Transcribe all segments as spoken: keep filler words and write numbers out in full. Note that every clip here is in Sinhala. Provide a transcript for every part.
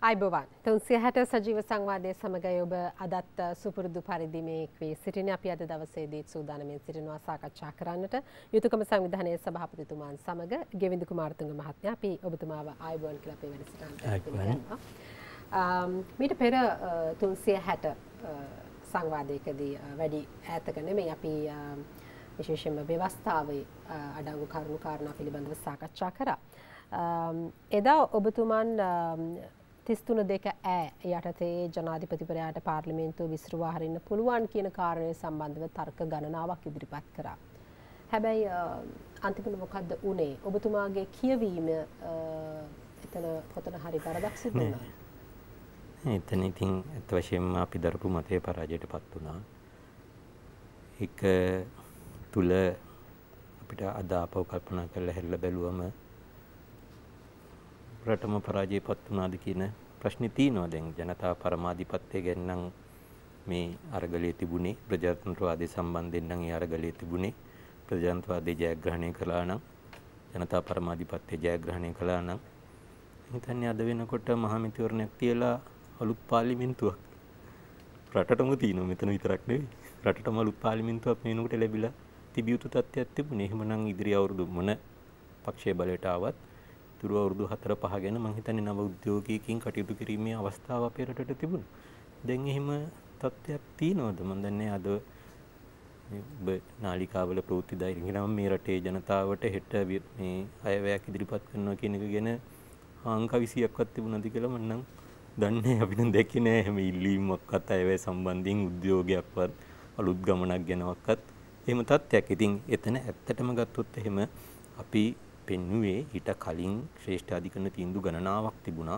අයිබෝවන් තුන්සිය හැට සජීව සංවාදයේ සමග ඔබ අදත් සුපුරුදු පරිදි මේ එක්වී සිටින අපි අද දවසේදී සූදානම්ෙන් සිටිනවා සාකච්ඡා කරන්නට යුතුයකම සංවිධානයේ සභාපතිතුමාන් සමග ගෙවින්දු කුමාරතුංග මහත්මයා අපි ඔබතුමාව අයිබෝවන් කියලා අපේ වැඩසටහනට පිළිගන්නවා. මීට පෙර තුන්සිය හැට සංවාදයකදී වැඩි ඈතක නෙමෙයි අපි විශේෂයෙන්ම ව්‍යවස්ථාවේ අඩංගු කරුණු කාරණා පිළිබඳව සාකච්ඡා කරා. එදා ඔබතුමන් තිස් තුන දෙක ඈ යටතේ ජනාධිපතිවරයාට පාර්ලිමේන්තුව විසිරුවා හරින්න පුළුවන් කියන කාරණය සම්බන්ධව තර්ක ගණනාවක් ඉදිරිපත් කරා. හැබැයි අන්තිමට මොකද්ද උනේ? ඔබතුමාගේ කියවීම එතන කොතන හරි වරදක් සිදු වුණා. එතන ඉතින් අත් වශයෙන්ම අපි දරපු මතයේ පරාජයටපත් වුණා. ඒක තුල අපිට අද ආපහු කල්පනා කරලා හැල්ල බැලුවම රටම පරාජයපත් වුණාද කියන ප්‍රශ්නේ තියෙනවා. දැන් ජනතා පරමාධිපත්‍යය ගැන නම් මේ අරගලයේ තිබුණේ ප්‍රජාතන්ත්‍රවාදයේ සම්බන්ධයෙන් නම් ඒ අරගලයේ තිබුණේ ප්‍රජාතන්ත්‍රවාදයේ ජයග්‍රහණය කළා නම් ජනතා පරමාධිපත්‍යය ජයග්‍රහණය කළා නම් හිතන්නේ අද වෙනකොට මහමෙතිවරණයක් තියලා අලුත් පාර්ලිමේන්තුවක් රටටම තියෙනවා. මෙතන විතරක් නෙවෙයි රටටම අලුත් පාර්ලිමේන්තුවක් මේනකොට ලැබිලා තිබිය යුතු තත්ත්වයක් තිබුණේ. එහෙමනම් ඉදිරි අවුරුදු මොන පක්ෂයේ බලයට ආවත් තුරු අවුරුදු හතර පහ ගැන මම හිතන්නේ නව උද්‍යෝගිකයින් කටයුතු කිරීමේ අවස්ථාව අපේ රටට තිබුණා. දැන් එහෙම තත්ත්වයක් තියෙනවද? මම දන්නේ අද මේ නාලිකාවල ප්‍රවෘත්ති දායකයන් මේ රටේ ජනතාවට හෙට මේ අයවැයක් ඉදිරිපත් කරනවා කියන එක ගැන අංක විසියක්වත් තිබුණාද කියලා මම නම් දන්නේ අපි නම් දැක්කේ නෑ. එහෙම ඉල්ලීමක්වත් අයවැය සම්බන්ධයෙන් උද්‍යෝගයක්වත් අලුත් ගමනක් ගැනවත් එහෙම තත්ත්වයක්. ඉතින් එතන ඇත්තටම ගත්තොත් එහෙම අපි පෙන්නුවේ ඊට කලින් ශ්‍රේෂ්ඨ අධිකරණ තීන්දුව ගණනාවක් තිබුණා.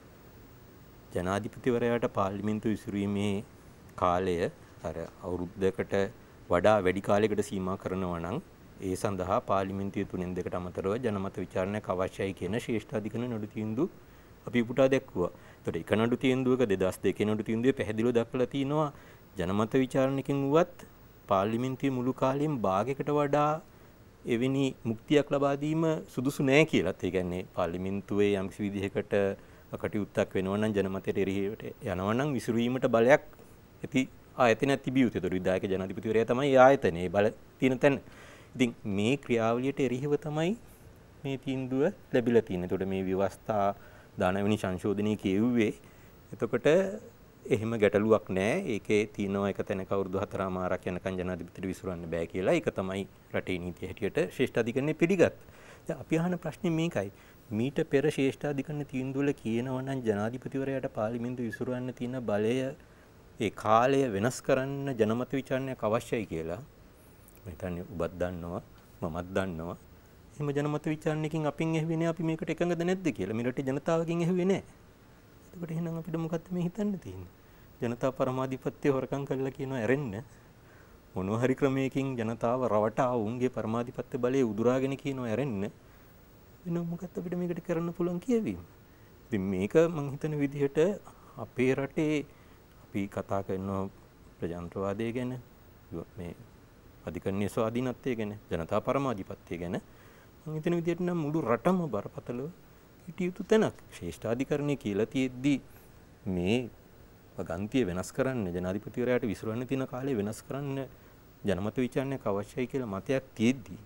ජනාධිපතිවරයාට පාර්ලිමේන්තුව විසිරීමේ කාලය අර අවුරුද්දකට වඩා වැඩි කාලයකට සීමා කරනවා නම් ඒ සඳහා පාර්ලිමේන්තුවේ තුනෙන් දෙකට අමතරව ජනමත විචාරණයක් අවශ්‍යයි කියන ශ්‍රේෂ්ඨ අධිකරණ නඩු තීන්දුව අපි උපුටා දැක්වුවා. ඒතකොට එක නඩු තීන්දුවක දෙදහස් දෙකේ නඩු තීන්දුවේ පැහැදිලිව දක්වලා තිනවා ජනමත විචාරණයකින් වුවත් පාර්ලිමේන්තුවේ මුළු කාලෙම භාගයකට වඩා එවැනි මුක්තියක් ලබා දීම සුදුසු නෑ කියලාත්. ඒ කියන්නේ පාර්ලිමේන්තුවේ යම්කිසි විදිහකට කටයුත්තක් වෙනවා නම් ජනමතයට එරෙහිවට යනවා නම් විසිරීමට බලයක් ඇති ආයතනයක් තිබිය යුතුයි. ඒතර විධායක ජනාධිපතිවරයා තමයි ඒ ආයතනේ බල තියෙන තැන. ඉතින් මේ ක්‍රියාවලියට එරෙහිව තමයි මේ තීන්දුව ලැබිලා තියෙන්නේ. ඒතකොට මේ ව්‍යවස්ථා දානවෙනි සංශෝධනයේ කියුවේ. එතකොට එහෙම ගැටලුවක් නැහැ. ඒකේ තියෙනවා එක තැනක අවුරුදු හතරමාරක් යනකම් ජනාධිපතිට විසිරවන්න බෑ කියලා. ඒක තමයි රටේ නීතිය හැටියට ශ්‍රේෂ්ඨ අධිකරණය පිළිගත්. දැන් අපි අහන ප්‍රශ්නේ මේකයි. මීට පෙර ශ්‍රේෂ්ඨ අධිකරණ තීන්දුවල කියනවා නම් ජනාධිපතිවරයාට පාර්ලිමේන්තුව විසිරවන්න තියෙන බලය ඒ කාලය වෙනස් කරන්න ජනමත විචාරණයක් අවශ්‍යයි කියලා. මම හිතන්නේ ඔබත් දන්නවා මමත් දන්නවා. එහෙම ජනමත විචාරණයකින් අපින් ඇහුවේ නෑ අපි මේකට එකඟද නැද්ද කියලා. මේ රටේ ජනතාවගෙන් ඇහුවේ නෑ. එතකොට එහෙනම් අපිට මොකක්ද මේ හිතන්න තියෙන්නේ? ජනතා පරමාධිපත්‍ය හොරකම් කරලා කියනවා ඇරෙන්න. මොනවා හරි ක්‍රමයකින් ජනතාව රවටා උන්ගේ පරමාධිපත්‍ය බලය උදුරාගෙන කියනවා ඇරෙන්න. වෙන මොකක්ද අපිට මේකට කරන්න පුළුවන් කියවීම? ඉතින් මේක මම හිතන විදිහට අපේ රටේ අපි කතා කරන ප්‍රජාතන්ත්‍රවාදය ගැන මේ අධිකරණීය ස්වාධීනත්වය ගැන ජනතා පරමාධිපත්‍ය ගැන මම හිතන විදිහට නම් මුළු රටම බරපතලව හිටිය යුතු තැනක්. ශ්‍රේෂ්ඨාධිකරණය කියලා තියෙද්දි මේ ගන්තිය වෙනස් කරන්න ජනාධිපතිවරයාට විසිරවන්න තියෙන කාලය වෙනස් කරන්න ජනමත විචාරණයක් අවශ්‍යයි කියලා මතයක් තියෙද්දි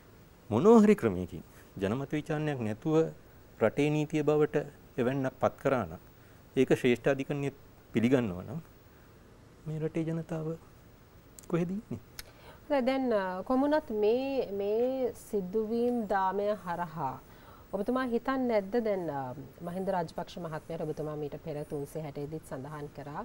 මොනවා හරි ක්‍රමයකින් ජනමත විචාරණයක් නැතුව රටේ නීතිය බවට එවන්නක් පත් කරා නම් ඒක ශ්‍රේෂ්ඨාධිකරණය පිළිගන්නවා නම් මේ රටේ ජනතාව කොහෙද ඉන්නේ? දැන් කොමුණත් මේ මේ සිදුවීම් දාමය හරහා ඔබතුමා හිතන්නේ නැද්ද දැන් මහින්ද රාජපක්ෂ මහත්මයාට ඔබතුමා මීට පෙර තුන්සිය හැට දිත් සඳහන් කරා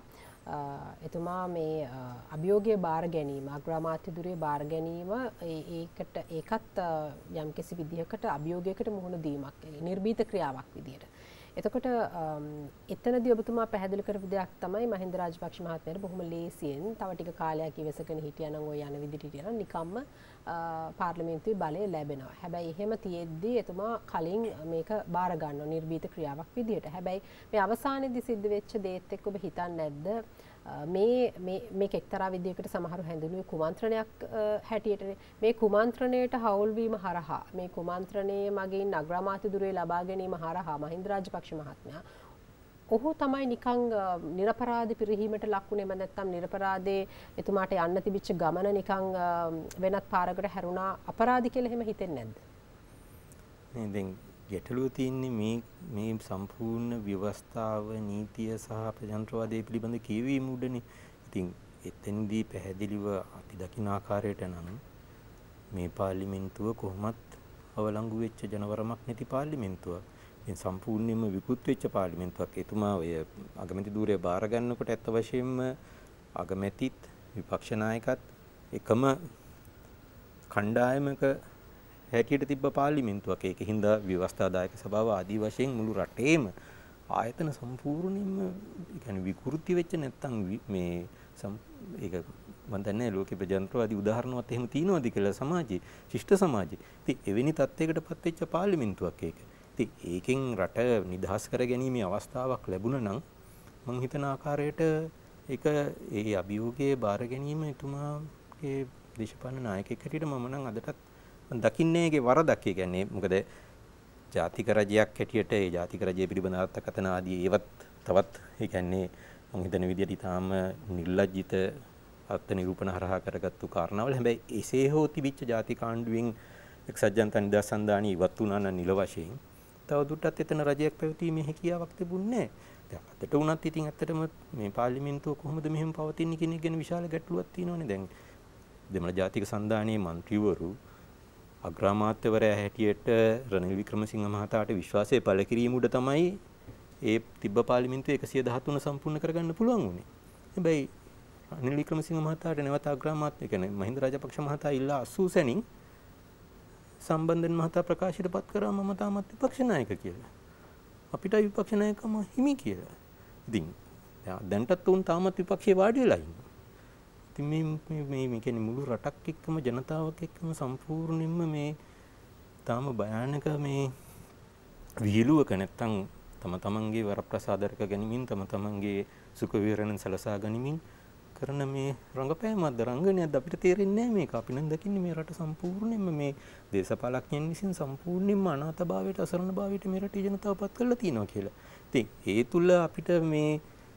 එතුමා මේ අභියෝගයේ බාර ගැනීම අග්‍රාමාත්‍යදුරේ බාර ගැනීම ඒකට ඒකත් යම්කිසි විදිහකට අභියෝගයකට මුහුණ දීමක් නිර්භීත ක්‍රියාවක් විදියට. එතකොට එතනදී ඔබතුමා පැහැදිලි කරපු දෙයක් තමයි මහින්ද රාජපක්ෂ මහත්මයාට බොහොම ලේසියෙන් තව ටික කාලයක් ඉවසගෙන හිටියනම් ඔය යන විදිහට හිටියනම් නිකම්ම පාර්ලිමේන්තුවේ බලය ලැබෙනවා. හැබැයි එහෙම තියෙද්දි එතුමා කලින් මේක බාර ගන්නවා නිර්භීත ක්‍රියාවක් විදියට. හැබැයි මේ අවසානයේදී සිද්ධ වෙච්ච දේත් එක්ක ඔබ හිතන්නේ නැද්ද මේ මේ මේක එක්තරා විදිහකට සමහරු හැඳින්වුවේ කුමන්ත්‍රණයක් හැටියට මේ කුමන්ත්‍රණයට හවුල් වීම හරහා මේ කුමන්ත්‍රණයේ මගින් අග්‍රාමාත්‍ය දුරේ ලබා ගැනීම හරහා මහින්ද රාජපක්ෂ මහත්මයා ඔහු තමයි නිකං නිරපරාධ පිරිහීමට ලක්ුණේ මම නැත්තම් නිරපරාධේ එතුමාට යන්න තිබිච්ච ගමන නිකං වෙනත් පාරකට හැරුණා අපරාධි කියලා එහෙම හිතෙන්නේ නැද්ද? නේ දැන් ගැටලුව තියෙන්නේ මේ මේ සම්පූර්ණ ව්‍යවස්ථාව නීතිය සහ ප්‍රජාතන්ත්‍රවාදයේ පිළිබඳ කියවීම උඩනේ. ඉතින් එතෙන්දී පැහැදිලිව අපි දකින ආකාරයට නම් මේ පාර්ලිමේන්තුව කොහොමත් අවලංගු වෙච්ච ජනවරමක් නැති පාර්ලිමේන්තුවක්. ඉතින් සම්පූර්ණයෙන්ම විකෘති වෙච්ච පාර්ලිමේන්තුවක්. එතුමා ඔය අගමැති ධූරය බාර ගන්නකොට ඇත්ත වශයෙන්ම අගමැතිත් විපක්ෂ නායකත් එකම කණ්ඩායමක හැටියට තිබ්බ පාර්ලිමේන්තුවක්. ඒකින්ද ව්‍යවස්ථාදායක සභාව ආදී වශයෙන් මුළු රටේම ආයතන සම්පූර්ණයෙන්ම يعني විකෘති වෙච්ච නැත්තම් මේ ඒක මම දන්නේ ලෝකේ ප්‍රජාතන්ත්‍රවාදී උදාහරණවත් එහෙම තියෙනවද කියලා සමාජයේ ශිෂ්ට සමාජයේ. ඉතින් එවැනි තත්යකටපත් වෙච්ච පාර්ලිමේන්තුවක් ඒක. ඉතින් ඒකෙන් රට නිදහස් කර ගැනීමේ අවස්ථාවක් ලැබුණා නම් මම හිතන ආකාරයට ඒක ඒ අභියෝගයේ බාර ගැනීම එතුමාගේ දේශපාලන ನಾಯකයෙක් හැටියට මම නම් අදටත් දකින්නේ ඒකේ වරදක්. ඒ කියන්නේ මොකද ජාතික රජයක් හැටියට ඒ ජාතික රජය පිළිබඳ අර්ථකථන ආදී ඒවත් තවත් ඒ කියන්නේ මම හිතන විදිහට ඊටාම නිර්ලජ්ජිත අර්ථ නිරූපණ හරහා කරගත්තු කාරණාවල හැබැයි එසේ හෝ තිබිච්ච ජාතික ආණ්ඩුවෙන් එක්සත් ජනතා නිදහස් සන්ධානය ඉවත් වුණා නම් නිල වශයෙන් තවදුරටත් එතන රජයක් පැවතීමේ හැකියාවක් තිබුණේ නැහැ. දැන් අදට වුණත් ඉතින් ඇත්තටම මේ පාර්ලිමේන්තුව කොහොමද මෙහෙම පවතින්නේ කියන එක ගැන විශාල ගැටලුවක් තියෙනවනේ. දැන් දෙමළ ජාතික සන්ධානයේ മന്ത്രിවරු අග්‍රාමාත්‍යවරයා හැටියට රනිල් වික්‍රමසිංහ මහතාට විශ්වාසය පළ කිරීම උඩ තමයි ඒ තිබ්බ පාර්ලිමේන්තුව එකසිය දහතුන සම්පූර්ණ කරගන්න පුළුවන් වුණේ. හැබැයි රනිල් වික්‍රමසිංහ මහතාට නැවත අග්‍රාමාත්‍ය කියන්නේ මහින්ද රාජපක්ෂ මහතා ඉල්ලා අසූ සැනින් සම්බන්ධන් මහතා ප්‍රකාශයටපත් කරා මම තාමත් විපක්ෂ නායක කියලා. අපිට විපක්ෂ නායකම හිමි කියලා. ඉතින් දැන්ටත් උන් තාමත් විපක්ෂේ වාඩි වෙලා ඉන්නවා. ඉතින් මේ මේ මේ කියන්නේ මුළු රටක් එක්කම ජනතාවක් එක්කම සම්පූර්ණයෙන්ම මේ තාම භයානක මේ විහිළුවක නැත්තම් තම තමන්ගේ වරප්‍රසාදරක ගැනීමෙන් තම තමන්ගේ සුඛ විහරණ සලසා ගැනීමෙන් කරන මේ රංගපෑමක්ද රංගනයක්ද අපිට තේරෙන්නේ නැහැ මේක. අපි නම් දකින්නේ මේ රට සම්පූර්ණයෙන්ම මේ දේශපාලඥයන් විසින් සම්පූර්ණයෙන්ම අනාථභාවයට අසරණභාවයට මේ රටේ ජනතාව පත් කරලා තියෙනවා කියලා. ඉතින් ඒ තුල අපිට මේ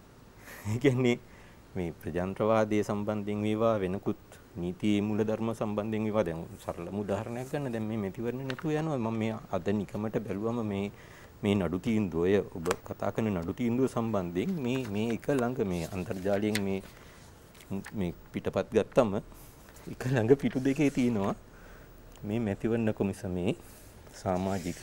ඒ කියන්නේ මේ ප්‍රජාතන්ත්‍රවාදයේ සම්බන්ධයෙන් වේවා වෙනකුත් නීතියේ මූලධර්ම සම්බන්ධයෙන් වේවා දැන් සරලම උදාහරණයක් ගන්න දැන් මේ මෙතිවරණ නැතුව යනවා මම මේ අද නිකමට බැලුවම මේ මේ නඩු තීන්දුවය ඔබ කතා කරන නඩු තීන්දුව සම්බන්ධයෙන් මේ මේ එක ළඟ මේ අන්තර්ජාලයෙන් මේ මේ පිටපත් ගත්තම එක ළඟ පිටු දෙකේ තියෙනවා මේ මෙතිවරණ කොමිසමේ සමාජික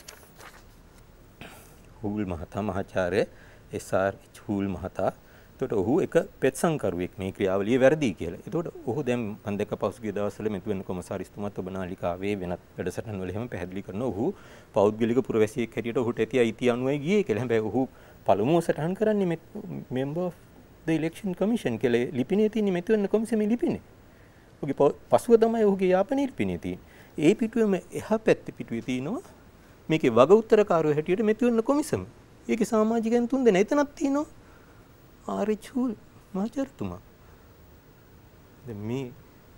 හූල් මහතා මහාචාර්ය එස් ආර් එච් හූල් මහතා. එතකොට ඔහු එක පෙත්සංකරුවෙක් මේ ක්‍රියාවලිය වැරදි කියලා. එතකොට ඔහු දැන් මම දැක්ක පසුගිය දවස්වල මෙතුවෙන කොමසාරිස්තුමාත් ඔබ නාලිකාවේ වෙනත් වැඩසටහන් වල එහෙම පැහැදිලි කරනවා ඔහු පෞද්ගලික පුරවැසියෙක් හැටියට ඔහුට ඇති අයිතිය අනුවයි ගියේ කියලා. හැබැයි ඔහු පළමුව සටහන් කරන්නේ member of the election commission කියලා ලිපිනේ තියෙන මෙතුවෙන කොමිසමේ ලිපිනේ. ඔහුගේ පසුව තමයි ඔහුගේ යාපනයේ ලිපිනේ තියෙන්නේ. ඒ පිටුවේම එහා පැත්තේ පිටුවේ තියෙනවා මේකේ වග උත්තරකාරයෝ හැටියට මෙතුවෙන කොමිසම. ඒකේ සමාජිකයන් තුන් දෙනා එතනක් තියෙනවා. ආරිචුල් මහාචාර්යතුමා දැන් මේ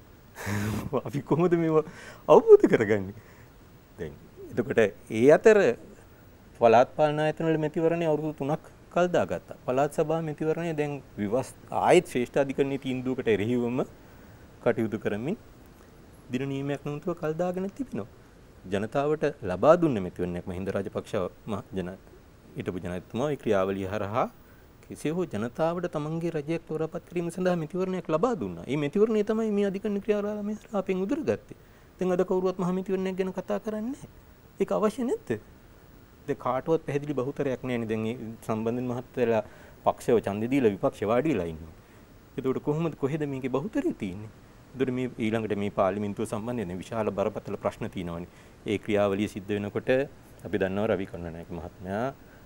අපි කොහොමද මේව අවබෝධ කරගන්නේ? දැන් එතකොට ඒ අතර පළාත් පාලන ආයතන වල මෙතිවරණේ අවුරුදු තුනක් කල් දාගත්තා. පළාත් සභා මෙතිවරණේ දැන් විවස් ආයෙත් ශ්‍රේෂ්ඨ අධිකරණයේ තීන්දුවකට එරෙහිවම කටයුතු කරමින් දින නියමයක් නොතුව කල් දාගෙන තිබෙනවා. ජනතාවට ලබා දුන්න මෙතිවරණයක් මහින්ද රාජපක්ෂ මහ ජන ඊටපු ජනාධිපතිතුමා ඒ ක්‍රියාවලිය හරහා කෙසේ හෝ ජනතාවට තමන්ගේ රජයක් තෝරාපත් කිරීම සඳහා මෙතිවරණයක් ලබා දුන්නා. මේ මෙතිවරණය තමයි මේ අධිකරණ ක්‍රියාවලිය හරහා අපෙන් උදුරගත්තේ. දැන් අද කවුරුවත් මහ මෙතිවරණයක් ගැන කතා කරන්නේ නැහැ. ඒක අවශ්‍ය නැද්ද? දැන් කාටවත් පැහැදිලි බහුතරයක් නැහැනේ. දැන් මේ සම්බන්ධන මහත්තයලා පක්ෂව ඡන්දෙ දීලා විපක්ෂ වාඩිලා ඉන්නවා. ඒකට කොහොමද කොහෙද මේකේ බහුතරය තියෙන්නේ? ඒකට මේ ඊළඟට මේ පාර්ලිමේන්තුව සම්බන්ධයෙන් විශාල බරපතල ප්‍රශ්න තියෙනවානේ. ඒ ක්‍රියාවලිය සිද්ධ වෙනකොට අපි දන්නවා රවි කරුණානායක මහත්මයා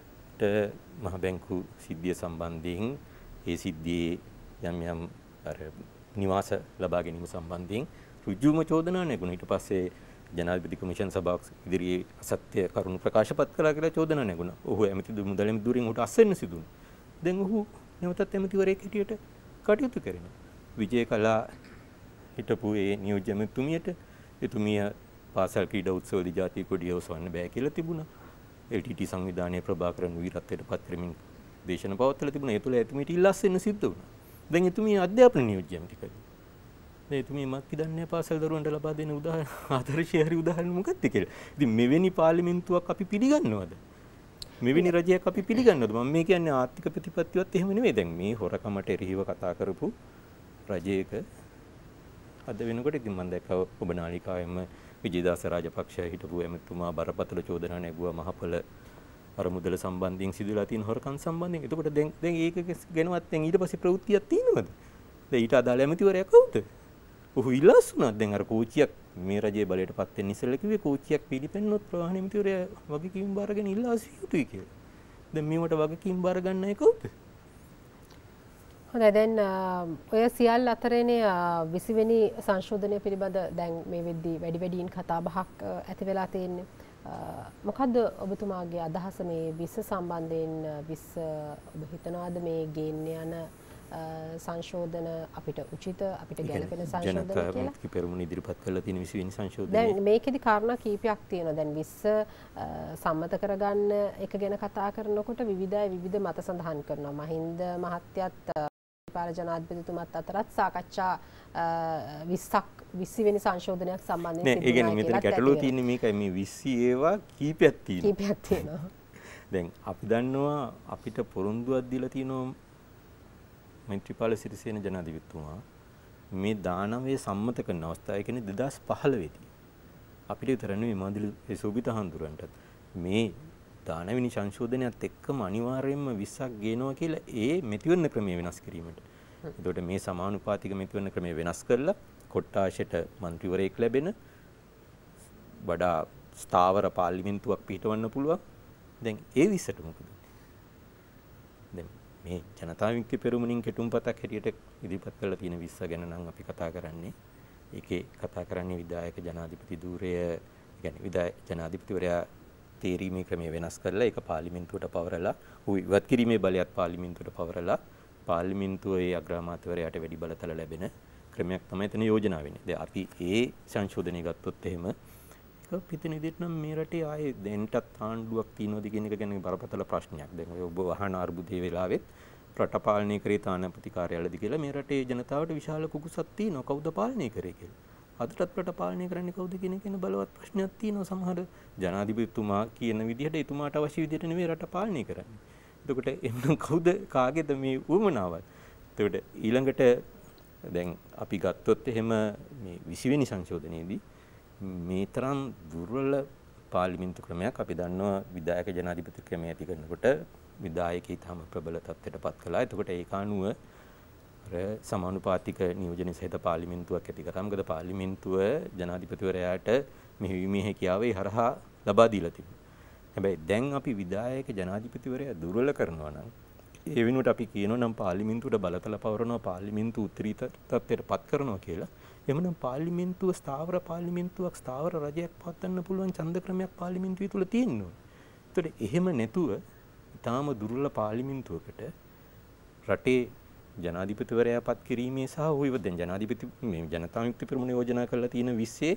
මහ බැංකු සිද්ධිය සම්බන්ධයෙන් ඒ සිද්ධියේ යම් යම් අර නිවාස ලබා ගැනීම සම්බන්ධයෙන් ඍජුවම චෝදනා නැගුණා. ඊට පස්සේ ජනාධිපති කොමිෂන් සභාවක් ඉදිරියේ අසත්‍ය කරුණු ප්‍රකාශපත් කළා කියලා චෝදනා නැගුණා. ඔහු ඇමති මුදල් ඇමතිවරයන් උට අස්සෙන්න සිදුුණා. දැන් ඔහු නැවතත් ඇමතිවරයෙක් හැටියට කටයුතු කරනවා. විජය කලා හිටපු ඒ නියෝජ්‍ය ඇමතිතුමියට එතුමිය පාසල් ක්‍රීඩා උත්සවවලදී ජාතික කොඩිය ඔසවන්න බෑ කියලා තිබුණා. එල් ටී ටී සංවිධානයේ ප්‍රභාකරන් වීරත්වයට පත් කරමින් දේශන පවත්වලා තිබුණා. ඒ තුල එතුමියට ඉල්ලස් වෙන්න සිද්ධ වුණා. දැන් එතුමිය අධ්‍යාපන නියෝජ්‍ය ඇමතිකයි. දැන් එතුමිය මත් පිටන්නේ පාසල් දරුවන්ට ලබා දෙන උදාහරණ ආදර්ශීය හරි උදාහරණ මොකක්ද කියලා. ඉතින් මෙවැනි පාර්ලිමේන්තුවක් අපි පිළිගන්නවද? මෙවැනි රජයක් අපි පිළිගන්නවද? මම මේ කියන්නේ ආර්ථික ප්‍රතිපත්තිවත් එහෙම නෙවෙයි. දැන් මේ හොරකමට එරෙහිව කතා කරපු රජයක අද වෙනකොට ඉතින් මම දැක්කා ඔබ නාලිකාවෙම විජේදාස රාජපක්ෂ හිටපු එමෙතුමා බරපතල චෝදනා නැගුවා මහපොළ අරමුදල සම්බන්ධයෙන් සිදුවලා තියෙන හොරකම් සම්බන්ධයෙන්. එතකොට දැන් දැන් ඒක ගැනවත් දැන් ඊට පස්සේ ප්‍රවෘත්තියක් තියෙනවද? දැන් ඊට අදාළ ඇමතිවරයා කවුද? ඔහු ඉල්ලස් වුණා. දැන් අර කෝච්චියක් මේ රජයේ බලයට පත් වෙන්න ඉස්සෙල්ලා කිව්වේ කෝච්චියක් පිළිපෙන්නොත් ප්‍රවාහන ඇමතිවරයා වගකීම් බාරගෙන ඉල්ලාස් යුතුයි කියලා. දැන් මේවට වගකීම් බාර ගන්න අය කවුද? හොඳයි දැන් ඔය සියල්ල අතරේනේ විසි වෙනි සංශෝධනය පිළිබඳ දැන් මේ වෙද්දී වැඩි වැඩියෙන් කතා බහක් ඇති වෙලා තියෙන්නේ. මොකද්ද ඔබතුමාගේ අදහස මේ විස සම්බන්ධයෙන්? විස ඔබ හිතනවාද මේ ගේන්න යන සංශෝධන අපිට උචිත අපිට ගැළපෙන සංශෝධන කියලා? ජනතා පෙරමුණ ඉදිරිපත් කරලා තියෙන විසි වෙනි සංශෝධනය. දැන් මේකෙදි කාරණා කීපයක් තියෙනවා. දැන් විස සම්මත කරගන්න එක ගැන කතා කරනකොට විවිධ අය විවිධ මත සඳහන් කරනවා. මහින්ද මහත්තයත් පාල ජනාධිපතිතුමත් අතරත් සාකච්ඡා විස්සක් විසි වෙනි සංශෝධනයක් සම්බන්ධයෙන් සිදු වෙනවා. ඒ කියන්නේ මෙතන ගැටලුව තියෙන්නේ මේකයි මේ විසි ඒවා කීපයක් තියෙනවා. කීපයක් තියෙනවා. දැන් අපි දන්නවා අපිට පොරොන්දුවක් දීලා තියෙනවා මෛත්‍රීපාල සිරිසේන ජනාධිපතිතුමා මේ දානමය සම්මත කරන අවස්ථාවේ කියන්නේ දෙදාස් පහළොව දී අපිට විතර නෙවෙයි මාදිලි සෝබිත හඳුරන්ටත් මේ දානවිනි සංශෝධනයත් එක්කම අනිවාර්යයෙන්ම විස්සක් ගේනවා කියලා ඒ මෙතිවරණ ක්‍රමය වෙනස් කිරීමට. එතකොට මේ සමානුපාතික මෙතිවරණ ක්‍රමය වෙනස් කරලා කොට්ටාශයට മന്ത്രിවරයෙක් ලැබෙන වඩා ස්ථාවර පාර්ලිමේන්තුවක් පිටවන්න පුළුවන්. දැන් ඒ විස්සට මොකද? දැන් මේ ජනතා විමුක්ති පෙරමුණින් කෙටුම්පතක් හැටියට ඉදිරිපත් කරලා තියෙන විස්ස ගැන නම් අපි කතා කරන්නේ. ඒකේ කතා කරන්නේ විධායක ජනාධිපති ධූරය, يعني විධායක ජනාධිපතිවරයා තේරීමේ ක්‍රමය වෙනස් කරලා ඒක පාර්ලිමේන්තුවට පවරලා ඌ ඉවත් කිරීමේ බලයත් පාර්ලිමේන්තුවට පවරලා පාර්ලිමේන්තුවේ අග්‍රාමාත්‍යවරයාට වැඩි බලතල ලැබෙන ක්‍රමයක් තමයි එතන යෝජනා වෙන්නේ. දැන් අපි ඒ සංශෝධනය ගත්තොත් එහෙම ඒක පිටින් විදිහට නම් මේ රටේ ආයේ දෙන්නටත් ආණ්ඩුවක් තියනවාද කියන එක ගැන බරපතල ප්‍රශ්නයක්. දැන් ඔය ඔබ වහන අර්බුදයේ වෙලාවෙත් රට පාලනය කරේ තානාපති කාර්යාලයද කියලා මේ රටේ ජනතාවට විශාල කුකුසක් තියෙනවා. කවුද පාලනය කරේ කියලා. අදටත් රට පාලනය කරන්නේ කවුද කියන එක ගැන බලවත් ප්‍රශ්නයක් තියෙනවා. සමහර ජනාධිපතිතුමා කියන විදිහට එතුමාට අවශ්‍ය විදිහට නෙමෙයි රට පාලනය කරන්නේ. එතකොට එහෙනම් කවුද කාගේද මේ උවමනාවල්? එතකොට ඊළඟට දැන් අපි ගත්තොත් එහෙම මේ විසි වෙනි සංශෝධනයේදී මේ තරම් දුර්වල පාර්ලිමේන්තු ක්‍රමයක් අපි දන්නවා විධායක ජනාධිපති ක්‍රමය ඇති කරනකොට විධායකී තම ප්‍රබල තත්ත්වයට පත් කළා. එතකොට ඒක අනුව අර සමානුපාතික නියෝජනය සහිත පාර්ලිමේන්තුවක් ඇති කරා. මොකද පාර්ලිමේන්තුව ජනාධිපතිවරයාට මෙහෙයීමේ හැකියාව ඒ හරහා ලබා දීලා තිබුණා. හැබැයි දැන් අපි විධායක ජනාධිපතිවරයා දුර්වල කරනවා නම් ඒ වෙනුවට අපි කියනවා නම් පාර්ලිමේන්තුවට බලතල පවරනවා, පාර්ලිමේන්තුව උත්තරීතර තත්ත්වයට පත් කරනවා කියලා. එhmenan පාර්ලිමේන්තුව ස්ථාවර පාර්ලිමේන්තුවක් ස්ථාවර රජයක් පවත්වන්න පුළුවන් ඡන්ද ක්‍රමයක් පාර්ලිමේන්තුව තුල තියෙනවා. ඒතකොට එහෙම නැතුව ඊටාම දුර්වල පාර්ලිමේන්තුවකට රටේ ජනාධිපතිවරයා පත් කිරීමේ සහ ඔය දැන් ජනාධිපති මේ ජනතා විමුක්ති පෙරමුණ යෝජනා කරලා තියෙන විස්සේ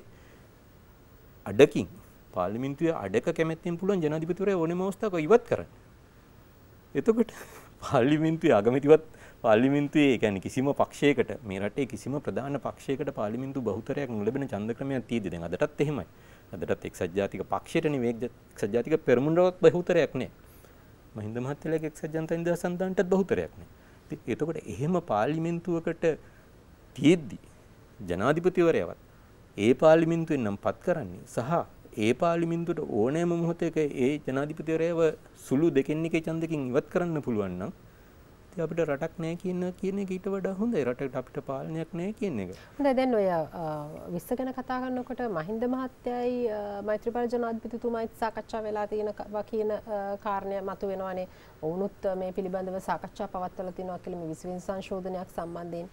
අඩකින් පාර්ලිමේන්තුවේ අඩක කැමැත්තෙන් පුළුවන් ජනාධිපතිවරයා ඕනෙම අවස්ථාවක ඉවත් කරන්න. එතකොට පාර්ලිමේන්තුවේ අගමැතිවත් පාර්ලිමේන්තුවේ ඒ කියන්නේ කිසිම පක්ෂයකට මේ රටේ කිසිම ප්‍රධාන පක්ෂයකට පාර්ලිමේන්තු බහුතරයක් නොලැබෙන ඡන්ද ක්‍රමයක් තියෙදි දැන් අදටත් එහෙමයි. අදටත් එක්සත් ජාතික පක්ෂයට නෙවෙයි එක්සත් ජාතික පෙරමුණවත් බහුතරයක් නැහැ. මහින්ද මහත්තයාගේ එක්සත් ජනතා නිදහස් සන්ධානයටත් බහුතරයක් නැහැ. එතකොට එහෙම පාර්ලිමේන්තුවකට තියෙද්දි ජනාධිපතිවරයාවත් ඒ පාර්ලිමේන්තුවෙන් නම් පත් කරන්නේ සහ ඒ පාර්ලිමේන්තුවට ඕනෑම මොහොතක ඒ ජනාධිපතිවරයාව සුළු දෙකෙන් එකේ ඡන්දකින් ඉවත් කරන්න පුළුවන් නම් ඉතින් අපිට රටක් නැහැ කියන කියන එක ඊට වඩා හොඳයි. රටකට අපිට පාලනයක් නැහැ කියන එක. හොඳයි දැන් ඔය විස්ස ගැන කතා කරනකොට මහින්ද මහත්තයයි මෛත්‍රීපාල ජනාධිපතිතුමායි සාකච්ඡා වෙලා තියෙනවා කියන කාරණය මතුවෙනවානේ. ඔවුනුත් මේ පිළිබඳව සාකච්ඡා පවත්වලා තිනවා කියලා මේ විසි වෙනි සංශෝධනයක් සම්බන්ධයෙන්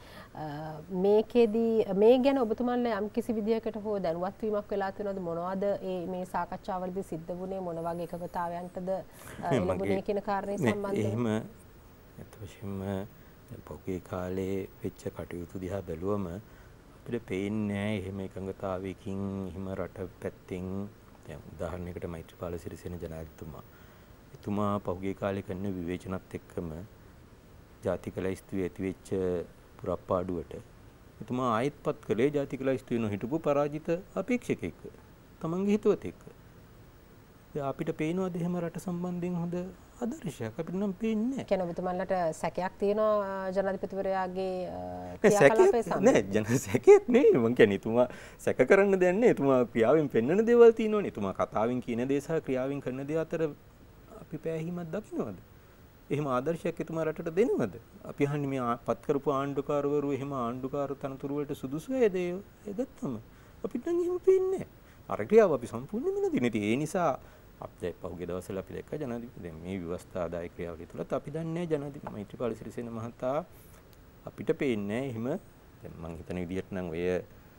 මේකෙදී මේ ගැන ඔබතුමාලා යම් කිසි විදියකට හෝ දැනුවත් වීමක් වෙලා තියෙනවද? මොනවද මේ මේ සාකච්ඡාවලදී සිද්ධ වුණේ? මොන වගේ එකගතාවයන්ටද එළඹුණේ කියන කාරණේ සම්බන්ධයෙන්? එතකොටම පොකේ කාලේ වෙච්ච කටයුතු දිහා බැලුවම අපිට පේන්නේ නැහැ එහෙම එකඟතාවයකින් එහෙම රට පැත්තෙන් දැන් උදාහරණයකට මෛත්‍රීපාල සිරිසේන ජනාධිපතිතුමා එතුමා පහුගිය කාලේ කරන විවේචනත් එක්කම ජාතික ලැයිස්තුවේ ඇතිවෙච්ච පුරප්පාඩුවට එතුමා ආයෙත්පත් කළේ ජාතික ලැයිස්තුවේ නොහිටපු පරාජිත අපේක්ෂකෙක්. තමන්ගේ හිතවතෙක්. දැන් අපිට පේනවාද එහෙම රට සම්බන්ධයෙන් හොඳ ආදර්ශයක් අපිට නම් පේන්නේ නැහැ. කියන ඔබතුමන්ලට සැකයක් තියෙනවා ජනාධිපතිවරයාගේ ක්‍රියාකලාපය සම්බන්ධයෙන්? නෑ ජන සැකයක් නෙවෙයි මං කියන්නේ එතුමා සැක කරන්න දෙයක් නෑ. එතුමා ක්‍රියාවෙන් පෙන්වන දේවල් තියෙනවනේ. එතුමා කතාවෙන් කියන දේ සහ ක්‍රියාවෙන් කරන දේ අතර අපි පෑහීමක් දකින්නවද? එහෙම ආදර්ශයක් එතුමා රටට දෙනවද? අපි අහන්නේ මේ පත් කරපු ආණ්ඩුකාරවරු එහෙම ආණ්ඩුකාර තනතුරු වලට සුදුසු ඇද ඒ ගත්තම අපිට නම් එහෙම පේන්නේ නැහැ. අර ක්‍රියාව අපි සම්පූර්ණයෙන්ම දිනේ. ඒ නිසා අපේ පහුගිය දවස්වල අපි දැක්ක ජනාධිපති දැන් මේ ව්‍යවස්ථාදායක ක්‍රියාවලිය තුලත් අපි දන්නේ ජනාධිපති මෛත්‍රීපාල සිරිසේන මහතා අපිට පේන්නේ එහෙම දැන් මම හිතන විදිහට නම් ඔය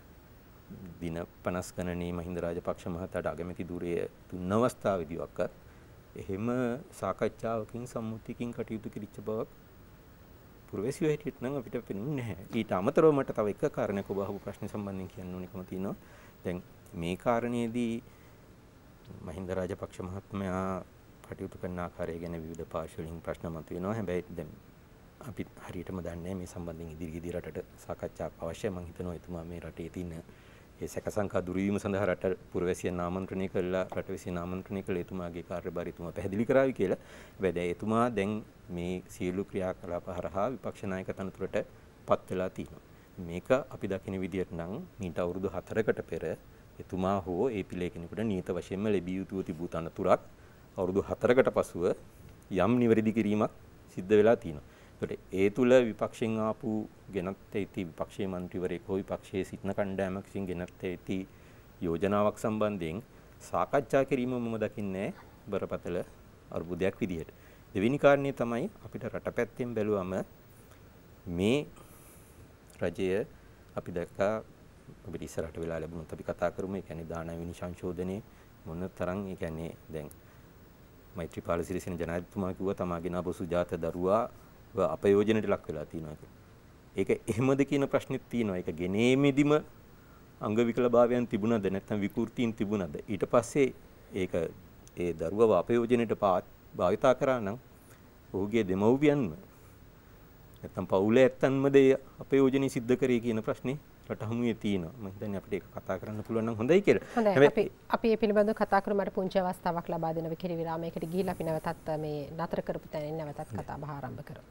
දින පනස් ගණනේ මහින්ද රාජපක්ෂ මහතාට අගමැති ධුරය තුන් අවස්ථාවේදීවත් එහෙම සාකච්ඡාවකින් සම්මුතියකින් කටයුතු කිරිච්ච බවක් පුරවැසියෝ හැටියට නම් අපිට පේන්නේ නැහැ. ඊට අමතරව මට තව එක කාරණයක් ඔබ අහපු ප්‍රශ්න සම්බන්ධයෙන් කියන්න ඕනකම තියෙනවා. දැන් මේ කාරණේදී මහින්ද රාජපක්ෂ මහත්මයා කටයුතු කරන ආකාරය ගැන විවිධ පාර්ශ්වවලින් ප්‍රශ්න මතුවෙනවා. හැබැයි දැන් අපි හරියටම දන්නේ මේ සම්බන්ධයෙන් ඉදිරියේදී රටට සාකච්ඡාවක් අවශ්‍යයි. මම හිතනවා එතුමා මේ රටේ තියෙන ඒ සැක සංකා දුරු වීම සඳහා රට පුරවැසියන් ආමන්ත්‍රණය කළා රටවැසියන් ආමන්ත්‍රණය කළා එතුමාගේ කාර්යභාරය එතුමා පැහැදිලි කරાવી කියලා. හැබැයි දැන් එතුමා දැන් මේ සියලු ක්‍රියාකලාප හරහා විපක්ෂ නායක තනතුරට පත් වෙලා තියෙනවා. මේක අපි දකින විදිහට නම් මීට අවුරුදු හතරකට පෙර එතුමා හෝ ඒ පිළේ කෙනෙකුට නියත වශයෙන්ම ලැබිය යුතුව තිබූ තනතුරක් අවුරුදු හතරකට පසුව යම් නිවැරදි කිරීමක් සිද්ධ වෙලා තියෙනවා. ඒකට ඒ තුල විපක්ෂයෙන් ආපු ගෙනත් ඇති විපක්ෂයේ മന്ത്രിවරයෙක් හෝ විපක්ෂයේ සිටින කණ්ඩායමක් විසින් ගෙනත් ඇති යෝජනාවක් සම්බන්ධයෙන් සාකච්ඡා කිරීම මම දකින්නේ බරපතල අර්බුදයක් විදිහට. දෙවෙනි කාරණේ තමයි අපිට රටපැත්තෙන් බැලුවම මේ රජය අපි දැක්කා අපිට ඉස්සරහට වෙලා ලැබුණොත් අපි කතා කරමු. ඒ කියන්නේ දාන විනි සංශෝධනයේ මොන තරම් ඒ කියන්නේ දැන් මෛත්‍රීපාල සිරිසේන ජනාධිපතිතුමා කිව්වා තමාගෙන ආපු සුජාත දරුවා අපයෝජනයට ලක් වෙලා තියෙනවා කියලා. ඒක එහෙමද කියන ප්‍රශ්නෙත් තියෙනවා. ඒක ගෙනීමේදීම අංග විකලභාවයන් තිබුණාද නැත්නම් විකෘතීන් තිබුණාද? ඊට පස්සේ ඒක ඒ දරුවව අපයෝජනයට භාවිතා කරා නම් ඔහුගේ දෙමව්පියන්ම නැත්නම් පවුලේ ඇත්තන්මද ඒ අපයෝජනෙ සිද්ධ කරේ කියන ප්‍රශ්නේ රට හමුවේ තියෙනවා. මම හිතන්නේ අපිට ඒක කතා කරන්න පුළුවන් නම් හොඳයි කියලා. හැබැයි අපි අපි මේ පිළිබඳව කතා කරමු. මට පුංචි අවස්ථාවක් ලබා දෙන විකිරි විරාමයකට ගිහිල්ලා අපි නැවතත් මේ නතර කරපු තැනින් නැවතත් කතා බහ ආරම්භ කරමු.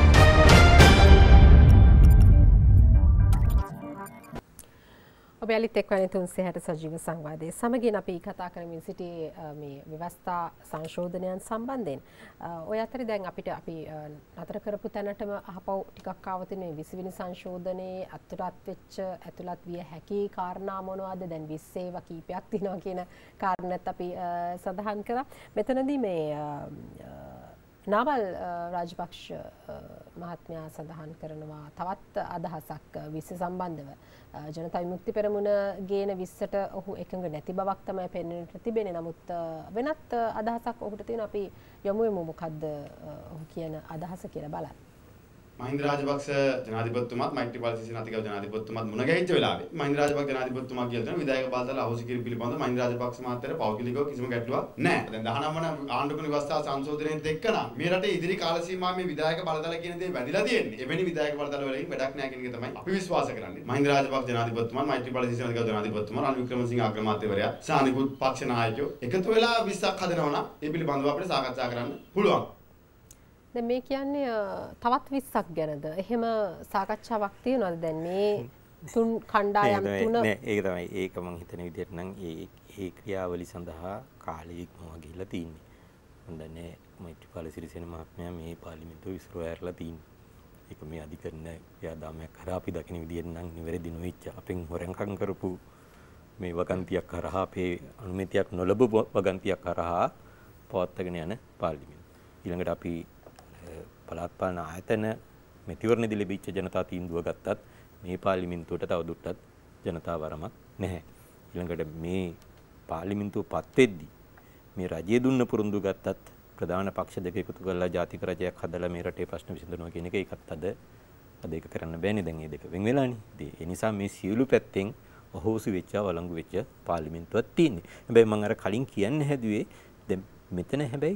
ඔබ යලිත් එක්වන්නේ තුන්සිය හැට සජීව සංවාදයේ සමගින් අපි කතා කරමින් සිටි මේ ව්‍යවස්ථා සංශෝධනයන් සම්බන්ධයෙන්. ඔය අතරේ දැන් අපිට අපි නතර කරපු තැනටම අහපව් ටිකක් ආවතින් මේ විසි වෙනි සංශෝධනයේ අතුලත් වෙච්ච ඇතුළත් විය හැකි කාරණා මොනවද? දැන් විස් ඒවා කීපයක් තියෙනවා කියන කාරණාත් අපි සඳහන් කරා. මෙතනදී මේ නාවල් රාජපක්ෂ මහත්මයා සඳහන් කරනවා තවත් අදහසක් විශ්ව සම්බන්ධව ජනතා විමුක්ති පෙරමුණ ගේන විස්සට ඔහු එකඟ නැති බවක් තමයි පෙන්වන්නට තිබෙන්නේ. නමුත් වෙනත් අදහසක් ඔහුට තියෙන අපි යමු යමු මොකද්ද ඔහු කියන අදහස කියලා බලන්න. මහින්ද රාජපක්ෂ ජනාධිපතිතුමාත් මෛත්‍රීපාල සිරිසේන අතිගෞරව ජනාධිපතිතුමාත් මුණ ගැහිච්ච වෙලාවේ මහින්ද රාජපක්ෂ ජනාධිපතිතුමා කියලා දෙන විධායක බලතල අහෝසි කිරීම පිළිබඳව මහින්ද රාජපක්ෂ මහත්තයාට පෞද්ගලිකව කිසිම ගැටලුවක් නැහැ. දැන් දහනව වන ආණ්ඩුක්‍රම ව්‍යවස්ථා සංශෝධනයෙන් එක්කනම් මේ රටේ ඉදිරි කාල සීමාවේ මේ විධායක බලතල කියන දේ වැදිලා තියෙන්නේ. එවැනි විධායක බලතල වලින් වැඩක් නැහැ කියන එක තමයි අපි විශ්වාස කරන්නේ. මහින්ද රාජපක්ෂ ජනාධිපතිතුමා මෛත්‍රීපාල සිරිසේන අතිගෞරව ජනාධිපතිතුමා රනිල් වික්‍රමසිංහ අග්‍රාමාත්‍යවරයා සානිකුත් පක්ෂ નાයකයෝ එකතු වෙලා විස්සක් හදනවා නම් ඒ පිළිබඳව අපිට සාකච්ඡා කරන්න පුළුවන්. දැන් මේ කියන්නේ තවත් විස්සක් ගැනද? එහෙම සාකච්ඡාවක් තියෙනවද දැන් මේ තුන් කණ්ඩායම් තුන? නෑ ඒක තමයි. ඒක මම හිතන විදිහට නම් ඒ ඒ ක්‍රියාවලි සඳහා කාලය ඉක්මවා ගිහිල්ලා තියෙන්නේ. මම දන්නේ මෛත්‍රීපාල සිරිසේන මහත්මයා මේ පාර්ලිමේන්තුව විසිරුවා ඇරලා තියෙන්නේ. ඒක මේ අධිකරණ ක්‍රියාදාමයක් කරා අපි දකින විදිහට නම් නිවැරදි නොවිච්ච අපෙන් හොරෙන්කම් කරපු මේ වගන්තියක් කරා අපේ අනුමැතියක් නොලබපු වගන්තියක් කරා පවත්වාගෙන යන පාර්ලිමේන්තුව. ඊළඟට අපි පළාත් පාලන ආයතන මෙතිවරණදී ලැබිච්ච ජනතා තීන්දුව ගත්තත් මේ පාර්ලිමේන්තුවට තවදුරටත් ජනතා වරමක් නැහැ. ඊළඟට මේ පාර්ලිමේන්තුව පත් වෙද්දී මේ රජය දුන්න පුරුදු ගත්තත් ප්‍රධාන පක්ෂ දෙක එකතු කරලා ජාතික රජයක් හදලා මේ රටේ ප්‍රශ්න විසඳනවා කියන එක ඒකත් අද අද ඒක කරන්න බෑනේ. දැන් මේ දෙක වෙන් වෙලානේ. ඒ නිසා මේ සියලු පැත්තෙන් අහෝසි වෙච්ච වළංගු වෙච්ච පාර්ලිමේන්තුවක් තියෙන්නේ. හැබැයි මම අර කලින් කියන්න හැදුවේ දැන් මෙතන හැබැයි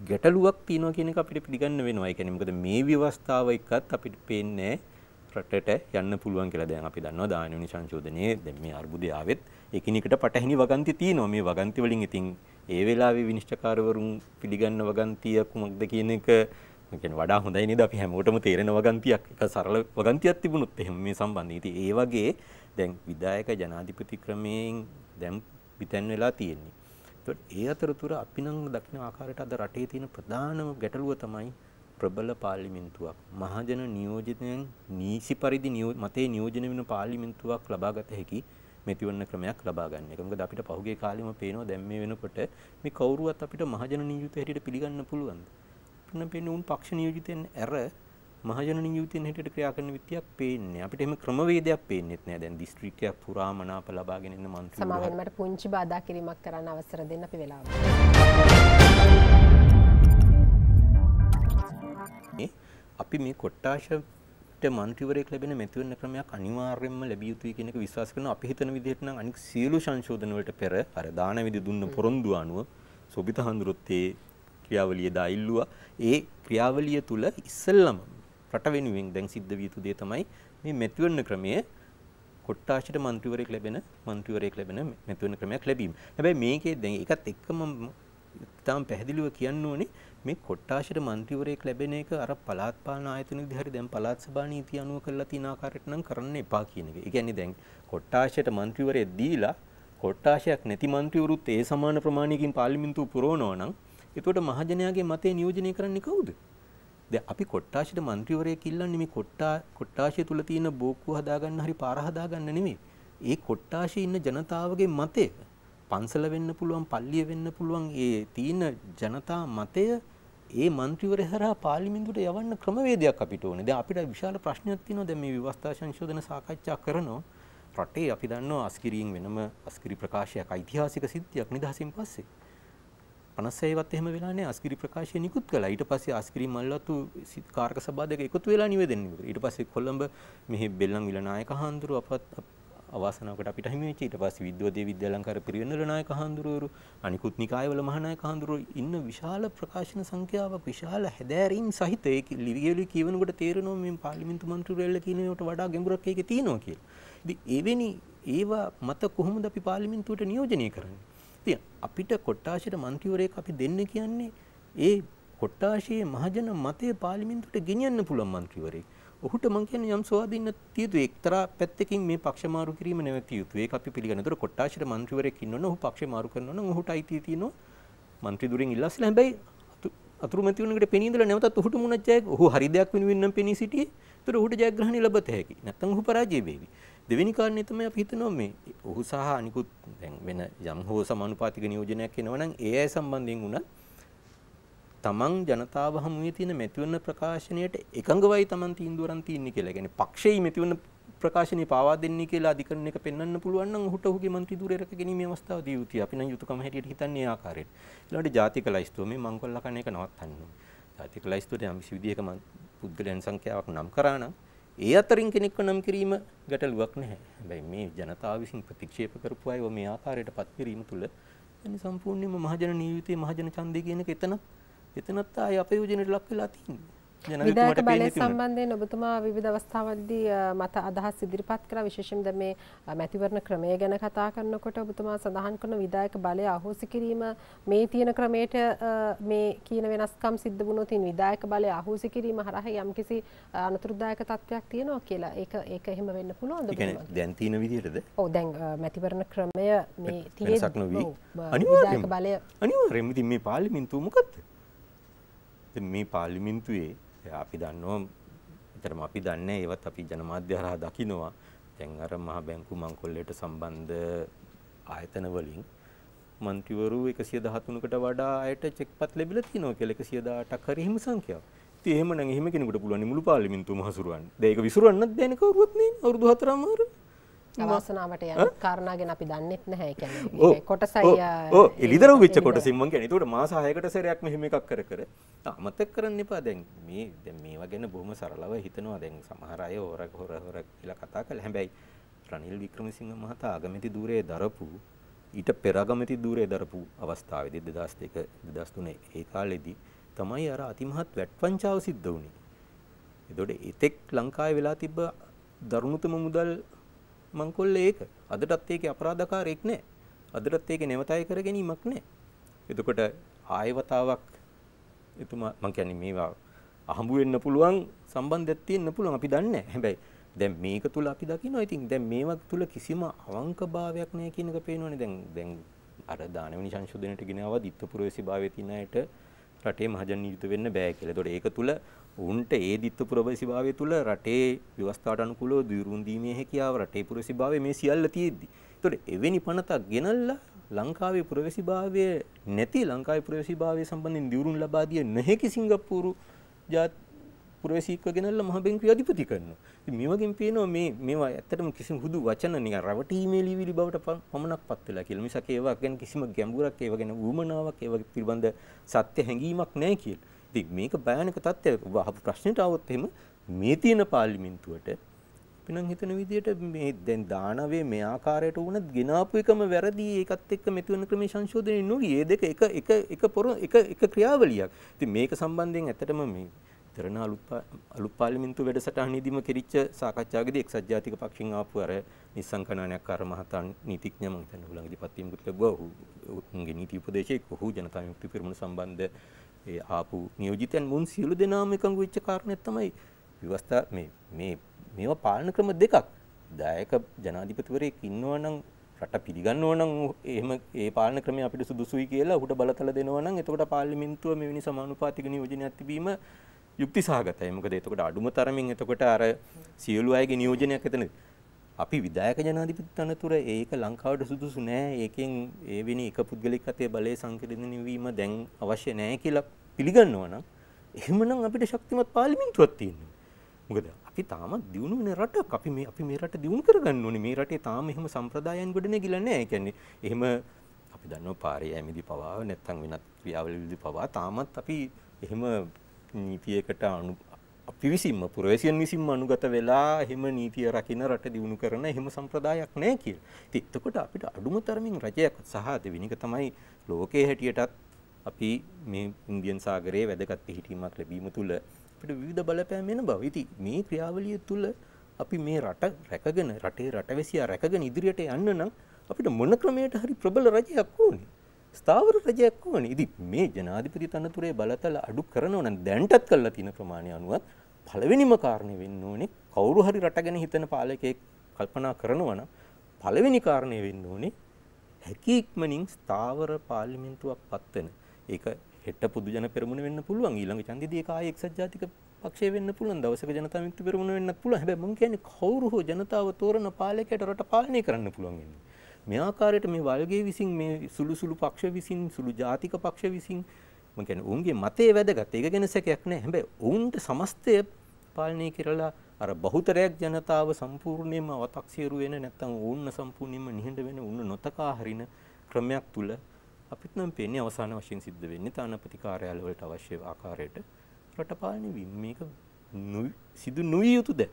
ගැටලුවක් තියෙනවා කියන එක අපිට පිළිගන්න වෙනවා. ඒ කියන්නේ මොකද මේ ව්‍යවස්ථාව එක්කත් අපිට පේන්නේ රටට යන්න පුළුවන් කියලා. දැන් අපි දන්නවා දාන වෙනි සංශෝධනයේ දැන් මේ අර්බුදය ආවෙත් එකිනෙකට පටහැනි වගන්ති තියෙනවා. මේ වගන්ති වලින් ඉතින් ඒ වෙලාවේ විනිශ්චයකාරවරුන් පිළිගන්න වගන්තිය කුමක්ද කියන එක කියන්නේ වඩා හොඳයි නේද? අපි හැමෝටම තේරෙන වගන්තියක් එක සරල වගන්තියක් තිබුණොත් එහෙම මේ සම්බන්ධයෙන්. ඉතින් ඒ වගේ දැන් විධායක ජනාධිපති ක්‍රමයෙන් දැන් පිටන් වෙලා තියෙන්නේ. ඒත් ඒ අතරතුර අපි නම් දකින ආකාරයට අද රටේ තියෙන ප්‍රධානම ගැටලුව තමයි ප්‍රබල පාර්ලිමේන්තුවක්. මහජන නියෝජිතයන් නීසි පරිදි මතේ නියෝජනය වෙන පාර්ලිමේන්තුවක් ලබාගත හැකි මෙතිවරණ ක්‍රමයක් ලබා ගන්න එක. මොකද අපිට පහුගිය කාලෙම පේනවා දැන් මේ වෙනකොට මේ කවුරුවත් අපිට මහජන නියෝජිත හැටියට පිළිගන්න පුළුවන්ද? අපිට පේන්නේ උන් පක්ෂ නියෝජිතයන් ඇර මහජන නියෝජිතයන් හැටියට ක්‍රියා කරන විදියක් පේන්නේ. අපිට එහෙම ක්‍රමවේදයක් පේන්නේත් නෑ. දැන් දිස්ත්‍රික්කයක් පුරා මනාප ලබාගෙන ඉන්න මන්ත්‍රීවරු සමාවෙන්න මට පුංචි බාධා කිරීමක් කරන්න අවසර දෙන්න අපි වෙලාව. අපි මේ කොට්ටාශට මන්ත්‍රීවරයෙක් ලැබෙන මෙතිවරණ ක්‍රමයක් අනිවාර්යයෙන්ම ලැබිය යුතුයි කියන එක විශ්වාස කරනවා. අපි හිතන විදිහට නම් අනික් සියලු සංශෝධන වලට පෙර අර දාන විදි දුන්න පොරොන්දු අනුව සොබිත හඳුරුත් ඒ ක්‍රියාවලිය දායිල්ලුවා. ඒ ක්‍රියාවලිය තුල ඉස්සෙල්ලම රට වෙනුවෙන් දැන් සිද්ධ විය යුතු දේ තමයි මේ මෙතිවරණ ක්‍රමය කොට්ටාශට මන්ත්‍රීවරයෙක් ලැබෙන මන්ත්‍රීවරයෙක් ලැබෙන මෙතිවරණ ක්‍රමයක් ලැබීම. හැබැයි මේකේ දැන් ඒකත් එක්කම තාම පැහැදිලිව කියන්න ඕනේ මේ කොට්ටාශයට මන්ත්‍රීවරයෙක් ලැබෙන එක අර පළාත් පාලන ආයතන විදිහට දැන් පළාත් සභා නීතිය අනුව කරලා තියෙන ආකාරයට නම් කරන්න එපා කියන එක. ඒ කියන්නේ දැන් කොට්ටාශයට මන්ත්‍රීවරයෙක් දීලා කොට්ටාශයක් නැති මන්ත්‍රීවරුත් ඒ සමාන ප්‍රමාණයකින් පාර්ලිමේන්තුව පුරවනවා නම් එතකොට මහජනයාගේ මතය නියෝජනය කරන්නේ කවුද? දැන් අපි කොට්ටාශයට මන්ත්‍රීවරයෙක් ඉල්ලන්නේ මේ කොට්ටා කොට්ටාශය තුල තියෙන බෝක්කුව හදාගන්න හරි පාර හදාගන්න නෙමෙයි. ඒ කොට්ටාශයේ ඉන්න ජනතාවගේ මතය පන්සල වෙන්න පුළුවන්, පල්ලිය වෙන්න පුළුවන්, ඒ තියෙන ජනතා මතය ඒ මන්ත්‍රීවරය හරහා පාර්ලිමේන්තුවට යවන්න ක්‍රමවේදයක් අපිට ඕනේ. දැන් අපිට විශාල ප්‍රශ්නයක් තියෙනවා. දැන් මේ විවස්ථා සංශෝධන සාකච්ඡා කරනවා. රටේ අපි දන්නවා අස්කිරියෙන් වෙනම අස්කිරි ප්‍රකාශයක් ඓතිහාසික සිද්ධියක් නිදහසින් පස්සේ. පනස්සයවත් එහෙම වෙලා නැහැ. අස්කිරි ප්‍රකාශය නිකුත් කළා. ඊට පස්සේ අස්කිරි මල්වතු කාරක සභාව දෙක එකතු වෙලා නිවේදනය කළා. ඊට පස්සේ කොළඹ මෙහි බෙල්ලන්විල නායක හාමුදුරුව අපත් අවාසනාවකට අපිට හිමි වෙච්ච. ඊට පස්සේ විද්වෝදේ විද්‍යාලංකාර පිරිවෙන්නල නායක හාමුදුරුවෝ අනිකුත් නිකායවල මහානායක හාමුදුරුවෝ ඉන්න විශාල ප්‍රකාශන සංඛ්‍යාවක් විශාල හැදෑරීම් සහිත ඒ ලිවියලි කියවනකොට තේරෙනවා මේ පාර්ලිමේන්තු මන්ත්‍රීවරයලා කියන ඒවාට වඩා ගැඹුරක් ඒකේ තියෙනවා කියලා. ඉතින් එවැනි ඒවා මත කොහොමද අපි පාර්ලිමේන්තුවට නියෝජනය කරන්නේ? ඉතින් අපිට කොට්ටාශයට මන්ත්‍රීවරයෙක් අපි දෙන්න කියන්නේ ඒ කොට්ටාශයේ මහජන මතය පාර්ලිමේන්තුවට ගෙනියන්න පුළුවන් මන්ත්‍රීවරයෙක්. ඔහුට මං කියන්නේ යම් ස්වාධීන තියුතු එක්තරා පැත්තකින් මේ පක්ෂ මාරු කිරීම නැවතිය යුතුයි. ඒක අපි පිළිගන්නවා. ඒතර කොට්ටාශයට මන්ත්‍රීවරයෙක් ඉන්නවනම් ඔහු පක්ෂ මාරු කරනවා නම් ඔහුට අයිතිය තියෙනවා මන්ත්‍රී දුරින් ඉල්ලාසලා. හැබැයි අතුරු මැති වෙනකට පෙනී ඉඳලා නැවතත් ඔහුට මුණක් ජය ඔහු හරි දෙයක් වෙනුවෙන් නම් පෙනී සිටියේ. ඒතර ඔහුට ජයග්‍රහණය ලැබත හැකි. නැත්නම් ඔහු පරාජය වේවි. දෙවෙනි කාරණේ තමයි අපි හිතනවා මේ ඔහු සහ අනිකුත් දැන් වෙන යම් හෝ සමානුපාතික නියෝජනයක් එනවා නම් ඒ අය සම්බන්ධයෙන් උනත් තමන් ජනතාව හමුවේ තියෙන මෙතිවරණ ප්‍රකාශනයට එකඟවයි තමන් තීන්දුව අරන් තින්නේ කියලා. ඒ කියන්නේ පක්ෂයේ මෙතිවරණ ප්‍රකාශනය පාවා දෙන්නේ කියලා අධිකරණයක පෙන්වන්න පුළුවන් නම් ඔහුට ඔහුගේ මන්ත්‍රී ධූරය රැකගැනීමේ අවස්ථාව දී යුතුයි. අපි නම් යුතුයකම හැටියට හිතන්නේ ඒ ආකාරයට. ඊළඟට ජාතික ලයිස්තුව මේ මංකොල්ල කන එක නවත්තන්න ඕනේ. ජාතික ලයිස්තුවේ යම් කිසි විදියක පුද්ගලයන් සංඛ්‍යාවක් නම් කරා නම් ඒ අතරින් කෙනෙක්ව නම් කිරීම ගැටලුවක් නැහැ. හැබැයි මේ ජනතාව විසින් ප්‍රතික්ෂේප කරපු අයව මේ ආකාරයට පත් කිරීම තුළ එනි සම්පූර්ණයෙන්ම මහජන නීතියේ මහජන ඡන්දය කියන එක එතන එතනත් ආය අපයෝජනයට ලක් වෙලා තියෙනවා. විධායක බලය සම්බන්ධයෙන් ඔබතුමා විවිධ අවස්ථාවලදී මත අදහස් ඉදිරිපත් කළා. විශේෂයෙන්ම දැන් මේ මැතිවරණ ක්‍රමය ගැන කතා කරනකොට ඔබතුමා සඳහන් කරන විධායක බලය අහෝසි කිරීම මේ තියෙන ක්‍රමයට මේ කියන වෙනස්කම් සිද්ධ වුණොත් ඉන් විධායක බලය අහෝසි කිරීම හරහා යම්කිසි අනතුරුදායක තත්ත්වයක් තියෙනවා කියලා. ඒක ඒක එහෙම වෙන්න පුළුවන්ද? ඒ කියන්නේ දැන් තියෙන විදිහටද? ඔව් දැන් මැතිවරණ ක්‍රමය මේ තියෙන විධායක බලය අනිවාර්යයෙන්ම ඉතින් මේ පාර්ලිමේන්තුව මොකද්ද? මේ පාර්ලිමේන්තුවේ අපි දන්නවා විතරම අපි දන්නේ ඒවත් අපි ජනමාධ්‍ය හරහා දකිනවා. දැන් අර මහ බැංකු මංකොල්ලයට සම්බන්ධ ආයතන වලින් මන්ත්‍රීවරු එකසිය දහතුනකට වඩා අයට චෙක්පත් ලැබිලා තියෙනවා කියලා එකසිය දහඅටක් හරි හිම සංඛ්‍යාව. ඉතින් එහෙමනම් එහෙම කෙනෙකුට පුළුවන් මුළු පාර්ලිමේන්තුවම හසුරවන්න. දැන් ඒක විසුරවන්නත් බෑනේ කවුරුවත් නේ. අවුරුදු හතරමාර අවාසනාවට යන කාරණා ගැන අපි දන්නෙත් නැහැ. ඒ කියන්නේ කොටසයි ඔව් එළිදරව් වෙච්ච කොටසින් මං කියන්නේ. ඒකට මාස හයකට සැරයක් මෙහෙම එකක් කර කර අමතක කරන්න එපා. දැන් මේ දැන් මේවා ගැන බොහොම සරලව හිතනවා. දැන් සමහර අය හොර හොර හොර කියලා කතා කළා. හැබැයි රනිල් වික්‍රමසිංහ මහතා අගමැති ධූරයේ දරපු ඊට පෙර අගමැති ධූරයේ දරපු අවස්ථාවේදී දෙදාස් දෙක දෙදාස් තුන ඒ කාලෙදී තමයි අර අතිමහත් වැට්වංචාව සිද්ධ වුණේ. එතකොට එතෙක් ලංකාවේ වෙලා තිබ්බ දරුණුතම මුදල් මංකොල්ල ඒක. අදටත් ඒකේ අපරාධකාරයෙක් නැහැ. අදටත් ඒකේ නැවතයි කර ගැනීමක් නැහැ. එතකොට ආයවතාවක් එතුමා මං කියන්නේ මේවා අහඹු වෙන්න පුළුවන් සම්බන්ධයක් තියෙන්න පුළුවන් අපි දන්නේ නැහැ. හැබැයි දැන් මේක තුල අපි දකිනවා ඉතින් දැන් මේවා තුල කිසිම අවංකභාවයක් නැහැ කියන එක පේනවනේ. දැන් දැන් අර දානවෙනි සංශෝධනයට ගෙනාවා ditth පුරවැසි භාවයේ තියෙන අයට රටේ මහජන නියුත වෙන්න බෑ කියලා. ඒතකොට ඒක තුල උන්ට ඒ ditth පුරවැසි භාවයේ තුල රටේ ව්‍යවස්ථාවට අනුකූලව දියුරුම් දීමේ හැකියාව රටේ පුරවැසි භාවයේ මේ සියල්ල තියෙද්දි. ඒතකොට එවැනි පනතක් ගෙනල්ලා ලංකාවේ පුරවැසි භාවය නැති ලංකාවේ පුරවැසි භාවය සම්බන්ධයෙන් දියුරුම් ලබා දිය නොහැකි සිංගප්පූරු ජාත් පුරවැසියෙක්ව ගෙනල්ලා මහ බැංකුවේ අධිපති කරනවා. ඉතින් මේ වගේම පේනවා මේ මේවා ඇත්තටම කිසිම හුදු වචන නිකන් රවටීමේ ලිවිලි බවට පමණක් පත් වෙලා කියලා. මිසක් ඒවා ගැන කිසිම ගැඹුරක් ඒවා ගැන වුමනාවක් ඒවා පිළිබඳ සත්‍ය හැඟීමක් නැහැ කියලා. ඉතින් මේක භයානක තත්ත්වයක්. වහපු ප්‍රශ්නෙට આવොත් එහෙම මේ තියෙන පාර්ලිමේන්තුවට අපි නම් හිතන විදිහට මේ දැන් දානවේ මේ ආකාරයට වුණත් ගෙනාපු එකම වැරදි. ඒකත් එක්ක මෙතු වෙන ක්‍රමයේ සංශෝධනය නොවි. මේ දෙක එක එක එක පොර එක එක ක්‍රියාවලියක්. ඉතින් මේක සම්බන්ධයෙන් ඇත්තටම මේ තරණ අලුත් පාර්ලිමේන්තු වැඩසටහනේදීම කෙරිච්ච සාකච්ඡාවකදී එක්සත් ජාතික පක්ෂයෙන් ආපු අර නිස්සංකනානයක් අර මහතා නීතිඥ මම හිතන්නේ උලංගිදී පත්වීමකට ලැබුවා. ඔහුගේ නීති උපදේශයක් ඔහු ජනතා විමුක්ති පෙරමුණ සම්බන්ධ ඒ ආපු නියෝජිතයන් මුන් සියලු දෙනාම එකඟ වෙච්ච කාරණයක් තමයි ව්‍යවස්ථා මේ මේ මේවා පාලන ක්‍රම දෙකක්. දායක ජනාධිපතිවරයෙක් ඉන්නවා නම් රට පිළිගන්නවා නම් එහෙම ඒ පාලන ක්‍රමය අපිට සුදුසුයි කියලා ඔහුට බලතල දෙනවා නම් එතකොට පාර්ලිමේන්තුව මෙවැනි සමානුපාතික නියෝජනයක් තිබීම යුක්ති සහගතයි. මොකද එතකොට අඩුම තරමින් එතකොට අර සියලු අයගේ නියෝජනයක් එතන අපි විධායක ජනාධිපති තනතුර ඒක ලංකාවට සුදුසු නෑ. ඒකෙන් ඒ වෙනි එක පුද්ගලික අතේ බලය සංකීර්ණ වීම දැන් අවශ්‍ය නෑ කියලා පිළිගන්නවා නම් එහෙමනම් අපිට ශක්තිමත් පාර්ලිමේන්තුවක් තියෙනවා. මොකද අපි තාමත් දියුණු වෙන රටක්. අපි මේ අපි මේ රට දියුණු කරගන්න ඕනේ. මේ රටේ තාම එහෙම සම්ප්‍රදායන් ගොඩනැගිලා නෑ. ඒ කියන්නේ එහෙම අපි දන්නවා පාරේ යෑමේදී පවා නැත්නම් වෙනත් ක්‍රියාවලිවලදී පවා තාමත් අපි එහෙම නීතියකට අනු අපි විසින්ම පුරවැසියන් විසින්ම අනුගත වෙලා එහෙම නීතිය රකින්න රට දියුණු කරන එහෙම සම්ප්‍රදායක් නැහැ කියලා. ඉතින් එතකොට අපිට අඩුම තරමින් රජයක් සහ දෙවෙනි එක තමයි ලෝකයේ හැටියටත් අපි මේ ඉන්දියන් සාගරයේ වැදගත් පිහිටීමක් ලැබීම තුළ අපිට විවිධ බලපෑම් වෙන බව. ඉතින් මේ ක්‍රියාවලිය තුළ අපි මේ රට රැකගෙන රටේ රටවැසියා රැකගෙන ඉදිරියට යන්න නම් අපිට මොන ක්‍රමයකට හරි ප්‍රබල රජයක් ඕනේ. ස්ථාවර රජයක් ඕනේ. ඉතින් මේ ජනාධිපති තනතුරේ බලතල අඩු කරනවා නම් දැන්ටත් කරලා තියෙන ප්‍රමාණය අනුවත් පළවෙනිම කාරණේ වෙන්න ඕනේ කවුරු හරි රට ගැන හිතන පාලකයෙක් කල්පනා කරනවා නම් පළවෙනි කාරණේ වෙන්න ඕනේ හැකි ඉක්මනින් ස්ථාවර පාර්ලිමේන්තුවක් පත් වෙන. ඒක හෙට පොදු ජන පෙරමුණ වෙන්න පුළුවන්. ඊළඟ ඡන්දෙදී ඒක ආයේ එක්සත් ජාතික පක්ෂය වෙන්න පුළුවන්. දවසක ජනතා විමුක්ති පෙරමුණ වෙන්නත් පුළුවන්. හැබැයි මම කියන්නේ කවුරු හෝ ජනතාව තෝරන පාලකයට රට පාලනය කරන්න පුළුවන් වෙන්නේ. මේ ආකාරයට මේ වල්ගේ විසින් මේ සුළු සුළු පක්ෂ විසින් සුළු ජාතික පක්ෂ විසින් මම කියන්නේ උන්ගේ මතය වැදගත්. ඒක ගැන සැකයක් නැහැ. හැබැයි උන්ට සමස්තය පාලනය කරලා අර බහුතරයක් ජනතාව සම්පූර්ණයෙන්ම අව탁සිරු වෙන නැත්නම් ඕන්න සම්පූර්ණයෙන්ම නිහඬ වෙන උන්න නොතකා හරින ක්‍රමයක් තුල අපිට නම් පේන්නේ අවසාන වශයෙන් සිද්ධ වෙන්නේ තානාපති කාර්යාල වලට අවශ්‍ය ආකාරයට රට පාලනය වීම. මේක සිදු නොවිය යුතුද?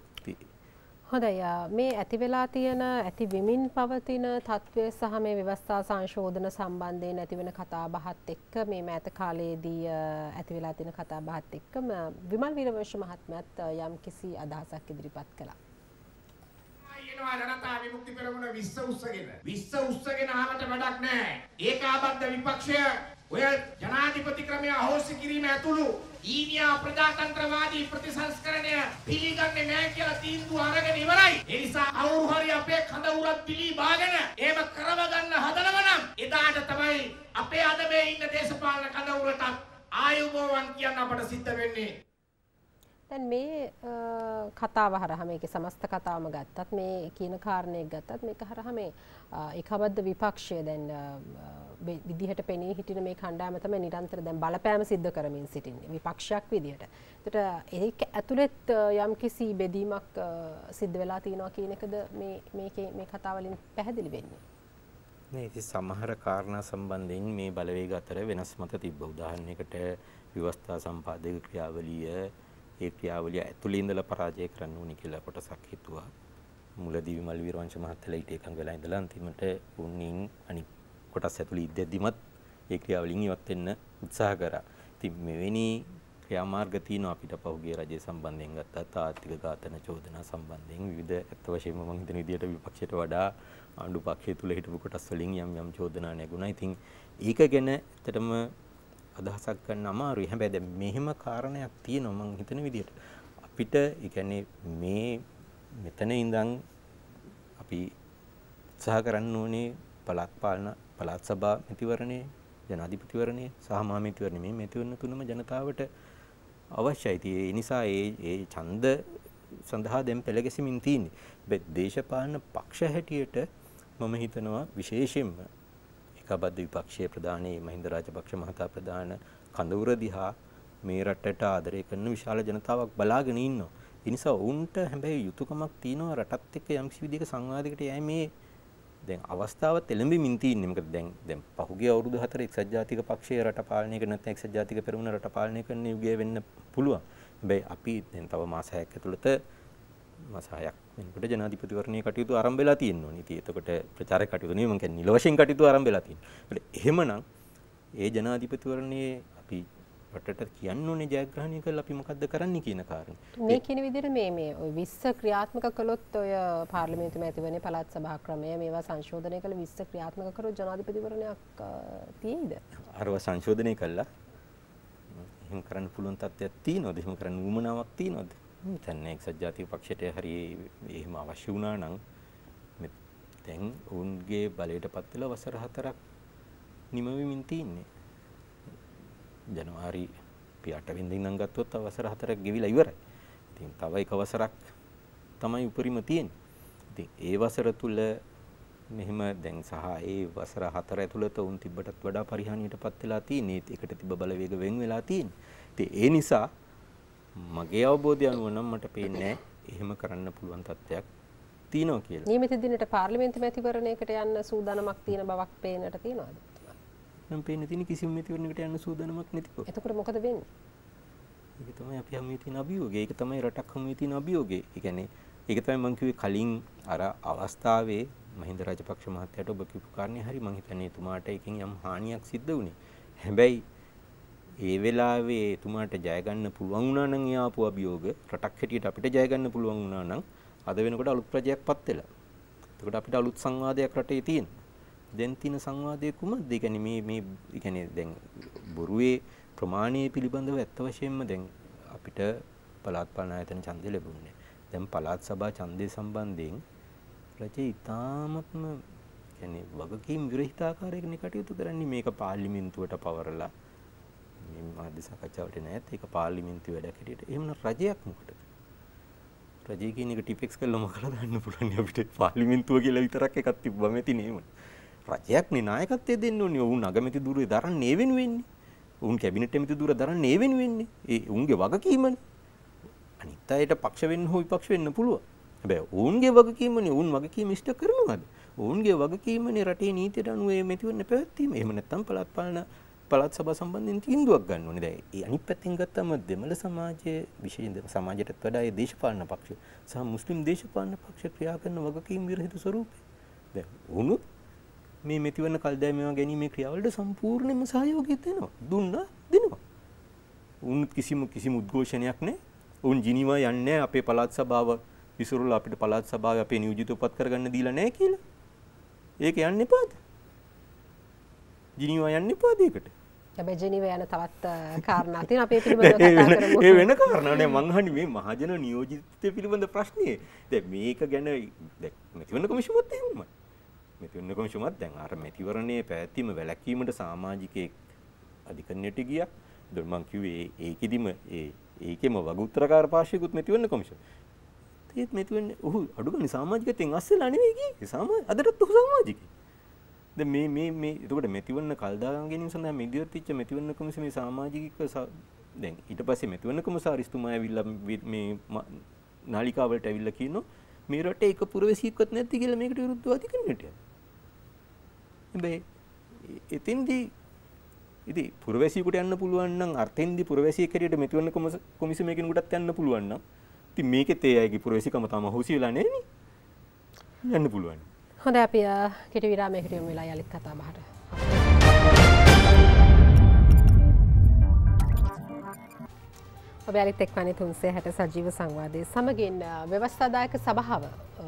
හොඳයි. මේ ඇති වෙලා තියෙන ඇති වෙමින් පවතින තත්ත්වය සහ මේ ව්‍යවස්ථා සංශෝධන සම්බන්ධයෙන් ඇති වෙන කතා බහත් එක්ක මේ මෑත කාලයේදී ඇති වෙලා තියෙන කතා බහත් එක්ක විමල් වීරවංශ මහත්මයාත් යම් කිසි අදහසක් ඉදිරිපත් කළා. එනවා ජනතා විමුක්ති පෙරමුණ විශ්ව උස්සගෙන විශ්ව උස්සගෙන ආවට වැඩක් නැහැ. ඒකාබද්ධ විපක්ෂය ඔය ජනාධිපති ක්‍රමය අහෝසි කිරීම ඇතුළු ඊනියා ප්‍රජාතන්ත්‍රවාදී ප්‍රතිසංස්කරණය පිළිගන්නේ නැහැ කියලා තීන්දුව අරගෙන ඉවරයි. ඒ නිසා කවුරු හරි අපේ කඳ උරක් පිළි බාගෙන ඒව කරව ගන්න හදනව නම් එදාට තමයි අපේ අද මේ ඉන්න දේශපාලන කඳ උරට ආයුබෝවන් කියන්න අපට සිද්ධ වෙන්නේ. දැන් මේ කතාව හරහා මේකේ සමස්ත කතාවම ගත්තත් මේ කියන කාරණයක් ගත්තත් මේක හරහා මේ ඒකාබද්ධ විපක්ෂය දැන් විදිහට පෙනී හිටින මේ කණ්ඩායම තමයි නිරන්තර දැන් බලපෑම සිද්ධ කරමින් සිටින්නේ විපක්ෂයක් විදිහට. ඒකට ඒක ඇතුළත් යම් කිසි බෙදීමක් සිද්ධ වෙලා තියෙනවා කියන එකද මේ මේකේ මේ කතාව වලින් පැහැදිලි වෙන්නේ. මේ ඉතින් සමහර කාරණා සම්බන්ධයෙන් මේ බලවේග අතර වෙනස් මත තිබ්බ. උදාහරණයකට ව්‍යවස්ථා සම්පාදක ක්‍රියාවලිය ඒ ක්‍රියාවලිය ඇතුළේ ඉඳලා පරාජය කරන්න ඕනි කියලා කොටසක් හිතුවා. මුලදී විමල් වීරවංශ මහත්තයලා ඊට එකඟ වෙලා ඉඳලා අන්තිමට උන්නින් අනිත් කොටස් ඇතුළේ ඉද්දෙද්දිමත් ඒ ක්‍රියාවලින් ඉවත් වෙන්න උත්සාහ කරා. ඉතින් මෙවැනි ක්‍රියාමාර්ග තියෙනවා අපිට පහුගිය රජය සම්බන්ධයෙන් ගත්තත් ආර්ථික ඝාතන චෝදනා සම්බන්ධයෙන් විවිධ අත් වශයෙන්ම මම හිතන විදිහට විපක්ෂයට වඩා ආණ්ඩු පක්ෂය තුල හිටපු කොටස් වලින් යම් යම් චෝදනා නැගුණා. ඉතින් ඒක ගැන ඇත්තටම අදහසක් ගන්න අමාරුයි. හැබැයි දැන් මෙහෙම කාරණයක් තියෙනවා මම හිතන විදිහට. අපිට ඒ කියන්නේ මේ මෙතන ඉඳන් අපි උත්සාහ කරන්න ඕනේ පළාත් පාලන පළාත් සභා මැතිවරණයේ ජනාධිපතිවරණයේ සහ මහා මැතිවරණයේ මේ මැතිවරණ තුනම ජනතාවට අවශ්‍යයි. ඒ නිසා ඒ ඒ ඡන්ද සඳහා දැන් පෙළ ගැසීමින් තියෙන්නේ. බෙත් දේශපාලන පක්ෂ හැටියට මම හිතනවා විශේෂයෙන්ම ඒකාබද්ධ විපක්ෂයේ ප්‍රධානී මහින්ද රාජපක්ෂ මහතා ප්‍රධාන කඳවුර දිහා මේ රටට ආදරය කරන විශාල ජනතාවක් බලාගෙන ඉන්නවා. ඒ නිසා වුන්ට හැබැයි යුතුයකමක් තියෙනවා රටත් එක්ක යම්කිසි විදිහක සංවාදයකට යෑමේ දැන් අවස්ථාවත් එළඹෙමින් තියෙන්නේ. මොකද දැන් දැන් පහුගිය අවුරුදු හතර එක්සත් ජාතික පක්ෂයේ රට පාලනය කරන නැත්නම් එක්සත් ජාතික පෙරමුණ රට පාලනය කරන යුගය වෙන්න පුළුවන්. හැබැයි අපි දැන් තව මාස හයක් ඇතුළත මාස හයක් වෙනකොට ජනාධිපතිවරණයේ කටයුතු ආරම්භ වෙලා තියෙනවා. ඉතින් එතකොට ප්‍රචාර කටයුතු නෙවෙයි මම කියන්නේ නිල වශයෙන් කටයුතු ආරම්භ වෙලා තියෙනවා. එහෙමනම් ඒ ජනාධිපතිවරණයේ අපි රටට කියන්න ඕනේ ජයග්‍රහණය කළා අපි මොකද්ද කරන්න කියන කාරණේ. මේ කියන විදිහට මේ මේ විස්ස ක්‍රියාත්මක කළොත් ඔය පාර්ලිමේන්තු මැතිවරණේ පළාත් සභා ක්‍රමය මේවා සංශෝධනය කළ විස්ස ක්‍රියාත්මක කරොත් ජනාධිපතිවරණයක් තියෙයිද? අරව සංශෝධනය කළා. එහෙම කරන්න පුළුවන් තත්ත්වයක් තියෙනවද? එහෙම කරන්න උවමනාවක් තියෙනවද? මම හිතන්නේ එක්සත් ජාතික පක්ෂයට හරි එහෙම අවශ්‍ය වුණා නම් දැන් ඔවුන්ගේ බලයට පත් වෙලා වසර හතරක් නිමවෙමින් තින්නේ. ජනවාරි අට වෙනිදා ඉඳන් ගත්තොත් අවසර හතරක් ගෙවිලා ඉවරයි. ඉතින් තව එක වසරක් තමයි උපරිම තියෙන්නේ. ඉතින් ඒ වසර තුල මෙහෙම දැන් සහ ඒ වසර හතර ඇතුළත උන් තිබ්බටත් වඩා පරිහානියටපත් වෙලා තියෙන්නේ. ඒකට තිබ්බ බලවේග වෙන් වෙලා තියෙන්නේ. ඉතින් ඒ නිසා මගේ අවබෝධය අනුව නම් මට පේන්නේ එහෙම කරන්න පුළුවන් තත්ත්වයක් තියෙනවා කියලා. නියමිත දිනට පාර්ලිමේන්තු මැතිවරණයකට යන්න සූදානමක් තියෙන බවක් පේනට තියෙනවද? නම් පේන්නේ තියෙන කිසිම මැතිවරණයකට යන්න සූදානමක් නැතිව. එතකොට මොකද වෙන්නේ? ඒක තමයි අපි හමුවේ තියෙන අභියෝගය. ඒක තමයි රටක් හමුවේ තියෙන අභියෝගය. ඒ කියන්නේ ඒක තමයි මම කිව්වේ කලින් අර අවස්ථාවේ මහින්ද රාජපක්ෂ මහත්තයාට ඔබ කියපු කාරණේ හරි මම හිතන්නේ එතුමාට එකකින් යම් හානියක් සිද්ධ වුණේ. හැබැයි ඒ වෙලාවේ එතුමාට ජය ගන්න පුළුවන් වුණා නම් ඒ ආපු අභියෝග රටක් හැටියට අපිට ජය ගන්න පුළුවන් වුණා නම් අද වෙනකොට අලුත් ප්‍රජයක්පත් වෙලා. එතකොට අපිට අලුත් සංවාදයක් රටේ තියෙනවා. දැන් තියෙන සංවාදයේ කුමක්ද? ඒ කියන්නේ මේ මේ ඒ කියන්නේ දැන් බොරුවේ ප්‍රමාණය පිළිබඳව ඇත්ත වශයෙන්ම දැන් අපිට පළාත් පාලන ආයතන ඡන්දය ලැබුණේ. දැන් පළාත් සභා ඡන්දය සම්බන්ධයෙන් රජය ඉතාමත්ම කියන්නේ වගකීම් විරහිත ආකාරයකින් කටයුතු කරන්නේ. මේක පාර්ලිමේන්තුවට පවරලා මේ මාධ්‍ය සාකච්ඡාවට නෑත් ඒක පාර්ලිමේන්තු වැඩක් හැටියට. එහෙමනම් රජයක් මොකටද? රජය කියන එක ටිපෙක්ස් කරලා මොකලා දාන්න පුළුවන් අපිට පාර්ලිමේන්තුව කියලා විතරක් එකක් තිබ්බම ඇති නේම. රජයක් නේ නායකත්වය දෙන්න ඕනේ. උන් අගමැති දුරේ දරන්නේ ඒ වෙනුවෙන්නේ. උන් කැබිනට් එමෙති දුර දරන්නේ ඒ වෙනුවෙන්නේ. ඒ උන්ගේ වගකීමනේ. අනිත් අයට පක්ෂ වෙන්න හෝ විපක්ෂ වෙන්න පුළුවන්. හැබැයි උන්ගේ වගකීමනේ උන් වගකීම ඉෂ්ට කරනවද? උන්ගේ වගකීමනේ රටේ නීතියට අනුව මේ මෙතිවන්න පැවැත්වීම. එහෙම නැත්නම් පළාත් පාලන පළාත් සභා සම්බන්ධයෙන් තීන්දුවක් ගන්න ඕනේ. දැන් ඒ අනිත් පැත්තෙන් ගත්තම දෙමළ සමාජයේ විශේෂයෙන් සමාජයටත් වඩා ඒ දේශපාලන පක්ෂ සහ මුස්ලිම් දේශපාලන පක්ෂ ක්‍රියා කරන වගකීම් විරහිත ස්වරූපේ. දැන් උනුත් මේ මෙතිවන්න කල්දෑ මේවා ගැනීමේ ක්‍රියාවලට සම්පූර්ණයෙන්ම සහයෝගය දෙනවා. දුන්නා දෙනවා. උන් කිසිම කිසිම උද්ඝෝෂණයක් නැහැ. උන් ජිනීවා යන්නේ අපේ පළාත් සභාව විසිරුලා අපිට පළාත් සභාවේ අපේ නියෝජිතව පත් කරගන්න දීලා නැහැ කියලා. ඒක යන්න එපාද? ජිනීවා යන්න එපාද ඒකට? හැබැයි ජිනීවා යන තවත් කාරණා තියෙනවා අපේ පිළිබඳව කතා කරමු. ඒ වෙන කාරණා නේ මං අහන්නේ මේ මහජන නියෝජිතය පිළිබඳ ප්‍රශ්නේ. දැන් මේක ගැන දැන් මෙතිවන්න කොමිෂුමත් එහෙමමයි. මෙතිවන්න කොමිෂුමත් දැන් අර මෙතිවරණයේ පැවැත්වීම වැළැක්වීමට සමාජිකයෙක් අධිකරණයට ගියා. දැන් මං කිව්වේ ඒකෙදිම ඒ ඒකෙම වග උත්තරකාර පාර්ශ්වයකුත් මෙතිවන්න කොමිෂුම. ඒත් මෙතිවන්න ඔහු අඩු ගන්න සමාජිකයෙන් අස්සෙලා නෙවෙයි ගියේ. සමාජ අදටත් ඔහු සමාජිකයෙක්. දැන් මේ මේ මේ එතකොට මෙතිවන්න කල්දාගම් ගැනීම සඳහා මෙදියොත් ඉච්ච මෙතිවන්න කොමිසමේ සමාජික දැන් ඊට පස්සේ මෙතිවන්න කොමසාරිස්තුමා ඇවිල්ලා මේ නාලිකාවලට ඇවිල්ලා කියනවා මේ රටේ එක පුරවැසියෙක්වත් නැති කියලා මේකට විරුද්ධව අධිකරණයට යනවා. හැබැයි එතෙන්දී ඉතින් පුරවැසියෙකුට යන්න පුළුවන් නම් අර්ථෙන්දී පුරවැසියෙක් හැටියට මෙතිවන්න කොමිසමේ කෙනෙකුටත් යන්න පුළුවන් නම් ඉතින් මේකෙත් ඒ අයගේ පුරවැසිකම තම හොසි වෙලා නැහැ නේ. යන්න පුළුවන්. හොඳයි අපි කෙටි විරාමයකට යමු වෙලා යලිත් කතා බහට. ඔබ අලිත් එක්වන්නේ තුන්සිය හැට සජීව සංවාදයේ සමගින් ව්‍යවස්ථාදායක සභාව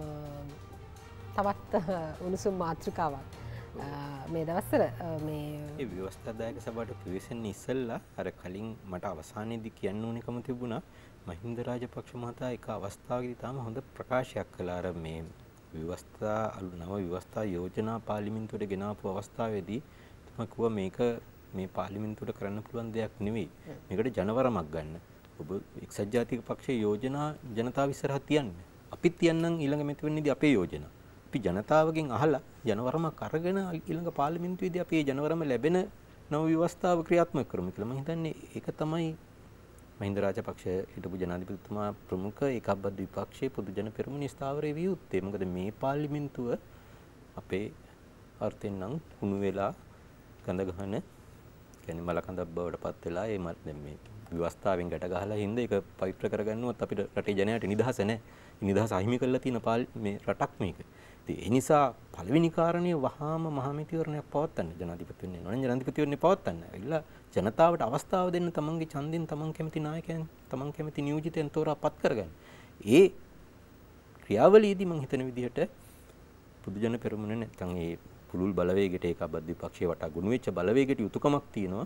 තවත් උණුසුම් මාතෘකාවක් මේ දවස්වල මේ ඒ ව්‍යවස්ථාදායක සභාවට ප්‍රවේශෙන්න ඉස්සෙල්ලා අර කලින් මට අවසානයේදී කියන්න ඕනකම තිබුණා මහින්ද රාජපක්ෂ මහතා එක අවස්ථාවකදී තාම හොඳ ප්‍රකාශයක් කළා අර මේ ව්‍යවස්ථා නව ව්‍යවස්ථා යෝජනා පාර්ලිමේන්තුවට ගෙනාපු අවස්ථාවේදී තමයි කිව්වා මේක මේ පාර්ලිමේන්තුවට කරන්න පුළුවන් දෙයක් නෙවෙයි මේකට ජනවරමක් ගන්න ඔබ එක්සත් ජාතික පක්ෂයේ යෝජනා ජනතාව ඉස්සරහ තියන්නේ අපිත් තියන්නම් ඊළඟ මෙතෙන්නේදී අපේ යෝජනා අපි ජනතාවගෙන් අහලා ජනවරමක් අරගෙන ඊළඟ පාර්ලිමේන්තුවේදී අපි මේ ජනවරම ලැබෙන නව ව්‍යවස්ථාව ක්‍රියාත්මක කරමු කියලා මම හිතන්නේ ඒක තමයි මහින්ද රාජපක්ෂ හිටපු ජනාධිපතිතුමා ප්‍රමුඛ ඒකබ්බත් විපක්ෂයේ පොදු ජන පෙරමුණේ ස්ථාවරයේ විය යුත්තේ මොකද මේ පාර්ලිමේන්තුව අපේ අර්ථයෙන් නම් කුණු වෙලා ගඳ ගහන කියන්නේ මල කඳක් බවට පත් වෙලා ඒ දැන් මේ ව්‍යවස්ථාවෙන් ගැට ගහලා හින්ද ඒක පවිත්‍ර කරගන්නවත් අපිට රටේ ජනයාට නිදහස නැහැ. නිදහස අහිමි කරලා තියෙන මේ රටක් මේක. ඉතින් ඒ නිසා පළවෙනි කාරණේ වහාම මහමැතිවරණයක් පවත්වන්න ජනාධිපති වෙන්න ඕනේ. ජනාධිපතිවරණේ පවත්වන්න. ඒilla ජනතාවට අවස්ථාව දෙන්න තමන්ගේ ඡන්දෙන් තමන් කැමති නායකයන් තමන් කැමති නියෝජිතයන් තෝරාපත් කරගන්න. ඒ ක්‍රියාවලියේදී මම හිතන විදිහට පොදු ජන පෙරමුණ නැත්නම් ඒ පුළුල් බලවේගයට ඒකබද්ධ විපක්ෂයේ වටා ගොනු වෙච්ච බලවේගයට යුතුයකමක් තියෙනවා.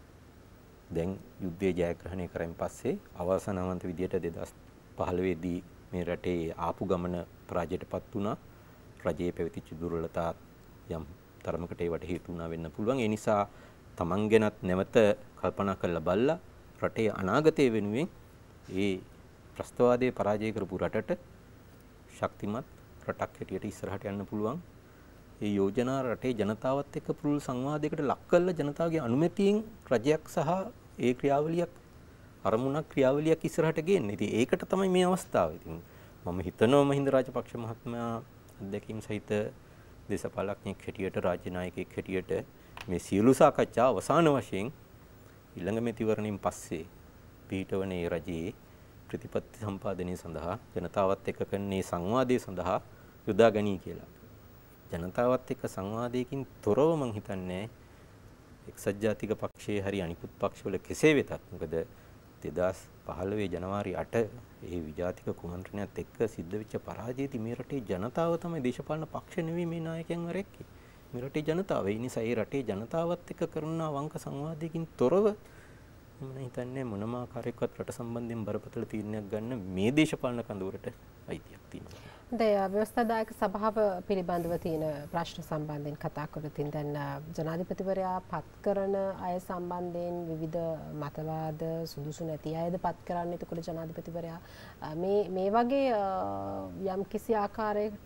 දැන් යුද්ධය ජයග්‍රහණය කරන් පස්සේ අවසානවන්ත විදියට දෙදහස් පහළොව දී මේ රටේ ආපු ගමන පරාජයටපත් වුණා. රජයේ පැවතිච්ච දුර්වලතා යම් තරමකට ඒවට හේතු වුණා වෙන්න පුළුවන්. ඒ නිසා තමන් ගැනත් නැවත කල්පනා කරලා බලලා රටේ අනාගතය වෙනුවෙන් ඒ ප්‍රස්තවාදයේ පරාජය කරපු රටට ශක්තිමත් රටක් හැටියට ඉස්සරහට යන්න පුළුවන්. ඒ යෝජනා රටේ ජනතාවත් එක්ක පුළුල් සංවාදයකට ලක් කරලා ජනතාවගේ අනුමැතියෙන් රජයක් සහ ඒ ක්‍රියාවලියක් අරමුණක් ක්‍රියාවලියක් ඉස්සරහට ගේන්න. ඉතින් ඒකට තමයි මේ අවස්ථාව. ඉතින් මම හිතනවා මහින්ද රාජපක්ෂ මහත්මයා අධ්‍යක්ෂින් සහිත දේශපාලඥයෙක් හැටියට රාජ්‍ය නායකයෙක් හැටියට මේ සියලු සාකච්ඡා අවසාන වශයෙන් ඊළඟ මෙතිවරණින් පස්සේ පිටවන ඒ රජයේ ප්‍රතිපත්ති සම්පාදනය සඳහා ජනතාවත් එක්ක කරන මේ සංවාදය සඳහා යොදා ගනී කියලා. ජනතාවත් එක්ක සංවාදයකින් තොරව මං හිතන්නේ එක්සත් ජාතික පක්ෂයේ හරි අනිකුත් පක්ෂවල කෙසේ වෙතත් මොකද දෙදහස් පහළොව ජනවාරි අට ඒ විජාතික කුමන්ත්‍රණයත් එක්ක සිද්ධ වෙච්ච පරාජයේදී මේ රටේ ජනතාව තමයි දේශපාලන පක්ෂ නෙවෙයි මේ නායකයන්ව රැක්කේ. මේ රටේ ජනතාව. ඒ නිසා ඒ රටේ ජනතාවත් එක්ක කරන වංක සංවාදයකින් තොරව මම හිතන්නේ මොනම ආකාරයකවත් රට සම්බන්ධයෙන් බරපතල තීරණයක් ගන්න මේ දේශපාලන කඳවුරට අයිතියක් තියෙනවා. දැන් ව්‍යවස්ථාදායක සභාව පිළිබඳව තියෙන ප්‍රශ්න සම්බන්ධයෙන් කතා කරමින් දැන් ජනාධිපතිවරයා පත් කරන අය සම්බන්ධයෙන් විවිධ මතවාද සුදුසු නැති අයද පත් කරන්න. එතකොට ජනාධිපතිවරයා මේ මේ වගේ යම් කිසි ආකාරයකට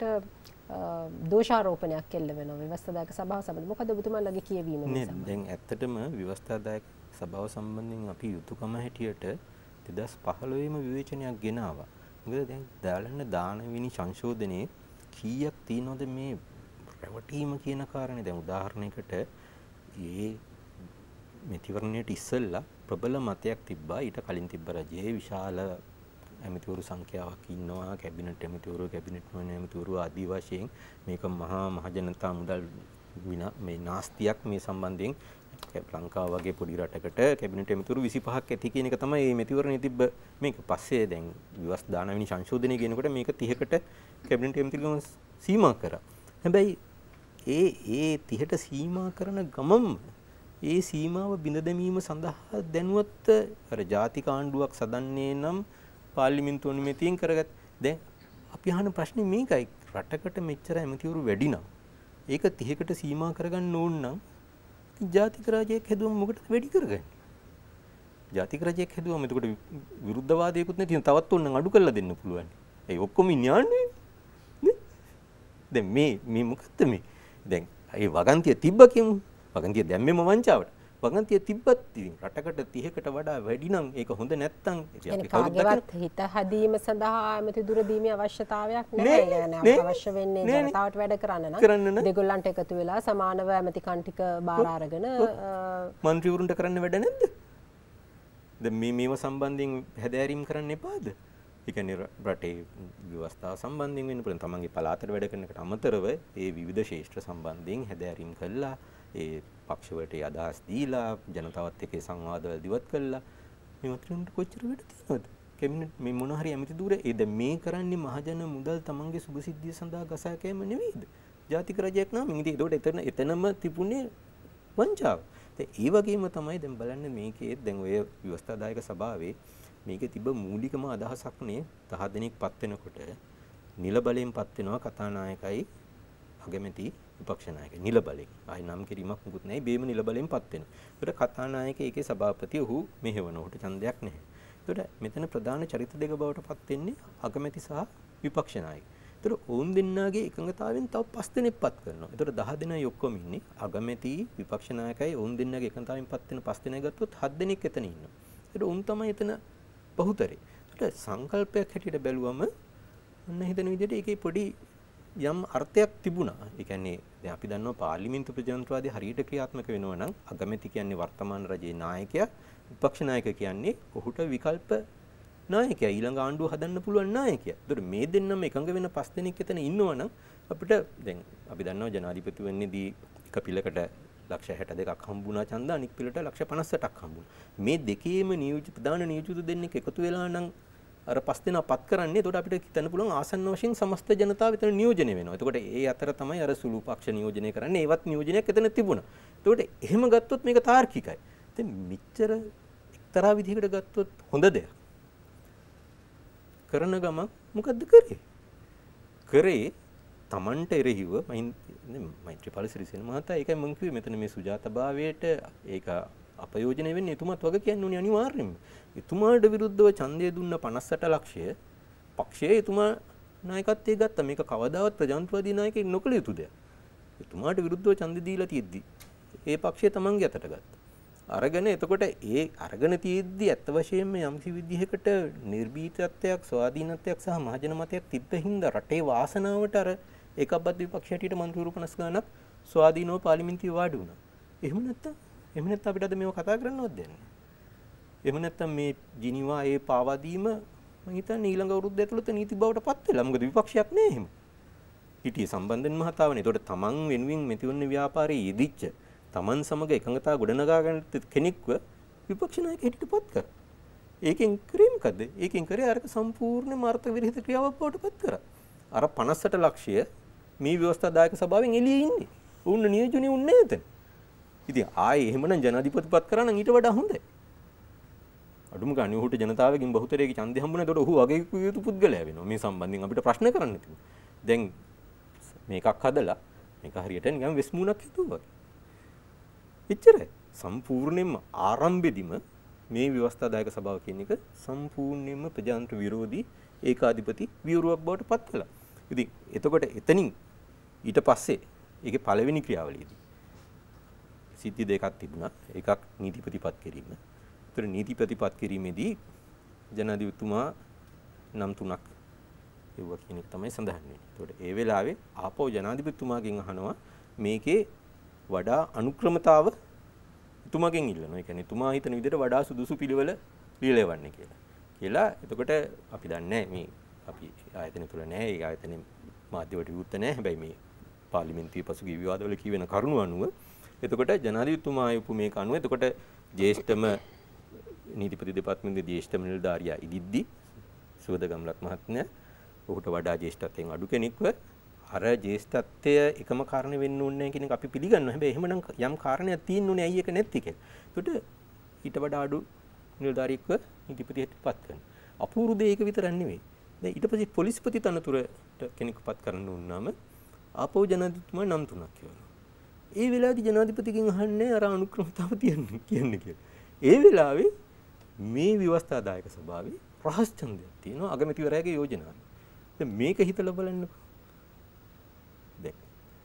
දෝෂාරෝපණයක් එල්ල වෙනවා ව්‍යවස්ථාදායක සභාව සම්බන්ධ. මොකද ඔබතුමාලගේ කියවීම මේ දැන් ඇත්තටම ව්‍යවස්ථාදායක සභාව සම්බන්ධයෙන් අපි යුතුයකම හැටියට දෙදහස් පහළොව ම විවේචනයක් ගෙනාවා. මොකද දැන් දාලන්න දානවිනි සංශෝධනයේ කීයක් තියෙනවද මේ රැවටීම කියන කාරණේ. දැන් උදාහරණයකට මේ මෙතිවරණයට ඉස්සෙල්ලා ප්‍රබල මතයක් තිබ්බා ඊට කලින් තිබ්බ රජයේ විශාල ඇමතිවරු සංඛ්‍යාවක් ඉන්නවා කැබිනට් ඇමතිවරු කැබිනට් නොවන ඇමතිවරු ආදී වශයෙන් මේක මහා මහජනතා මුදල් මේ නාස්තියක් මේ සම්බන්ධයෙන් ලංකාව වගේ පොඩි රටකට කැබිනට් ඇමතිවරු විසිපහක් ඇති කියන එක තමයි මේ මෙතිවරණයේ තිබ්බ මේක. පස්සේ දැන් විවස් දානවිනි සංශෝධනය කියනකොට මේක තිහකට කැබිනට් ඇමතිවරුන් සීමා කරා. හැබැයි ඒ ඒ තිහට සීමා කරන ගමම් ඒ සීමාව බිඳ දැමීම සඳහා දැනුවත් අර ජාතික ආණ්ඩුවක් සදන්නේ නම් පාර්ලිමේන්තු අනුමැතියෙන් කරගත්. දැන් අපි අහන ප්‍රශ්නේ මේකයි. රටකට මෙච්චර ඇමතිවරු වැඩි නම් ඒක තිහකට සීමා කරගන්න ඕන නම් ජාතික රාජ්‍යයක් හැදුවම මොකටද වැඩි කරගන්නේ? ජාතික රාජ්‍යයක් හැදුවම එතකොට විරුද්ධවාදයකුත් නැති තවත් ඕනනම් අඩු කරලා දෙන්න පුළුවන්. ඒ ඔක්කොම ඉන්නේ නේ. දැන් මේ මේ මොකද්ද මේ? දැන් ඒ වගන්තිය තිබ්බ කියමු. වගන්තිය දැම්මෙම වංචාවට. වගන්තිය තිබ්බත් ඉතින් රටකට තිහකට වඩා වැඩි නම් ඒක හොඳ නැත්තම් අපි කවුරුත් හිත හදීම සඳහා ඇමති දුර දීමේ අවශ්‍යතාවයක් නැහැ. يعني අවශ්‍ය වෙන්නේ ජනතාවට වැඩ කරන්න නම් දෙගොල්ලන්ට එකතු වෙලා සමානව ඇමති කන්ටික බාර අරගෙන മന്ത്രിවරුන්ට කරන්න වැඩ නැද්ද? දැන් මේ මේව සම්බන්ධයෙන් හැදෑරීම් කරන්න එපාද? ඒ කියන්නේ රටේ ව්‍යවස්ථාව සම්බන්ධයෙන් වෙන්න පුළුවන් තමන්ගේ පළාතට වැඩ කරනකට අමතරව ඒ විවිධ ශේෂ්ත්‍ර සම්බන්ධයෙන් හැදෑරීම් කළා ඒ පක්ෂ වලට අදහස් දීලා ජනතාවත් එක්ක සංවාදවල දිවත් කළා මේ මන්ත්‍රීවරුන්ට කොච්චර වැඩ තියෙනවද? කැබිනට් මේ මොන හරි ඇමති ධූරය ඒ දැන් මේ කරන්නේ මහජන මුදල් තමන්ගේ සුභසිද්ධිය සඳහා ගසා කෑම නෙවෙයිද? ජාතික රජයක් නම් ඉතින් ඒකට එතන එතනම තිබුණේ වංචාව. ඒ වගේම තමයි දැන් බලන්න මේකේ දැන් ඔය ව්‍යවස්ථාදායක සභාවේ මේකේ තිබ්බ මූලිකම අදහසක් නේ දහ දෙනෙක් පත් වෙනකොට නිල බලයෙන් පත් වෙනවා කතානායකයි අගමැති විපක්ෂ නායකයි නිල බලයෙන්. ආයි නම් කිරීමක් මුකුත් නැහැ. බේම නිල බලයෙන් පත් වෙනවා. ඒකට කතානායක ඒකේ සභාපති ඔහු මෙහෙවන උට ඡන්දයක් නැහැ. ඒකට මෙතන ප්‍රධාන චරිත දෙක බවට පත් වෙන්නේ අගමැති සහ විපක්ෂ නායක. ඒතර ඔවුන් දෙන්නාගේ එකඟතාවයෙන් තව පස් දෙනෙක් පත් කරනවා. ඒතර දහ දෙනයි ඔක්කොම ඉන්නේ. අගමැති විපක්ෂ නායකයි ඔවුන් දෙන්නාගේ එකඟතාවයෙන් පත් වෙන පස් දෙනෙක් ගත්තොත් හත් දෙනෙක් එතන ඉන්නවා. ඒතර ඔවුන් තමයි එතන බහුතරේ. ඒතර සංකල්පයක් හැටියට බැලුවම ඔන්න හිතන විදිහට ඒකේ පොඩි යම් අර්ථයක් තිබුණා. ඒ කියන්නේ දැන් අපි දන්නවා පාර්ලිමේන්තු ප්‍රජාතන්ත්‍රවාදී හරියට ක්‍රියාත්මක වෙනවා නම් අගමැති කියන්නේ වර්තමාන රජයේ නායකයා, විපක්ෂ නායක කියන්නේ ඔහුට විකල්ප නායකයා, ඊළඟ ආණ්ඩුව හදන්න පුළුවන් නායකයා. ඒතර මේ දෙන්නම එකඟ වෙන පස් දෙනෙක් එතන ඉන්නවා නම් අපිට දැන් අපි දන්නවා ජනාධිපති වෙන්නේදී එක පිළකට ලක්ෂ හැට දෙකක් හම්බුණා ඡන්ද, අනික් පිළට ලක්ෂ පනස් අටක් හම්බුණා. මේ දෙකේම නියෝජිත ප්‍රධාන නියෝජිත දෙන්නෙක් එකතු වෙලා නම් අර පස් දෙනා පත් කරන්නේ. එතකොට අපිට හිතන්න පුළුවන් ආසන්න වශයෙන් සමස්ත ජනතාව එතන නියෝජනය වෙනවා. එතකොට ඒ අතර තමයි අර සුළු පක්ෂ නියෝජනය කරන්නේ. ඒවත් නියෝජනයක් එතන තිබුණා. එතකොට එහෙම ගත්තොත් මේක තාර්කිකයි. ඉතින් මෙච්චර එක්තරා විදිහකට ගත්තොත් හොඳ දෙයක්. කරන ගම මොකද්ද කරේ? කරේ Tamanට එරෙහිව මෛත්‍රීපාල සිරිසේන මහතා ඒකයි මම කිව්වේ මෙතන මේ සුජාතභාවයට ඒක අපයෝජනය වෙන්නේ එතුමාත් වගේ කියන්න ඕනේ අනිවාර්යෙන්ම. එතුමාට විරුද්ධව ඡන්දය දුන්න පනස් අට ලක්ෂය පක්ෂයේ එතුමා නායකත්වයේ ගත්තා. මේක කවදාවත් ප්‍රජාතන්ත්‍රවාදී නායකයෙක් නොකළ යුතු දෙයක්. එතුමාට විරුද්ධව ඡන්දය දීලා තියෙද්දි ඒ පක්ෂය තමන්ගේ අතට ගත්තා. අරගෙන එතකොට ඒ අරගෙන තියෙද්දි ඇත්ත වශයෙන්ම යම්සි විදිහකට නිර්භීතත්වයක්, ස්වාධීනත්වයක් සහ මහජන මතයක් තිබ්බ හින්දා රටේ වාසනාවට අර ඒකබ්බත් විපක්ෂයට මන්ත්‍රීවරු පනස් ගාණක් ස්වාධීනව පාර්ලිමේන්තුවේ වාඩි වුණා. එහෙම නැත්තම් එහෙම නැත්නම් අපිට අද මේව කතා කරන්නවත් දෙන්නේ. එහෙම නැත්නම් මේ ජිනීවා ඒ පාවා දීම මම හිතන්නේ ඊළඟ අවුරුද්ද ඇතුළත නීති බවට පත් වෙලා. මොකද විපක්ෂයක් නෑ එහෙම. හිටියේ සම්බන්ධෙන් මහතාවනේ. ඒතකොට තමන් වෙනුවෙන් මෙතිවන්නේ ව්‍යාපාරයේ යෙදිච්ච තමන් සමග එකඟතාව ගොඩනගා ගන්න කෙනෙක්ව විපක්ෂ නායක හිටිට පත් කර. ඒකෙන් කරේ මොකද? ඒකෙන් කරේ අරක සම්පූර්ණ මාර්ථ විරහිත ක්‍රියාවක් බවට පත් කරා. අර පනස් අට ලක්ෂය මේ ව්‍යවස්ථාදායක සභාවෙන් එළියේ ඉන්නේ. උන්න නියෝජනය උන්නේ නැතන. ඉතින් ආයේ එහෙමනම් ජනාධිපතිපත් කරා නම් ඊට වඩා හොඳයි. අඩුම ගානේ උහුට ජනතාවගෙන් බහුතරයේ ඡන්දය හම්බුනේ. ඒතකොට ඔහු වගේ යුතු පුද්ගලයා වෙනවා. මේ සම්බන්ධයෙන් අපිට ප්‍රශ්න කරන්න තිබුණා. දැන් මේකක් හදලා මේක හරියට නිකන් වෙස්මුණක් හිතුවා වගේ. එච්චරයි. සම්පූර්ණයෙන්ම ආරම්භෙදිම මේ ව්‍යවස්ථාදායක සභාව කියන එක සම්පූර්ණයෙන්ම ප්‍රජාතන්ත්‍ර විරෝධී ඒකාධිපති විවෘවක් බවට පත් කළා. ඉතින් එතකොට එතනින් ඊට පස්සේ ඒකේ පළවෙනි ක්‍රියාවලියේදී සිද්ධි දෙකක් තිබුණා. එකක් නීතිපතිපත් කිරීම. ඒතර නීතිපතිපත් කිරීමේදී ජනාධිපතිතුමා නම් තුනක් ඒවා කියන එක තමයි සඳහන් වෙන්නේ. ඒතකොට ඒ වෙලාවේ ආපහු ජනාධිපතිතුමාගෙන් අහනවා මේකේ වඩා අනුක්‍රමතාව එතුමාගෙන් ඉල්ලනවා. ඒ කියන්නේ එතුමා හිතන විදිහට වඩා සුදුසු පිළිවෙල ලියලවන්නේ කියලා. කියලා එතකොට අපි දන්නේ මේ අපි ආයතන තුල නැහැ. ඒ ආයතනේ මාධ්‍යවට විවෘත නැහැ. හැබැයි මේ පාර්ලිමේන්තුවේ පසුගිය විවාදවල කියවෙන කරුණු අනුව එතකොට ජනාධිපතිතුමා ආයුපු මේක අනුව එතකොට ජ්‍යෙෂ්ඨම නීතිපති දෙපාර්තමේන්තුවේ ජ්‍යෙෂ්ඨම නිලධාරියා ඉදිද්දි සුවද ගම්ලත් මහත්මයා ඔහුට වඩා ජ්‍යෙෂ්ඨත්වයෙන් අඩු කෙනෙක්ව අර ජ්‍යෙෂ්ඨත්වය එකම කාරණේ වෙන්න ඕනේ නැහැ කියන එක අපි පිළිගන්නවා. හැබැයි එහෙමනම් යම් කාරණයක් තියෙන්න ඕනේ ඇයි ඒක නැති කියලා. එතකොට ඊට වඩා අඩු නිලධාරියෙක්ව නීතිපතියට පත් කරනවා. අපූර්ව දෙයක විතරක් නෙවෙයි. දැන් ඊට පස්සේ පොලිස්පති තනතුරට කෙනෙක්ව පත් කරන්න වුණාම ආපහු ජනාධිපතිතුමා නම් තුනක් කියවනවා. ඒ වෙලාවේදී ජනාධිපතිගෙන් අහන්නේ අර අනුක්‍රමතාව තියන්නේ කියන්නේ කියලා. ඒ වෙලාවේ මේ ව්‍යවස්ථාදායක සභාවේ රහස් ඡන්දයක් තියෙනවා අගමැතිවරයාගේ යෝජනාව. දැන් මේක හිතලා බලන්නකෝ. දැන්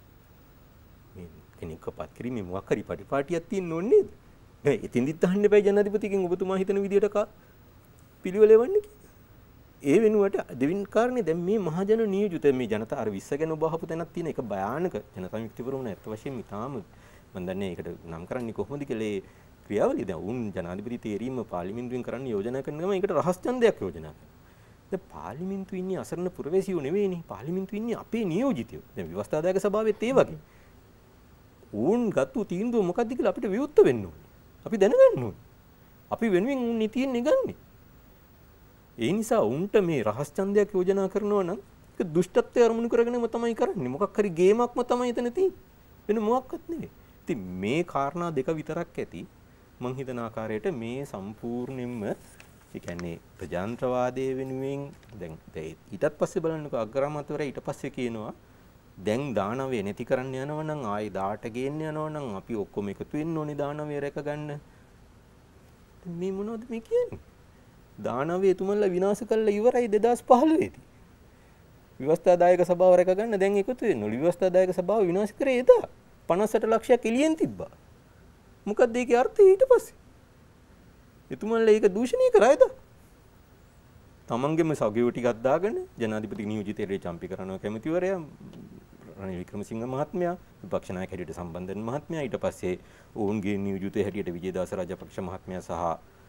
මේ කෙනෙක්වපත් කිරීමේ මොකක් හරි පරිපාටියක් තියෙන්න ඕනේ නේද? දැන් එතින්දිත් අහන්න එපා ජනාධිපතිගෙන් ඔබතුමා හිතන විදියට පිළිවෙල එවන්නේ කියලා. ඒ වෙනුවට දෙවින් කාරණේ දැන් මේ මහජන නියෝජිත මේ ජනතා අර විශ්ස ගැන ඔබ අහපු තැනක් තියෙන එක භයානක ජනතා විමුක්තිපරවුන ඇත්ත වශයෙන්ම ඉතාම මම දන්නේ ඒකට නම් කරන්නේ කොහොමද කියලා ඒ ක්‍රියාවලිය දැන් උන් ජනාධිපති තේරීම පාර්ලිමේන්තුවෙන් කරන්න යෝජනා කරන ගමන් ඒකට රහස් ඡන්දයක් යෝජනා කරනවා. දැන් පාර්ලිමේන්තුවේ ඉන්නේ අසරණ පුරවැසියෝ නෙවෙයිනේ. පාර්ලිමේන්තුවේ ඉන්නේ අපේ නියෝජිතයෝ. දැන් ව්‍යවස්ථාදායක සභාවෙත් ඒ වගේ. උන් ගත්තු තීන්දුව මොකක්ද කියලා අපිට විවෘත වෙන්න ඕනේ. අපි දැනගන්න ඕනේ. අපි වෙනුවෙන් උන් නීතියන්නේ ගන්නෙ. ඒ නිසා උන්ට මේ රහස් ඡන්දයක් යෝජනා කරනවා නම් ඒක දුෂ්ටත්වය අරමුණු කරගෙනම තමයි කරන්නේ. මොකක් හරි ගේමක්ම තමයි එතන තියෙන්නේ. වෙන මොකක්වත් නෙවෙයි. ඉතින් මේ කාරණා දෙක විතරක් ඇති මං හිතන ආකාරයට මේ සම්පූර්ණයෙන්ම ඒ කියන්නේ ප්‍රජාතන්ත්‍රවාදයේ වෙනුවෙන් දැන් ඊටත් පස්සේ බලන්නකෝ අග්‍රාමාත්‍යවරයා ඊට පස්සේ කියනවා දැන් දානවය නැති කරන්න යනවා නම් ආයි දාට ගේන්න යනවා නම් අපි ඔක්කොම එකතු වෙන්න ඕනේ දානවය රැක ගන්න. මේ මොනවද මේ කියන්නේ? දානවය තුමන්ලා විනාශ කළා ඉවරයි දෙදාස් පහළොව දී. ව්‍යවස්ථාදායක සභාව රැක ගන්න දැන් එකතු වෙන්න ඕනේ. ව්‍යවස්ථාදායක සභාව විනාශ කරේ එදා. පනස් අට ලක්ෂයක් එළියෙන් තිබ්බා. මොකක්ද ඒකේ අර්ථය ඊට පස්සේ? එතුමන්ලා ඒක දූෂණය කරායද? තමන්ගේම සගයෝ ටිකක් දාගෙන ජනාධිපති නියෝජිතයෙක් චම්පි කරනවා කැමතිවරයා රනිල් වික්‍රමසිංහ මහත්මයා විපක්ෂ ናයක හැටියට සම්බන්ධ වෙන මහත්මයා ඊට පස්සේ ඔවුන්ගේ නියෝජිතය හැටියට විජේදාස රාජපක්ෂ මහත්මයා සහ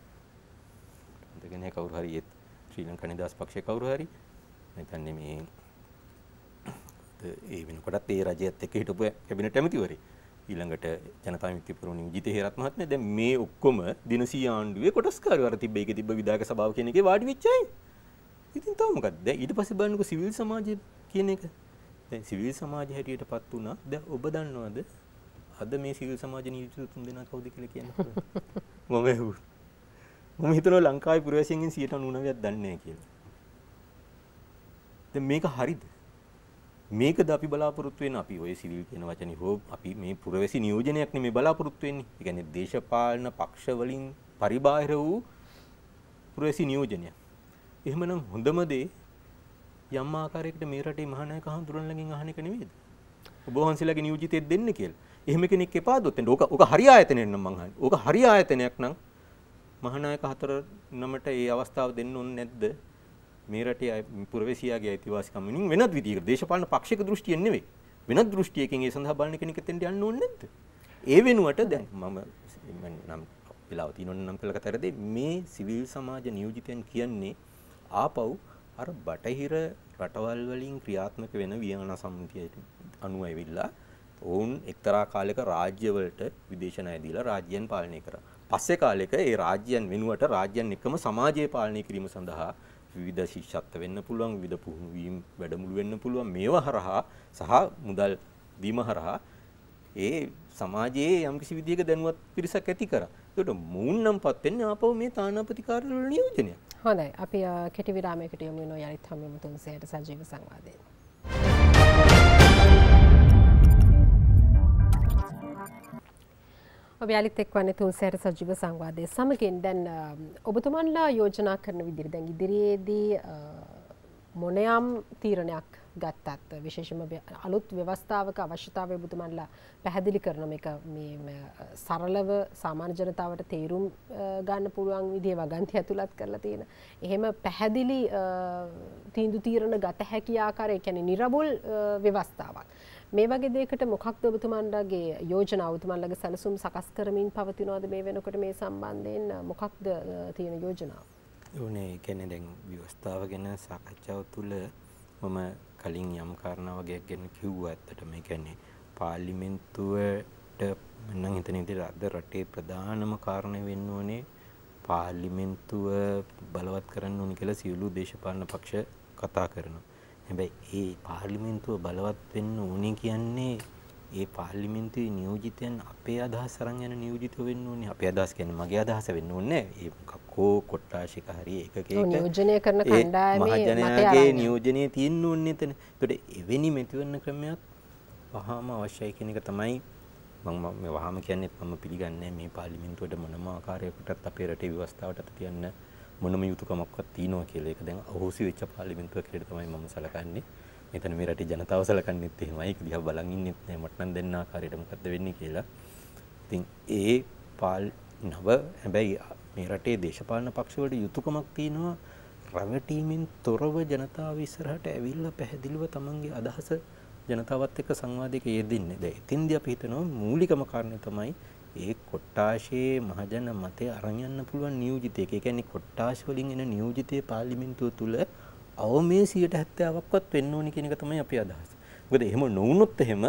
දෙගෙන කවුරු හරි ඒ ශ්‍රී ලංකා නිදහස් පක්ෂයේ කවුරු හරි මම හිතන්නේ මේ ඒ වෙනකොටත් ඒ රජයත් එක්ක හිටපු කැබිනට් ඇමතිවරේ ඊළඟට ජනතා විමුක්ති පෙරමුණේ විජිත හේරත් මහත්මයා දැන් මේ ඔක්කොම දිනසී ආණ්ඩුවේ කොටස්කාරවරු තිබ්බ එකේ තිබ්බ විධායක සභාව කියන එකේ වාඩි වෙච්ච අය. ඉතින් තව මොකක්ද? දැන් ඊට පස්සේ බලන්නකො සිවිල් සමාජය කියන එක. දැන් සිවිල් සමාජය හැටියටපත් වුණා. දැන් ඔබ දන්නවද අද මේ සිවිල් සමාජ නීති තුන් දෙනා කවුද කියලා කියන්න මම මම හිතනවා ලංකාවේ පුරවැසියන්ගෙන් සියයට අනූනවයක් දන්නේ නැහැ කියලා. දැන් මේක හරිද? මේකද අපි බලාපොරොත්තු වෙන අපි ඔය සිවිල් කියන වචනේ හෝ අපි මේ පුරවැසි නියෝජනයක් නෙමෙයි බලාපොරොත්තු වෙන්නේ. ඒ කියන්නේ දේශපාලන පක්ෂ වලින් පරිබාහිර වූ පුරවැසි නියෝජනයක්. එහෙමනම් හොඳම දේ යම් ආකාරයකට මේ රටේ මහානායක හඳුරන්නලගෙන් අහන එක නෙවෙයිද? ඔබ වහන්සේලාගේ නියෝජිතයෙක් දෙන්න කියලා. එහෙම කෙනෙක් එපාදොත් එන්න. ඕක ඕක හරි ආයතනයක් නම් මං අහන්නේ. ඕක හරි ආයතනයක් නම් මහානායක හතර නමට ඒ අවස්ථාව දෙන්න ඕනේ නැද්ද? මේ රටේ පුරවැසියාගේ අයිතිවාසිකම් වෙනින් වෙනත් විදිහකට දේශපාලන පක්ෂයක දෘෂ්ටියෙන් නෙවෙයි. වෙනත් දෘෂ්ටියකින් ඒ සඳහා බලන කෙනෙක් එතෙන්ට යන්න ඕනේ නැද්ද? ඒ වෙනුවට දැන් මම නම් වෙලාව තියෙනවනම් නම් කළා කතරදී මේ සිවිල් සමාජ නියෝජිතයන් කියන්නේ ආපහු අර බටහිර රටවල් වලින් ක්‍රියාත්මක වෙන වියනා සම්මුතියට අනුව ඇවිල්ලා ඔවුන් එක්තරා කාලයක රාජ්‍යවලට විදේශ ණය දීලා රාජ්‍යයන් පාලනය කරා. පස්සේ කාලයක ඒ රාජ්‍යයන් වෙනුවට රාජ්‍යයන් එක්කම සමාජය පාලනය කිරීම සඳහා විවිධ ශිෂ්‍යත්ව වෙන්න පුළුවන්, විවිධ පුහුණු වීම් වැඩමුළු වෙන්න පුළුවන්. මේවා හරහා සහ මුදල් දීම හරහා ඒ සමාජයේ යම්කිසි විදියක දැනුවත් පිරිසක් ඇති කරා. ඒකට මූන් නම්පත් වෙන්නේ ආපහු මේ තානාපති කාර්යාලවල නියෝජනය. හොඳයි. අපි කෙටි විරාමයකට යමු වෙනවා යලිත් හැමෝම තුන්සෙයට සජීව සංවාදයෙන්. ඔබ යාලිත් එක්වන්නේ තුන්සෙයට සජීව සංවාදයේ සමගින් දැන් ඔබතුමන්ලා යෝජනා කරන විදිහට දැන් ඉදිරියේදී මොනියම් තීරණයක් ගත්තත් විශේෂයෙන්ම අලුත් ව්‍යවස්ථාවක අවශ්‍යතාවය ඔබතුමන්ලා පැහැදිලි කරන මේක මේ සරලව සාමාන්‍ය ජනතාවට තේරුම් ගන්න පුළුවන් විදිහේ වගන්ති ඇතුළත් කරලා තියෙන. එහෙම පැහැදිලි තීන්දුව තීරණ ගත හැකි ආකාරය කියන්නේ නිර්බුල් ව්‍යවස්ථාවක්. මේ වගේ දෙයකට මොකක්ද ඔබතුමන්ලාගේ යෝජනා ඔබතුමන්ලාගේ සැලසුම් සකස් කරමින් පවතිනවද මේ වෙනකොට මේ සම්බන්ධයෙන් මොකක්ද තියෙන යෝජනාව? ඕනේ කියන්නේ දැන් ව්‍යවස්ථාව ගැන සාකච්ඡාව තුළ මම කලින් යම් කාරණාවක් ගැන කිව්වා. ඇත්තට මේ කියන්නේ පාර්ලිමේන්තුවට මම හිතන විදිහට අද රටේ ප්‍රධානම කාරණේ වෙන්න ඕනේ පාර්ලිමේන්තුව බලවත් කරන්න ඕනේ කියලා සියලු දේශපාලන පක්ෂ කතා කරනවා. හැබැයි ඒ පාර්ලිමේන්තුව බලවත් වෙන්න ඕනේ කියන්නේ ඒ පාර්ලිමේන්තුවේ නියෝජිතයන් අපේ අදහස් අරන් යන නියෝජිතව වෙන්න ඕනේ. අපේ අදහස් කියන්නේ මගේ අදහස වෙන්න ඕනේ නැහැ. ඒ කෝ කොට්ටාශික හරි එකක එක නියෝජනය කරන කණ්ඩායමේ මහජනයාගේ නියෝජනය තියෙන්න ඕනේ එතන. ඒකට එවැනි මෙතිවරණ ක්‍රමයක් වහාම අවශ්‍යයි කියන එක තමයි මම මේ වහාම කියන්නේ. මම පිළිගන්නේ මේ පාර්ලිමේන්තුවට මොනම ආකාරයකටත් අපේ රටේ ව්‍යවස්ථාවට තියන්න මොනම යුතුයකමක්වත් තියනවා කියලා. ඒක දැන් අහෝසි වෙච්ච පාර්ලිමේන්තුවක් කියලා තමයි මම සලකන්නේ. මෙතන මේ රටේ ජනතාව සලකන්නේත් එහෙමයි. ඒක දිහා බලන් ඉන්නෙත් නෑ මට නම් දෙන්න ආකාරයට මොකද්ද වෙන්නේ කියලා. ඉතින් ඒ පාල් නව හැබැයි මේ රටේ දේශපාලන පක්ෂවලට යුතුයකමක් තියෙනවා රැවටීමෙන් තොරව ජනතාව ඉස්සරහට ඇවිල්ලා පැහැදිලිව තමන්ගේ අදහස ජනතාවත් එක්ක සංවාදයක යෙදෙන්නේ. දැන් එතෙන්දී අපි හිතනවා මූලිකම කාරණේ තමයි ඒ කොට්ටාශයේ මහජන මතය අරන් යන්න පුළුවන් නියෝජිතයෙක්. ඒ කියන්නේ කොට්ටාශ වලින් එන නියෝජිතයේ පාර්ලිමේන්තුව තුල අවමේ සියයට හැත්තෑවක්වත් වෙන්න ඕනි කියන එක තමයි අපේ අදහස. මොකද එහෙම නොවුනොත් එහෙම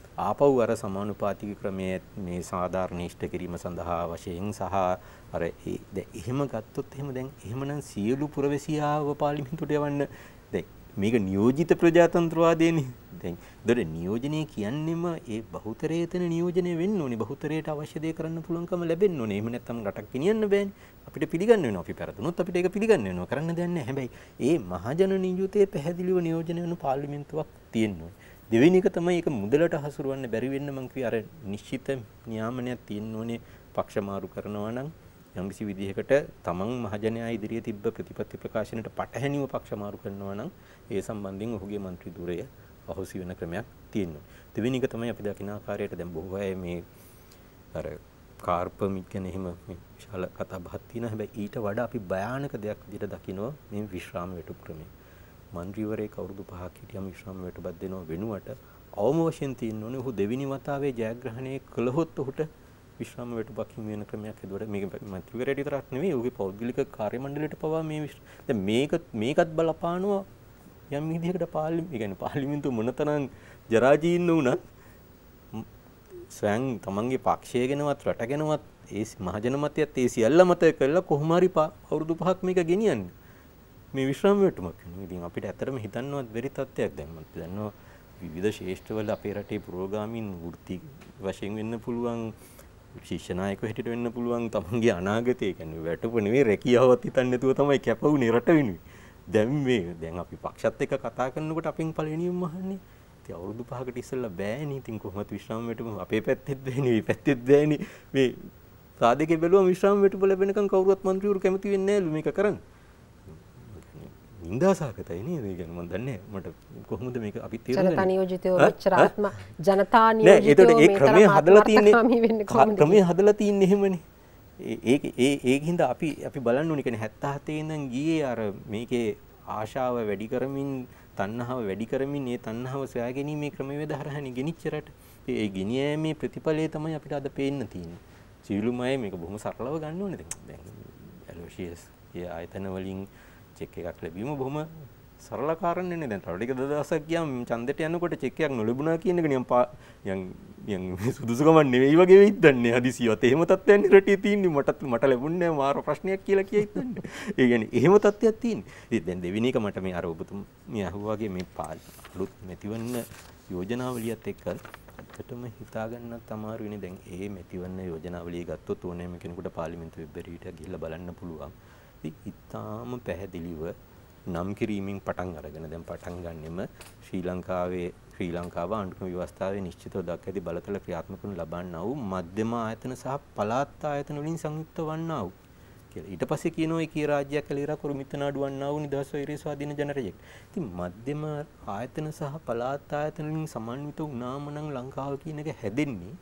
ආපහු අර සමානුපාතික ක්‍රමයේ මේ සාධාරණීෂ්ඨ කිරීම සඳහා වශයෙන් සහ අර ඒ දැන් එහෙම ගත්තොත් එහෙම දැන් එහෙමනම් සියලු පුරවැසියාව පාර්ලිමේන්තුවට යවන්න දැන් මේක නියෝජිත ප්‍රජාතන්ත්‍රවාදයනේ. දැන් ඒතර නියෝජනය කියන්නේම ඒ බහුතරයේතන නියෝජනය වෙන්න ඕනේ. බහුතරයට අවශ්‍ය දේ කරන්න පුළුවන්කම ලැබෙන්න ඕනේ. එහෙම නැත්නම් රටක් ගෙනියන්න බෑනේ. අපිට පිළිගන්න වෙනවා. අපි පෙරදුනොත් අපිට ඒක පිළිගන්න වෙනවා. කරන්න දෙයක් නැහැ. හැබැයි ඒ මහජන නියුතේ පැහැදිලිව නියෝජනය වෙන පාර්ලිමේන්තුවක් තියෙන්න ඕනේ. දෙවෙනි එක තමයි ඒක මුදලට හසුරවන්න බැරි වෙන්න මං කිය අර නිශ්චිත නියාමනයක් තියෙන්න ඕනේ. පක්ෂ මාරු කරනවා නම් යම්කිසි විදිහකට තමන් මහජනයා ඉදිරියේ තිබ්බ ප්‍රතිපත්ති ප්‍රකාශනයට පටහැනිව පක්ෂ මාරු කරනවා නම් ඒ සම්බන්ධයෙන් ඔහුගේ മന്ത്രി ධුරය අහෝසි වෙන ක්‍රමයක් තියෙනවා. දෙවෙනි එක තමයි අපි දකින ආකාරයට දැන් බොහෝ අය මේ අර කාර්පමික් ගැන එහෙම මේ විශාල කතා බහක් තියෙනවා. හැබැයි ඊට වඩා අපි භයානක දෙයක් විදිහට දකිනවා මේ විශ්‍රාම වැටුප් ක්‍රමය. മന്ത്രിවරයෙක් අවුරුදු පහක් හිටියම විශ්‍රාම වැටුපක් දෙනවා වෙනුවට අවම වශයෙන් තියෙන්න ඕනේ ඔහු දෙවෙනි වතාවේ ජයග්‍රහණය කළහොත් ඔහුට විශ්‍රාම වැටුපක් හිමි වෙන ක්‍රමයක් හදුවට මේක මන්ත්‍රීවරයාට විතරක් නෙවෙයි ඔහුගේ පෞද්ගලික කාර්ය මණ්ඩලයට පවා මේ දැන් මේක මේකත් බලපානවා යම් විදිහකට පාර්ලිමේන්තුව කියන්නේ පාර්ලිමේන්තුව මොනතරම් ජරාජීර්ණ වුණත් ස්වයං තමන්ගේ පක්ෂය ගැනවත් රට ගැනවත් ඒ මහජන මතයත් ඒ සියල්ල මත කරලා කොහොම හරි අවුරුදු පහක් මේක ගෙනියන්නේ මේ විශ්‍රාම වැටුමක්. ඉතින් අපිට ඇත්තටම හිතන්නවත් බැරි තත්ත්වයක් දැන් මම දන්නවා විවිධ ශේෂ්ඨවල අපේ රටේ පුරෝගාමීන් වෘත්ති වශයෙන් වෙන්න පුළුවන් ශිෂ්‍ය නායකව හිටිට වෙන්න පුළුවන් තමන්ගේ අනාගතය කියන්නේ වැටුප නෙවෙයි රැකියාවත් හිතන්නේ නැතුව තමයි කැපුනේ රට වෙනුවෙන්. දැන් මේ දැන් අපි පක්ෂත් එක්ක කතා කරනකොට අපෙන් පළවෙනියෙන්ම අහන්නේ ඉතින් අවුරුදු පහකට ඉස්සෙල්ලා බෑනේ ඉතින් කොහොමද විශ්‍රාම වැටුප අපේ පැත්තෙත් බෑනේ මේ පැත්තෙත් බෑනේ මේ සාධකේ බැලුවම විශ්‍රාම වැටුප ලැබෙනකන් කවුරුවත් මන්ත්‍රීවරු කැමති වෙන්නේ නැලු මේක කරන්න. නින්දාසහගතයි නේද? ඒ කියන්නේ මම දන්නේ මට කොහොමද මේක අපි තේරුම් ජනතා නියෝජිතයෝ මෙච්චර ආත්ම ජනතා නියෝජිතයෝ මේ ක්‍රමයේ හදලා තියෙන්නේ ක්‍රමයේ හදලා තියෙන්නේ එහෙමනේ. ඒක ඒ ඒකින්ද අපි අපි බලන්න ඕනේ කියන්නේ හැත්තෑ හතේ ඉඳන් ගියේ අර මේකේ ආශාව වැඩි කරමින් තණ්හාව වැඩි කරමින් ඒ තණ්හාව සොයා ගැනීමේ ක්‍රමවේද හරහානේ ගෙනිච්ච රට. ඒ ගෙනියීමේ ප්‍රතිඵලය තමයි අපිට අද පේන්න තියෙන්නේ. සියලුම අය මේක බොහොම සරලව ගන්න ඕනේ දැන්. ඇලෝෂියස් ඒ ආයතන වලින් චෙක් එකක් ලැබීම බොහොම සරල කාරණේ නේ. දැන් තව ටික දවසක් ගියාම ඡන්දෙට යනකොට චෙක් එකක් නොලැබුණා කියන එක නියම් යම් යම් සුදුසුකමක් නෙවෙයි වගේ වෙයිද දන්නේ. හදිසියවත් එහෙම තත්ත්වයක් රටේ තියෙන්නේ. මට මට ලැබුණේ නැහැ මාර ප්‍රශ්නයක් කියලා කියයි දන්නේ. ඒ කියන්නේ එහෙම තත්ත්වයක් තියෙන්නේ. ඉතින් දැන් දෙවෙනි එක මට මේ අර ඔබතුම මේ අහුවාගේ මේ අලුත් මෙතිවන්න යෝජනාවලියත් එක්ක ඇත්තටම හිතා ගන්නත් අමාරු වෙන්නේ. දැන් ඒ මෙතිවන්න යෝජනාවලිය ගත්තොත් ඕනෑම කෙනෙකුට පාර්ලිමේන්තු වෙබ්බරීට ගිහිල්ලා බලන්න පුළුවන්. ඉතාම පැහැදිලිව නම් කිරීමෙන් පටන් අරගෙන දැන් පටන් ගන්නෙම ශ්‍රී ලංකාවේ ශ්‍රී ලංකාව ආණ්ඩුක්‍රම ව්‍යවස්ථාවේ නිශ්චිතව දක්වා ඇති බලතල ක්‍රියාත්මක වන ලබන්නා වූ මධ්‍යම ආයතන සහ පළාත් ආයතන වලින් සංයුක්ත වන්නා වූ කියලා. ඊට පස්සේ කියනවා ඒකී රාජ්‍යයක් කියලා ඉරා කුරුමිත නාඩු වන්නා වූ නිදහස් වෛරී ස්වාධීන ජනරජයක්. ඉතින් මධ්‍යම ආයතන සහ පළාත් ආයතන වලින් සමන්විත වුණාම නම් ලංකාව කියන එක හැදෙන්නේ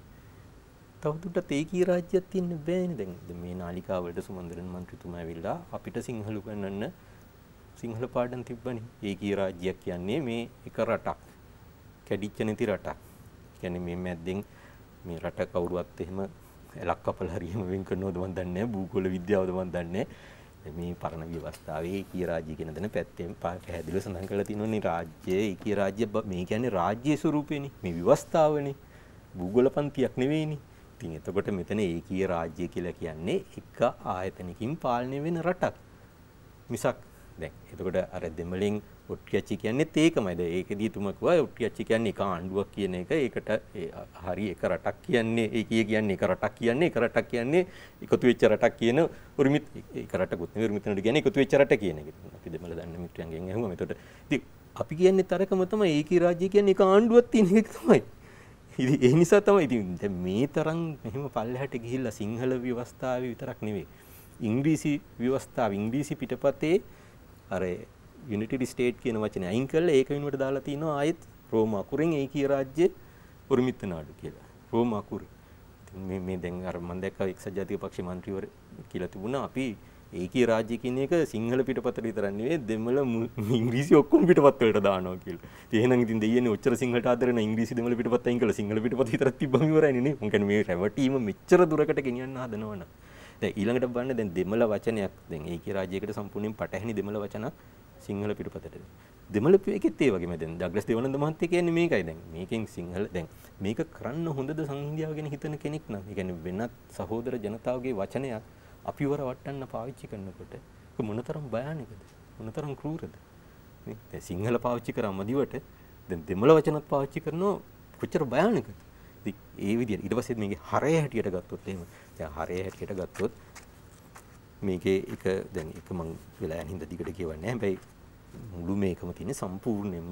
තවදුරටත් ඒකී රාජ්‍යයක් තියෙන්න බෑනේ. දැන් මේ නාලිකාවලට සුමන්දරන් මන්ත්‍රීතුමා ඇවිල්ලා අපිට සිංහල උගන්වන්න සිංහල පාඩම් තිබ්බනේ. ඒකී රාජ්‍යයක් කියන්නේ මේ එක රටක්. කැඩිච්ච නැති රටක්. කියන්නේ මේ මැද්දෙන් මේ රට කවුරුවත් එහෙම එලක් කපලා හරියම වෙන් කරනවද මන් දන්නේ නැහැ. භූගෝල විද්‍යාවද මන් දන්නේ නැහැ. මේ පරණ ව්‍යවස්ථාවේ ඒකී රාජ්‍ය කියන දන පැත්තෙන් පැහැදිලිව සඳහන් කරලා තියෙනවනේ රාජ්‍ය ඒකී රාජ්‍ය මේ කියන්නේ රාජ්‍ය ස්වරූපේනේ. මේ ව්‍යවස්ථාවනේ. භූගෝල පන්තියක් නෙවෙයිනේ. ඉතින් එතකොට මෙතන ඒකීය රාජ්‍ය කියලා කියන්නේ එක ආයතනකින් පාලනය වෙන රටක්. මිසක් දැන් එතකොට අර දෙමළෙන් ඔට්ටියච්චි කියන්නේත් ඒකමයි. දැන් ඒකදී තුමකුවා ඔට්ටියච්චි කියන්නේ එක ආණ්ඩුවක් කියන එක. ඒකට හරි එක රටක් කියන්නේ ඒකීය කියන්නේ එක රටක් කියන්නේ එක රටක් කියන්නේ එකතු වෙච්ච රටක් කියන උරුමිත එක රටකුත් නෙවෙයි උරුමිතනට කියන්නේ එකතු වෙච්ච රට කියන එක. අපි දෙමළ දන්න මිත්‍රයන්ගෙන් අහුවම එතකොට ඉතින් අපි කියන්නේ තරකම තමයි ඒකීය රාජ්‍ය කියන්නේ එක ආණ්ඩුවක් තියෙන එක තමයි. ඉතින් ඒ නිසා තමයි ඉතින් දැන් මේ තරම් මෙහෙම පල්ලෙහාට ගිහිල්ලා සිංහල ව්‍යවස්ථාවේ විතරක් නෙවෙයි ඉංග්‍රීසි ව්‍යවස්ථාව ඉංග්‍රීසි පිටපතේ අර යුනිටඩ් ස්ටේට් කියන වචනේ අයින් කරලා ඒක වෙනුවට දාලා තිනවා ආයෙත් රෝම අකුරෙන් ඒකීය රාජ්‍ය උරුමිත නාඩු කියලා. රෝම අකුර. ඉතින් මේ මේ දැන් අර මම දැක්ක එක්සත් ජාතික පක්ෂ මන්ත්‍රීවර කියලා තිබුණා අපි ඒකීය රාජ්‍ය කියන එක සිංහල පිටපතට විතරක් නෙවෙයි දෙමළ ඉංග්‍රීසි ඔක්කොම පිටපත් වලට දානවා කියලා. ඉතින් එහෙනම් ඉතින් දෙයියනේ ඔච්චර සිංහලට ආදරෙන ඉංග්‍රීසි දෙමළ පිටපත් අයින් කරලා සිංහල පිටපත විතරක් තිබ්බම ඉවරයිනේ නේ. මම කියන්නේ මේ රැවටීම මෙච්චර දුරකට ගෙනියන්න හදනවනම්. දැන් ඊළඟට බලන්න දැන් දෙමළ වචනයක් දැන් ඒකීය රාජ්‍යයකට සම්පූර්ණයෙන් පටහැනි දෙමළ වචනක් සිංහල පිටපතට. දෙමළ එකෙත් ඒ වගේම දැන් ඩග්ලස් දේවානන්ද මහත්තයා කියන්නේ මේකයි දැන්. මේකෙන් සිංහල දැන් මේක කරන්න හොඳද සංහිඳියාව ගැන හිතන කෙනෙක් නම්, ඒ කියන්නේ වෙනත් සහෝදර ජනතාවගේ වචනයක් අපිව රවට්ටන්න පාවිච්චි කරනකොට ඒක මොනතරම් භයානකද? මොනතරම් ක්‍රූරද? නේ? දැන් සිංහල පාවිච්චි කරාම දිවට දැන් දෙමළ වචනත් පාවිච්චි කරනවා කොච්චර භයානකද? ඉතින් ඒ විදිහට ඊට පස්සේ මේකේ හරය හැටියට ගත්තොත් එහෙම දැන් හරය හැටියට ගත්තොත් මේකේ එක දැන් එක මං වෙලා යන හින්දා දිගට කියවන්නේ නැහැ. හැබැයි මුළු මේකම තියෙන සම්පූර්ණයෙන්ම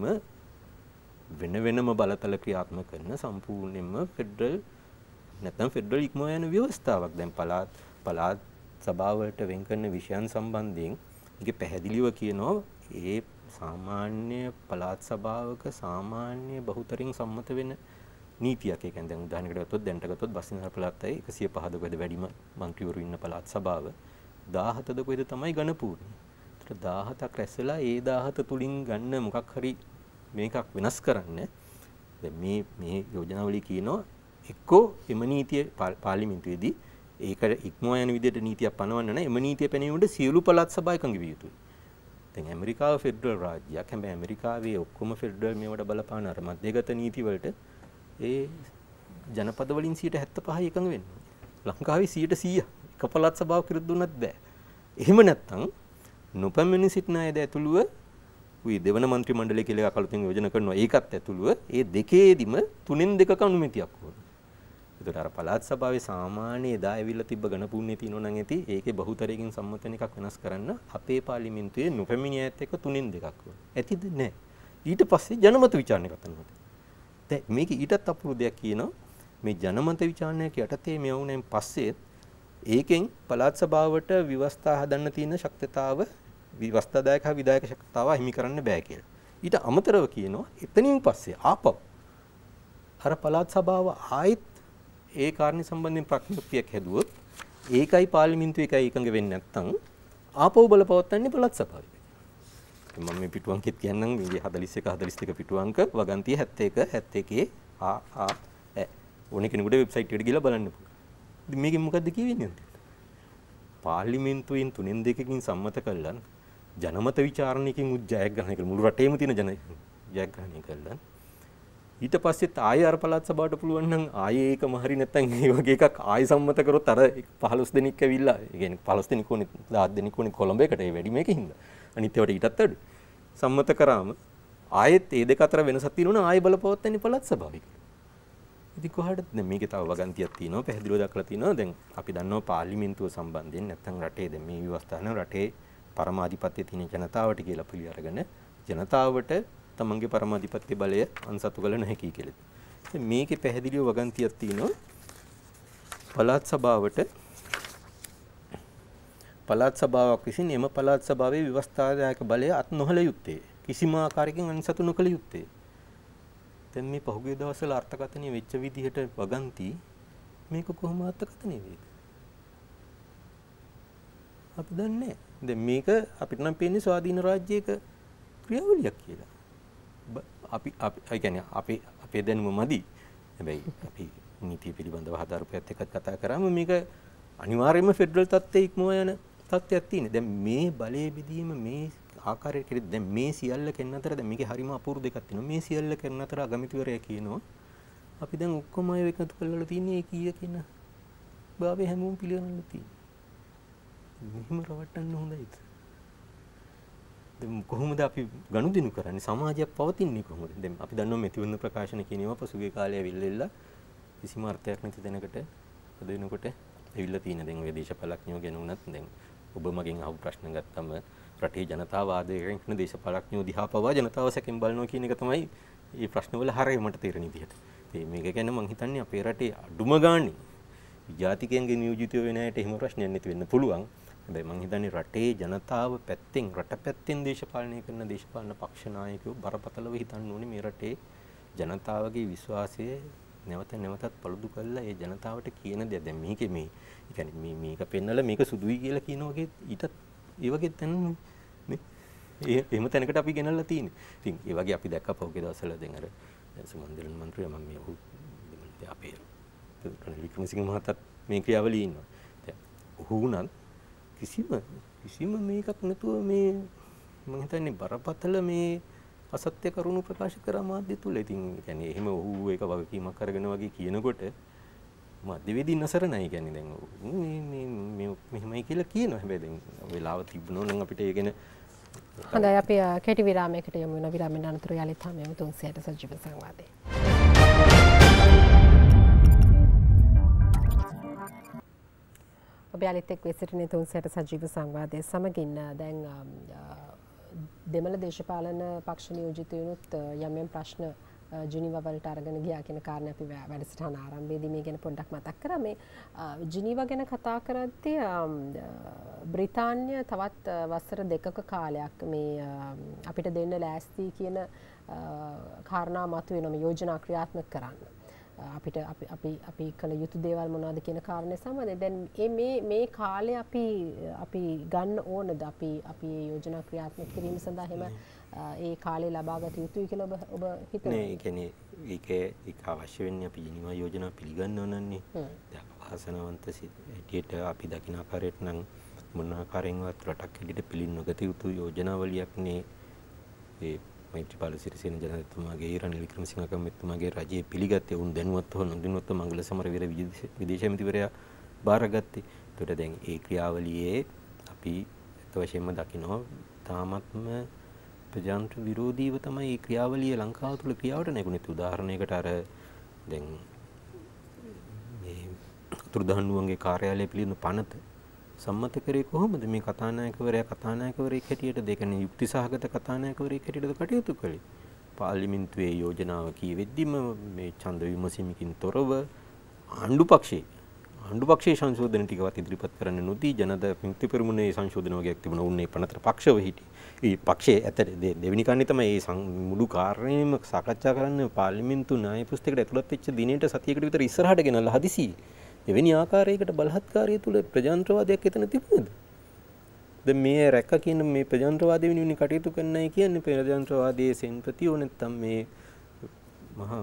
වෙන වෙනම බලතල ක්‍රියාත්මක කරන සම්පූර්ණයෙන්ම ෆෙඩරල් නැත්නම් ෆෙඩරල් ඉක්මවා යන ව්‍යවස්ථාවක්. දැන් පළාත් පළාත් සභාවලට වෙන් කරන විෂයන් සම්බන්ධයෙන් මේක පැහැදිලිව කියනවා ඒ සාමාන්‍ය පළාත් සභාවක සාමාන්‍ය බහුතරයෙන් සම්මත වෙන නීතියක්. ඒ කියන්නේ දැන් උදාහරණයකට ගත්තොත් දැන්ට ගත්තොත් බස්නාහිර පළාතයි එකසිය පහද කොහෙද වැඩිම മന്ത്രിවරු ඉන්න පළාත් සභාව දාහතද කොහෙද තමයි ගණපූර්ණි. ඒතර දාහතක් රැස්ලා ඒ දාහත තුලින් ගන්න මොකක් හරි මේකක් වෙනස් කරන්න. දැන් මේ මේ යෝජනාවලිය කියනවා එක්කෝ එම නීතිය පාර්ලිමේන්තුවේදී ඒක ඉක්මවා යන විදිහට නීතියක් පනවන්න නම් එම නීතිය පැනවීමට සියලු පළාත් සභා එකඟ විය යුතුයි. දැන් ඇමරිකාව ෆෙඩරල් රාජ්‍යයක්. හැබැයි ඇමරිකාවේ ඔක්කොම ෆෙඩරල් මේවට බලපාන අර මධ්‍යගත නීති වලට ඒ ජනපද වලින් සියයට හැත්තෑ පහයි එකඟ වෙනවා. ලංකාවේ සියයට සීයක් එක පළාත් සභාවක් විරුද්ධ වුණත් බෑ. එහෙම නැත්නම් නොපැමිණි සිටින අය ඇතුළුව උයි දෙවන മന്ത്രി මණ්ඩලය කියලා එකක් අලුතින් යෝජනා කරනවා. ඒකත් ඇතුළුව ඒ දෙකේදිම තුනෙන් දෙකක අනුමැතියක් ඕන. ඒතර අර පළාත් සභාවේ සාමාන්‍ය එදා ඇවිල්ලා තිබ්බ ගණපුන්නේ තියෙනවා නම් ඇති ඒකේ බහුතරයකින් සම්මතන එකක් වෙනස් කරන්න අපේ පාර්ලිමේන්තුවේ නොපැමිණි අයත් එක්ක තුනෙන් දෙකක් ඕන. ඇතිද නැහැ. ඊට පස්සේ ජනමත විචාරණය කරනවා. දැන් මේක ඊටත් අපුරු දෙයක් කියනවා. මේ ජනමත විචාරණයක් යටතේ මේ වුණෙන් පස්සේ ඒකෙන් පළාත් සභාවට ව්‍යවස්ථා හදන්න තියෙන ශක්තිතාව විවස්ථාදායක හා විධායක ශක්තිතාව හිමි කරන්න බෑ කියලා. ඊට අමතරව කියනවා එතනින් පස්සේ ආපහු අර පළාත් සභාව ආයෙත් ඒ කාරණේ සම්බන්ධයෙන් ප්‍රඥප්තියක් හැදුවොත් ඒකයි පාර්ලිමේන්තුව එකයි එකඟ වෙන්නේ නැත්නම් ආපහු බලපවත්තන්නේ පළාත් සභාවයි. මම මේ පිටු අංකෙත් කියන්නම් මේ හතළිස් එක හතළිස් දෙක පිටු අංක වගන්තිය හැත්තෑ එක හැත්තෑ එකේ ආ ආ ඈ ඕනේ කෙනෙකුට වෙබ්සයිට් එකට ගිහලා බලන්න පුළුවන්. ඉතින් මේකෙන් මොකද්ද කියවෙන්නේ? පාර්ලිමේන්තුවෙන් තුනෙන් දෙකකින් සම්මත කළා ජනමත විචාරණයකින් උජ්ජයග්‍රහණය කළ මුළු රටේම තියෙන ජන ජයග්‍රහණය කළා. ඊට පස්සෙත් ආයෙ අර පළාත් සභාවට පුළුවන් නම් ආයෙ ඒකම හරි නැත්නම් මේ වගේ එකක් ආයෙ සම්මත කරොත් අර පහළොස් දෙනෙක් ඇවිල්ලා ඒ කියන්නේ පහළොස් දෙනෙක් ඕනේ දහ දෙනෙක් ඕනේ කොළඹ එකට ඒ වැඩි මේකේ හින්දා. අනිත් ඒවාට ඊටත් අඩු. සම්මත කරාම ආයෙත් ඒ දෙක අතර වෙනසක් තියෙනවා ආයෙ බලපවත්තන්නේ පළාත් සභාවයි. ඉතින් කොහටද දැන් මේකේ තව වගන්තියක් තියෙනවා පැහැදිලිව දක්වලා තියෙනවා. දැන් අපි දන්නවා පාර්ලිමේන්තුව සම්බන්ධයෙන් නැත්නම් රටේ දැන් මේ ව්‍යවස්ථාන රටේ පරමාධිපත්‍ය තියෙන ජනතාවට කියලා පිළි අරගෙන ජනතාවට තමන්ගේ පරමාධිපත්‍ය බලය අන්සතු කළ නොහැකි කියලා. ඉතින් මේකේ පැහැදිලිව වගන්තියක් තියෙනවා පළාත් සභාවට පළාත් සභාවක් විසින් එම පළාත් සභාවේ ව්‍යවස්ථාදායක බලය අත් නොහළ යුත්තේ කිසිම ආකාරයකින් අන්සතු නොකළ යුත්තේ. දැන් මේ පහුගිය දවස්වල අර්ථකථනය වෙච්ච විදිහට වගන්ති මේක කොහොම අර්ථකථනය වේද? අපි දන්නේ නැහැ. දැන් මේක අපිට නම් පේන්නේ ස්වාධීන රාජ්‍යයක ක්‍රියාවලියක් කියලා. අපි අපි ඒ කියන්නේ අපේ අපේ දැනුම මදි. හැබැයි අපි නීතිය පිළිබඳව හදාරපුවත් එක්ක කතා කරාම මේක අනිවාර්යයෙන්ම ෆෙඩරල් තත්ත්වයේ ඉක්මවා යන තත්ත්වයක් තියෙනවා. දැන් මේ බලයේ බෙදීම මේ ආකාරයට කෙරෙද්දී දැන් මේ සියල්ල කෙරෙන අතර දැන් මේකේ හරිම අපූර්ව දෙකක් තියෙනවා. මේ සියල්ල කෙරෙන අතර අගමැතිවරයා කියනවා අපි දැන් ඔක්කොම අය එකතු කරලා තියෙන්නේ කීය කියන බාවේ හැමෝම පිළිගන්නලා තියෙනවා. මෙහෙම රවට්ටන්න හොඳයිද? දැන් කොහොමද අපි ගනුදෙනු කරන්නේ? සමාජයක් පවතින්නේ කොහොමද? දැන් අපි දන්නවා මෙතිවන්න ප්‍රකාශන කියනවා පසුගිය කාලේ ඇවිල්ලා කිසිම අර්ථයක් නැති දැනකට දෙනකොට ඇවිල්ලා තියෙන. දැන් ඔය දේශපාලඥයෝ ගැන උනත් දැන් ඔබ මගෙන් අහපු ප්‍රශ්න ගත්තම රටේ ජනතාව ආදරයෙන් කරන දේශපාලඥයෝ දිහා පවා ජනතාව සැකෙන් බලනවා කියන එක තමයි මේ ප්‍රශ්නවල හරය මට තේරෙන විදිහට. ඉතින් මේක ගැන මම හිතන්නේ අපේ රටේ අඩුම ගානේ ජාතිකයන්ගේ නියෝජිතයෝ වෙන අයට එහෙම ප්‍රශ්නයක් නැති වෙන්න පුළුවන්. හැබැයි මම හිතන්නේ රටේ ජනතාව පැත්තෙන් රට පැත්තෙන් දේශපාලනය කරන දේශපාලන පක්ෂ නායකයෝ බරපතලව හිතන්න ඕනේ මේ රටේ ජනතාවගේ විශ්වාසය නැවත නැවතත් පළුදු කරලා ඒ ජනතාවට කියන දේ. දැන් මේකේ මේ කියන්නේ මේ මේක පෙන්නලා මේක සුදුයි කියලා කියන වගේ ඊටත් ඒ වගේ තැන නේ ඒ එහෙම තැනකට අපි ගෙනල්ලා තියෙන්නේ. ඉතින් ඒ වගේ අපි දැක්ක පහුගිය දවස්වල දැන් අර සුමන්දිරන් මන්ත්‍රියා මම මේ ඔහු අපේ රනිල් වික්‍රමසිංහ මහතාත් මේ ක්‍රියාවලියේ ඉන්නවා. දැන් ඔහු උනත් කිසිම කිසිම මේකක් නැතුව මේ මම හිතන්නේ බරපතල මේ අසත්‍ය කරුණු ප්‍රකාශ කර මාධ්‍ය තුල. ඉතින් يعني එහෙම ඌ ඒක වගකීමක් අරගෙන වගේ කියනකොට මාධ්‍යවේදීන් අසරණයි කියන්නේ දැන් මේ මේ මේ මෙහෙමයි කියලා කියනවා. හැබැයි දැන් වෙලාව තිබුණො නම් අපිට ඒ ගැන හොඳයි අපි කෙටි විරාමයකට යමු වෙන විරාමෙන් අනතුරු යාලිත් හැමෝම තුන්සියට සජීව සංවාදේ. ඔබ යාලිත් එක්ක සිටින තුන්සියට සජීව සංවාදයේ සමගින් දැන් දෙමළ දේශපාලන පක්ෂ නියෝජිතයනුත් යම් යම් ප්‍රශ්න ජිනීවා වලට අරගෙන ගියා කියන කාරණේ අපි වැඩසටහන ආරම්භයේදී මේ ගැන පොඩ්ඩක් මතක් කරා. මේ ජිනීවා ගැන කතා කරද්දී බ්‍රිතාන්‍ය තවත් වසර දෙකක කාලයක් මේ අපිට දෙන්න ලෑස්ති කියන කාරණා මතුවෙනවා මේ යෝජනා ක්‍රියාත්මක කරන්න. අපිට අපි අපි අපි කළ යුතු දේවල් මොනවද කියන කාරණේ සම්බන්ධයෙන් දැන් මේ මේ කාලේ අපි අපි ගන්න ඕනද අපි අපි මේ යෝජනා ක්‍රියාත්මක කිරීම සඳහා එහෙම ඒ කාලේ ලබාගත යුතුයි කියලා ඔබ ඔබ හිතනවා? නේ ඒ කියන්නේ ඒක ඒක අවශ්‍ය වෙන්නේ අපි ජිනීවා යෝජනා පිළිගන්නව නන්නේ. දැන් වාසනාවන්ත සිටියට අපි දකින්න ආකාරයට නම් මොන ආකාරයෙන්වත් රටක් හැටියට පිළිනොගත යුතු යෝජනාවලියක් නේ ඒ මෛත්‍රීපාල සිරිසේන ජනාධිපතිතුමාගේ රනිල් වික්‍රමසිංහ කම්මැතිතුමාගේ රජයේ පිළිගත්තේ උන් දැනුවත් හෝ නොදැනුවත් මංගල සමරවීර විදේශ ඇමතිවරයා බාරගත්තේ. ඒකට දැන් ඒ ක්‍රියාවලියේ අපි එක වශයෙන්ම දකිනවා තාමත්ම ප්‍රජාතන්ත්‍ර විරෝධීව තමයි මේ ක්‍රියාවලිය ලංකාව තුළ ක්‍රියාවට නැගුණේ. උදාහරණයකට අර දැන් මේ අතුරුදහන්නුවන්ගේ කාර්යාලය පිළිබඳ පනත සම්මත කරේ කොහොමද? මේ කතානායකවරයා කතානායකවරයෙක් හැටියට දෙකනේ යුක්ති සහගත කතානායකවරයෙක් හැටියටද කටයුතු කළේ. පාර්ලිමේන්තුවේ යෝජනාව කියවෙද්දිම මේ ඡන්ද විමසීමකින් තොරව ආණ්ඩු පක්ෂයේ ආණ්ඩු පක්ෂයේ සංශෝධන ටිකවත් ඉදිරිපත් කරන්න නොදී ජනතා විමුක්ති පෙරමුණේ සංශෝධන වගේක් තිබුණා. උන්නේ පනතර පක්ෂව හිටියේ. ඒ පක්ෂයේ ඇතට දෙවෙනි කන්නේ තමයි මේ මුළු කාර්යයම සාකච්ඡා කරන්න පාර්ලිමේන්තු න්‍යාය පුස්තකයට ඇතුළත් වෙච්ච දිනේට සතියකට විතර ඉස්සරහට ගෙනල්ලා හදිසි. එවැනි ආකාරයකට බලහත්කාරය තුල ප්‍රජාතන්ත්‍රවාදයක් එතන තිබුණද? දැන් මේ රැක කියන මේ ප්‍රජාතන්ත්‍රවාදය වෙනුවෙන් කටයුතු කරන්නයි කියන්නේ ප්‍රජාතන්ත්‍රවාදයේ සෙන්පතියෝ නැත්තම් මේ මහා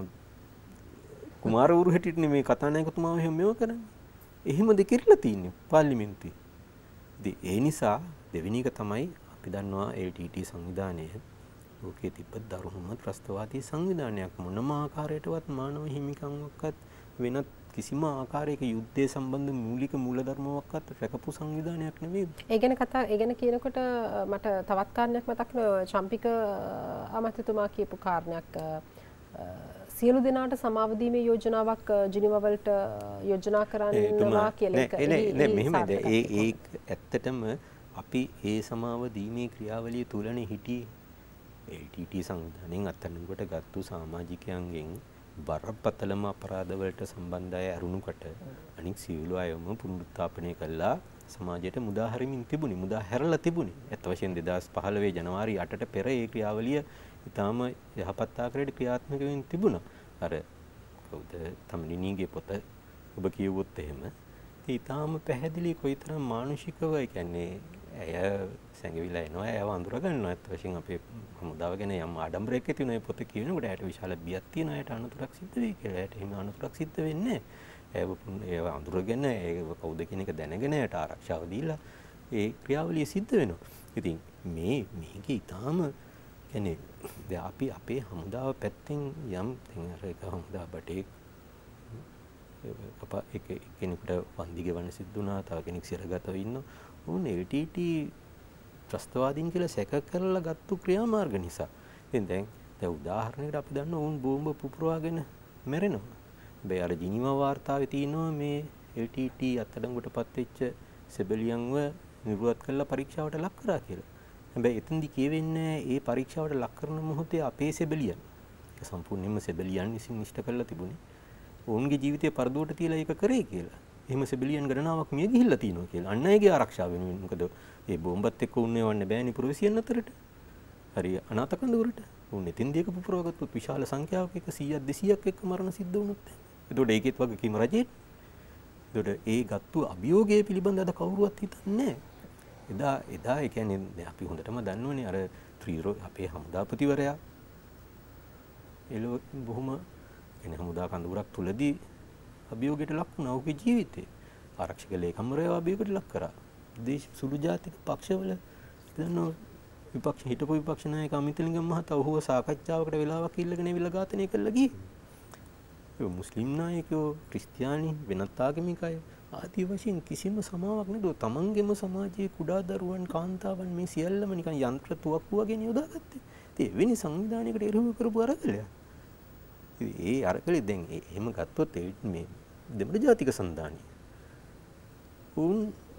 කුමාරවරු හැටියටනේ මේ කතානායකතුමාව එහෙම මේව කරන්නේ. එහෙමද කිරිලා තින්නේ පාර්ලිමේන්තුවේ. ඉතින් ඒ නිසා දෙවෙනි එක තමයි අපි දන්නවා එල් ටී ටී සංවිධානය ලෝකයේ තිබ්බ දරුණුම ත්‍රස්තවාදී සංවිධානයක්. මොනම ආකාරයකටවත් මානව හිමිකම්වත් වෙනත් කිසිම ආකාරයක යුද්ධය සම්බන්ධ මූලික මූලධර්මයක්වත් රැකපු සංවිධානයක් නෙවෙයි. ඒ ගැන කතා ඒ ගැන කියනකොට මට තවත් කාරණයක් මතක් වෙනවා. චම්පික අමාත්‍යතුමා කියපු කාරණයක් සියලු දෙනාට සමාව දීමේ යෝජනාවක් ජිනීවා වලට යෝජනා කරන්නවා කියලා එක. නෑ මෙහෙමද ඒ ඒ ඇත්තටම අපි ඒ සමාව දීමේ ක්‍රියාවලිය තුලනේ හිටියේ. එල් ටී ටී සංවිධානයෙන් අත්අඩංගුවට ගත්තු සමාජිකයන්ගෙන් බරපතලම අපරාධ වලට සම්බන්ධ අය අරුණුකට අනික් සියලු අයම පුනරුත්ථාපනය කළා සමාජයට මුදා හැරමින් තිබුණේ. මුදා හැරලා තිබුණේ. ඇත්ත වශයෙන් දෙදාස් පහළොව ජනවාරි අටට පෙර ඒ ක්‍රියාවලිය ඉතාම යහපත් ආකාරයට ක්‍රියාත්මක වෙමින් තිබුණා. අර කවුද තමිනිනීගේ පොත ඔබ කියවුවොත් එහෙම ඒ ඉතාම පැහැදිලි කොයිතරම් මානසිකව ඒ කියන්නේ ඇය සැඟවිලා එනවා ඇයව අඳුර ගන්නවා. ඇත්ත වශයෙන් අපේ හමුදාව ගැන යම් ආඩම්බරයක් ඇති වෙන පොත කියනකොට ඇයට විශාල බියක් තියෙන අයට අනුතරක් සිද්ධ වෙයි කියලා. ඇයට එහෙම අනුතරක් සිද්ධ වෙන්නේ නැහැ. ඒව අඳුරගෙන ඒක කවුද කියන එක දැනගෙන ඇයට ආරක්ෂාව දීලා ඒ ක්‍රියාවලිය සිද්ධ වෙනවා. ඉතින් මේ මේකේ ඊටාම කියන්නේ දැන් අපි අපේ හමුදාව පැත්තෙන් යම් දැන් අර එක හමුදා බටේ අප එක කෙනෙකුට වන්දි ගෙවන්න සිද්ධ වුණා. තව කෙනෙක් සිරගතව ඉන්නවා. උන් එල් ටී ටී ත්‍රස්තවාදීන් කියලා සැක කරලා ගත්තු ක්‍රියාමාර්ග නිසා. ඉතින් දැන් දැන් උදාහරණයකට අපි දන්නවා උන් බෝම්බ පුපුරවාගෙන මැරෙනවා. හැබැයි අර ජිනීවා වාර්තාවේ තියෙනවා මේ එල් ටී ටී අත්අඩංගුවටපත් වෙච්ච සෙබලියන්ව නිර්වත් කරලා පරීක්ෂාවට ලක් කරා කියලා. හැබැයි එතෙන්දි කියවෙන්නේ ඒ පරීක්ෂාවට ලක් කරන මොහොතේ අපේ සෙබලියන් ඒක සම්පූර්ණයෙන්ම සෙබලියන් විසින් නිෂ්ඨ කරලා තිබුණේ. ඔවුන්ගේ ජීවිතය පරදුවට තියලා ඒක කරේ කියලා. එහෙම සෙබලියන් ගණනාවක් මිය ගිහිල්ලා තියෙනවා කියලා. අන්න ඒගේ ආරක්ෂාව වෙනුවෙන් මොකද ඒ බෝම්බත් එක්ක උන්නේ වන්නේ බෑනේ පුරවැසියන් අතරට. හරි අනාථ කඳවුරට. උන් එතෙන්දී එක පුපුරවගත්තොත් විශාල සංඛ්‍යාවක එක සීයක් දෙසීයක් එක්ක මරණ සිද්ධ වුණොත්. ඒතකොට ඒකෙත් වගේ කීම රජෙත්. ඒතකොට ඒ ගත්තු අභියෝගය පිළිබඳව අද කවුරුවත් හිතන්නේ නැහැ. එදා එදා ඒ කියන්නේ දැන් අපි හොඳටම දන්නවනේ අර ත්‍රිරෝ අපේ හමුදාපතිවරයා එළෝ බොහොම කියන්නේ හමුදා කඳවුරක් තුලදී අභියෝගයට ලක් වුණා ඔහුගේ ජීවිතේ. ආරක්ෂක ලේකම්වරයා අභියෝගයට ලක් කරා. දේශ සුළු ජාතික පක්ෂවල දන්නෝ විපක්ෂ හිටපු විපක්ෂ නායක අමිතලිංගම් මහතා ඔහුව සාකච්ඡාවකට වෙලාවක් ඉල්ලගෙන ඇවිල්ලා ඝාතනය කළා ගියේ. ඒ මුස්ලිම් නායකයෝ ක්‍රිස්තියානි වෙනත් ආගමික අය ආදී වශයෙන් කිසිම සමාවක් නේද? තමන්ගේම සමාජයේ කුඩා දරුවන් කාන්තාවන් මේ සියල්ලම නිකන් යන්ත්‍ර තුවක්කු වගේ නියොදාගත්තේ. ඉතින් එවැනි සංවිධානයකට එරෙහිව කරපු අරගලයක්. ඒ අරගලෙ දැන් එහෙම ගත්තොත් මේ දෙමළ ජාතික සන්ධානය උන්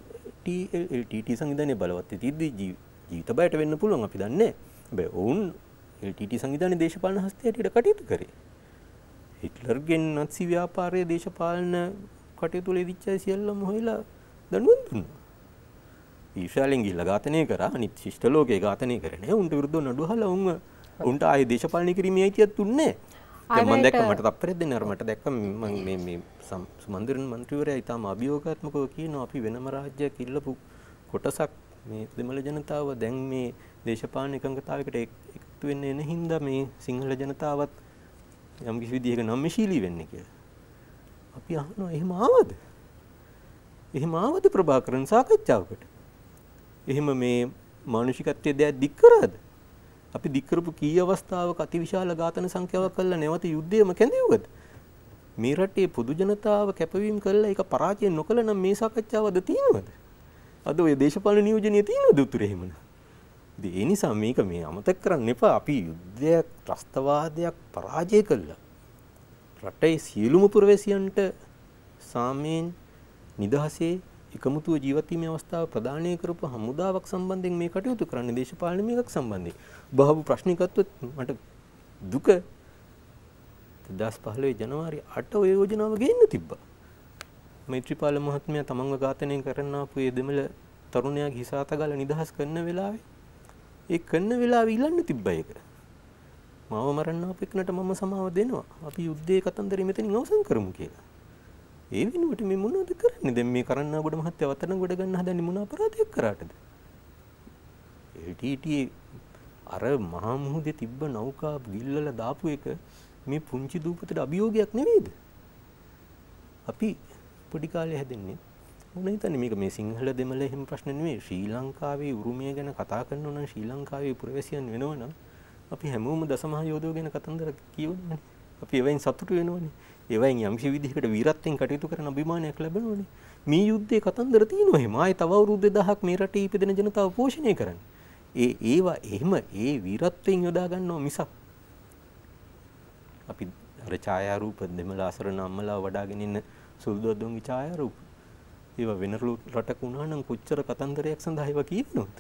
ටී ටී සංවිධානයේ බලවත් තියද්දි ජීවිත බයට වෙන්න පුළුවන් අපි දන්නේ නැහැ. හැබැයි ඔවුන් එල් ටී ටී සංවිධානයේ දේශපාලන හස්තයට කටයුතු කරේ. හිට්ලර්ගෙන් නැත්සි ව්‍යාපාරයේ දේශපාලන කටයුතු වල ඉදිච්ච සියල්ලම හොයලා දඬුවම් දුන්නා. ඊශ්‍රායලෙන් ගිහිල්ලා ඝාතනය කරා. අනිත් ශිෂ්ට ලෝකේ ඝාතනය කරේ නෑ. උන්ට විරුද්ධව නඩු අහලා උන් උන්ට ආයේ දේශපාලන කිරීමේ අයිතියක් දුන්නේ නෑ. දැන් මම දැක්ක මට තප්පරයක් දෙන්න අර මට දැක්ක මම මේ මේ සම්මන්දිරන් මන්ත්‍රීවරයා ඊටම අභියෝගාත්මකව කියනවා අපි වෙනම රාජ්‍යයක් ඉල්ලපු කොටසක් මේ දෙමළ ජනතාව දැන් මේ දේශපාලන එකඟතාවයකට එකතු වෙන්නේ නැ හින්දා මේ සිංහල ජනතාවත් යම් කිසි විදිහක නම්‍යශීලී වෙන්නේ කියලා. අපි අහනවා එහෙම ආවද? එහෙම ආවද ප්‍රභාකරන් සාකච්ඡාවකට? එහෙම මේ මානසිකත්වයේ දෙයක් දික් කරාද? අපි දික් කරපු කී අවස්ථාවක අතිවිශාල ඝාතන සංඛ්‍යාවක් කළා නැවත යුද්ධයම කැඳෙව්වද? මේ රටේ පොදු ජනතාව කැපවීම කළා ඒක පරාජය නොකළ නම් මේ සාකච්ඡාවද තියෙනවද? අද ඔය දේශපාලන නියෝජනය තියෙනවද උතුරේ එහෙමන? ඉතින් ඒ නිසා මේක මේ අමතක කරන්න එපා. අපි යුද්ධයක් ත්‍රස්තවාදයක් පරාජය කළා. රටේ සියලුම පුරවැසියන්ට සාමයෙන් නිදහසේ එකමුතුව ජීවත් වීමේ අවස්ථාව ප්‍රදානය කරපු හමුදාවක් සම්බන්ධයෙන් මේ කටයුතු කරන්නේ දේශපාලන මේකක් සම්බන්ධයෙන්. බහව ප්‍රශ්න ගත්තොත් මට දුක දෙදහස් පහළොව ජනවාරි අට ඔය යෝජනාව ගේන්න තිබ්බා. මෛත්‍රීපාල මහත්මයා තමන්ව ඝාතනය කරන්න ආපු ඒ දෙමළ තරුණයාගේ හිස අත ගාලා නිදහස් කරන වෙලාවේ ඒ කරන වෙලාවේ ඉල්ලන්න තිබ්බා ඒක. මාව මරන්න ආපු එකනට මම සමාව දෙනවා. අපි යුද්ධයේ කතන්දරෙ මෙතනින් අවසන් කරමු කියලා. ඒ වෙනුවට මේ මොනවද කරන්නේ? දැන් මේ කරන්නාගොඩ මහත්තයා වතන ගොඩ ගන්න හදන්නේ මොන අපරාධයක් කරාටද? එල් ටී ටී අර මහා මුහුදේ තිබ්බ නෞකා ගිල්ලලා දාපු එක මේ පුංචි දූපතට අභියෝගයක් නෙවෙයිද? අපි පොඩි කාලේ හැදෙන්නේ මොන හිතන්නේ මේක මේ සිංහල දෙමළ එහෙම ප්‍රශ්න නෙවෙයි. ශ්‍රී ලංකාවේ උරුමය ගැන කතා කරනවා නම් ශ්‍රී ලංකාවේ පුරවැසියන් වෙනවනම් අපි හැමෝම දසමහා යෝධයෝ ගැන කතන්දර කියවනවානේ. අපි ඒවෙන් සතුටු වෙනවානේ. ඒවෙන් යම්කිසි විදිහකට වීරත්වයෙන් කටයුතු කරන අභිමානයක් ලැබෙනවානේ. මේ යුද්ධයේ කතන්දර තියෙනවා එහෙම. ආයේ තව අවුරුදු දෙදහක් මේ රටේ ඉපදෙන ජනතාව පෝෂණය කරන්න. ඒ ඒවා එහෙම ඒ වීරත්වයෙන් යොදා ගන්නවා මිසක් අපි අර ඡායාරූප දෙමළ අසරණ අම්මලා වඩාගෙන ඉන්න සුළුදොඩුන්ගේ ඡායාරූප ඒවා වෙන රටක වුණා නම් කොච්චර කතන්දරයක් සඳහා ඒවා කියවෙනවද?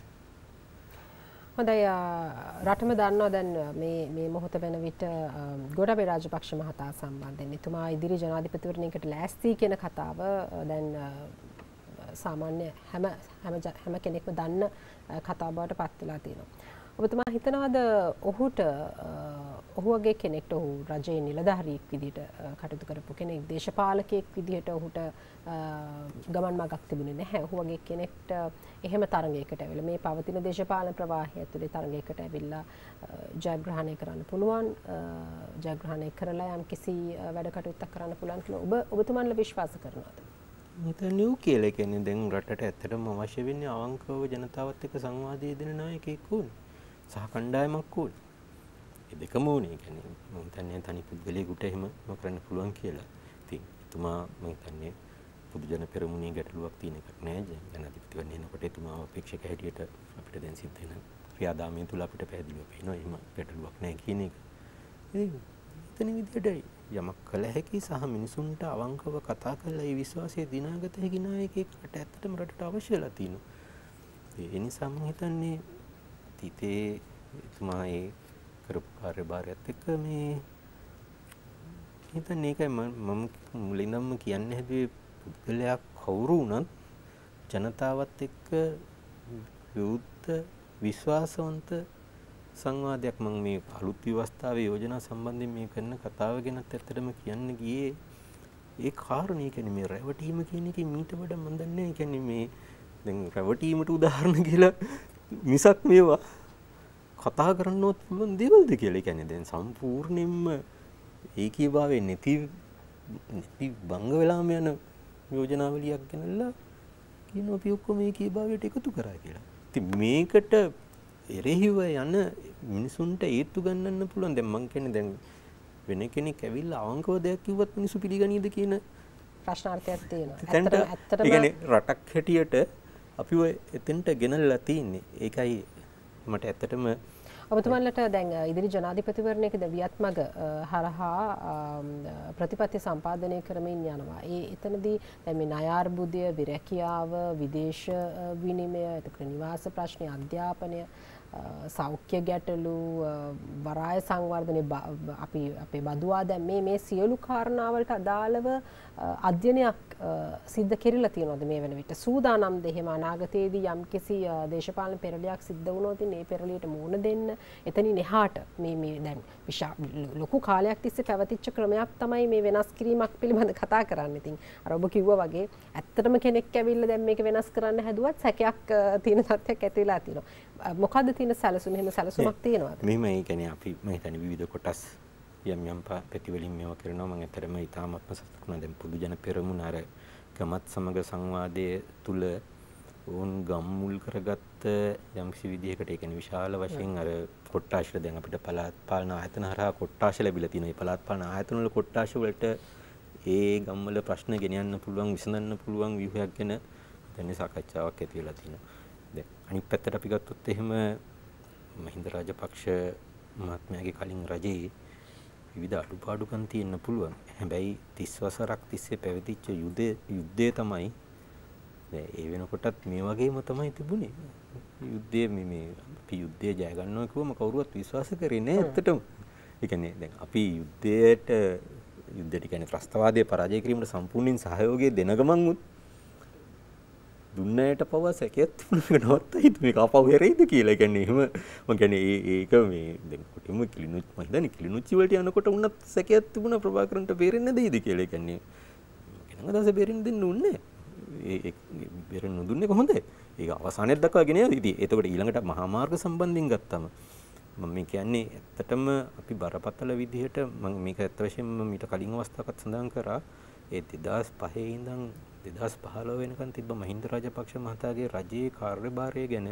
හොඳයි රටම දන්නවා දැන් මේ මේ මොහොත වෙන විට ගෝඨාභය රාජපක්ෂ මහතා සම්බන්ධයෙන් එතුමා ඉදිරි ජනාධිපතිවරණයකට ලෑස්ති කියන කතාව දැන් සාමාන්‍ය හැම හැම හැම කෙනෙක්ම දන්න කතාව බවට පත් වෙලා තියෙනවා. ඔබතුමා හිතනවාද ඔහුට ඔහු වගේ කෙනෙක්ට ඔහු රජයේ නිලධාරියෙක් විදිහට කටයුතු කරපු කෙනෙක් දේශපාලකයෙක් විදිහට ඔහුට ගමන් මගක් තිබුණේ නැහැ. ඔහු වගේ කෙනෙක්ට එහෙම තරඟයකට ඇවිල්ලා මේ පවතින දේශපාලන ප්‍රවාහය ඇතුලේ තරඟයකට ඇවිල්ලා ජයග්‍රහණය කරන්න පුළුවන් ජයග්‍රහණය කරලා යම් කිසි වැඩ කටයුත්තක් කරන්න පුළුවන් කියලා ඔබ ඔබතුමාලා විශ්වාස කරනවද? හිතන්නේ උ කියලා කියන්නේ දැන් රටට ඇත්තටම අවශ්‍ය වෙන්නේ අවංකව ජනතාවත් එක්ක සංවාදයේ දෙන නායකයෙක් ඕනේ. සහ කණ්ඩායමක් ඕනේ. ඒ දෙකම ඕනේ. කියන්නේ මම හිතන්නේ තනි පුද්ගලයෙකුට එහෙම නොකරන්න පුළුවන් කියලා. ඉතින් එතුමා මම හිතන්නේ පොදු ජන පෙරමුණේ ගැටලුවක් තියෙන එකක් නෑ. ජනාධිපතිවරණය එනකොට එතුමා අපේක්ෂක හැටියට අපිට දැන් සිද්ධ වෙන ක්‍රියාදාමය තුල අපිට පැහැදිලිව පේනවා එහෙම ගැටලුවක් නෑ කියන එක. ඉතින් එතන විදිහට යමක් කළ හැකි සහ මිනිසුන්ට අවංකව කතා කරලා ඒ විශ්වාසය දිනාගත හැකි නායකයෙකුට ඇත්තටම රටට අවශ්‍යලා තියෙනවා. ඒ නිසා මම හිතන්නේ තිතේ එතුමා ඒ කරපු කාර්යභාරයත් එක්ක මේ හිතන්නේ ඒකයි මම මුලින්ම කියන්නේ හැදුවේ පුද්ගලයා කවුරු වුණත් ජනතාවත් එක්ක විවුර්ත විශ්වාසවන්ත සංවාදයක් මම මේ අලුත් ව්‍යවස්ථාවේ යෝජනා සම්බන්ධයෙන් මේ කරන කතාව ගැනත් ඇත්තටම කියන්න ගියේ ඒ කාරණේ කියන්නේ මේ රැවටීම කියන එකේ මීට වඩා මම දන්නේ නැහැ. කියන්නේ මේ දැන් රැවටීමට උදාහරණ කියලා මිසක් මේවා කතා කරන්නවත් පුළුවන් දේවල්ද කියලා. ඒ කියන්නේ දැන් සම්පූර්ණයෙන්ම ඒකීභාවයේ නැති නැති බංග වෙලාම යන යෝජනාවලියක් ගෙනල්ලා කියනවා අපි ඔක්කොම ඒකීභාවයට එකතු කරා කියලා. ඉතින් මේකට එරෙහිව යන මිනිසුන්ට ඒත්තු ගන්නන්න පුළුවන්. දැන් මං කියන්නේ දැන් වෙන කෙනෙක් ඇවිල්ලා අවංකව දෙයක් කිව්වත් මිනිස්සු පිළිගනීද කියන ප්‍රශ්නාර්ථයක් තියෙනවා. ඇත්තටම ඇත්තටම ඒ කියන්නේ රටක් හැටියට අපිව එතෙන්ට ගෙනල්ලා තින්නේ. ඒකයි මට ඇත්තටම ඔබතුමන්ලට දැන් ඉදිරි ජනාධිපතිවරණයකදී වියත්මග හරහා ප්‍රතිපත්ති සම්පාදනය කරමින් යනවා. ඒ එතනදී දැන් මේ ණය අර්බුදය, විරැකියාව, විදේශ විනිමය, එතකොට නිවාස ප්‍රශ්න, අධ්‍යාපනය, සෞඛ්‍ය ගැටලු, වරාය සංවර්ධනය, අපි අපේ බදු ආදායම් මේ මේ සියලු කාරණාවලට අදාළව අධ්‍යයනයක් සිද්ධ කෙරලා තියෙනවද මේ වෙන විට? සූදානම්ද එහෙම අනාගතයේදී යම්කිසි දේශපාලන පෙරලියක් සිද්ධ වුණොත් මේ පෙරලියට මුහුණ දෙන්න එතනින් එහාට මේ මේ දැන් ලොකු කාලයක් තිස්සේ පැවතිච්ච ක්‍රමයක් තමයි මේ වෙනස් කිරීමක් පිළිබඳ කතා කරන්නේ. ඉතින් අර ඔබ කිව්වා වගේ ඇත්තටම කෙනෙක් ඇවිල්ලා දැන් මේක වෙනස් කරන්න හැදුවත් සැකයක් තියෙන තත්ත්වයක් ඇති වෙලා තියෙනවා. මොකද්ද තියෙන සැලසුම? එහෙම සැලසුමක් තියෙනවද? මෙහෙම ඒ කියන්නේ අපි මම හිතන්නේ විවිධ කොටස් යම් යම් පැතිවලින් මේවා කරනවා. මම ඇත්තටම ඊටාමත්ම සතුටු වුණා. දැන් පොදු ජන පෙරමුණ අර ගමත් සමග සංවාදයේ තුල වුන් ගම්මුල් කරගත්ත යම්කිසි විදිහකට ඒ කියන්නේ විශාල වශයෙන් අර කොට්ටාශ දැන් අපිට පළාත් පාලන ආයතන හරහා කොට්ටාශ ලැබිලා තියෙනවා. මේ පළාත් පාලන ආයතන වල කොට්ටාශ වලට ඒ ගම්වල ප්‍රශ්න ගෙනියන්න පුළුවන්, විසඳන්න පුළුවන් ව්‍යුහයක් ගැන දැන් සාකච්ඡාවක් ඇති වෙලා තියෙනවා. දැන් අනිත් පැත්තට අපි ගත්තොත් එහෙම මහින්ද රාජපක්ෂ මහත්මයාගේ කලින් රජයේ විවිධ අඩුපාඩුකම් තියෙන්න පුළුවන්. හැබැයි තිස් වසරක් තිස්සේ පැවතිච්ච යුද්ධය යුද්ධය තමයි දැන් ඒ වෙනකොටත් මේ වගේම තමයි තිබුණේ. යුද්ධය මේ මේ අපි යුද්ධය ජය ගන්නවා කිව්වම කවුරුවත් විශ්වාස කරේ නෑ ඇත්තටම. ඒ කියන්නේ දැන් අපි යුද්ධයට යුද්ධයට කියන්නේ ත්‍රස්තවාදයේ පරාජය කිරීමට සම්පූර්ණයෙන් සහයෝගය දෙන ගමන් උත් දුන්නයට පව සැකයක් තිබුණා නවත්තයිද මේක අපව හැරෙයිද කියලා. ඒ කියන්නේ එහෙම මම කියන්නේ ඒක මේ දැන් කොටිම කිලිනුච් මම හිතන්නේ කිලිනුච්චි වලට යනකොට උන්නත් සැකයක් තිබුණා ප්‍රභාකරන්ට බේරෙන්න දෙයිද කියලා. ඒ කියන්නේ කෙනඟ දවසේ බේරෙන්න දෙන්න උන්නේ. ඒ බේරෙන්න නොදුන්නේ කොහොමද? ඒක අවසානයේ දක්වා ගෙන යනවා. ඉතින් එතකොට ඊළඟට මහා මාර්ග සම්බන්ධයෙන් ගත්තම මම මේ කියන්නේ ඇත්තටම අපි බරපතල විදිහට මම මේක ඇත්ත වශයෙන්ම මීට කලින් අවස්ථාවකත් සඳහන් කරා. ඒ දෙදාස් පහේ ඉඳන් දෙදාස් පහළොව වෙනකන් තිබ්බ මහින්ද රාජපක්ෂ මහතාගේ රජයේ කාර්යභාරය ගැන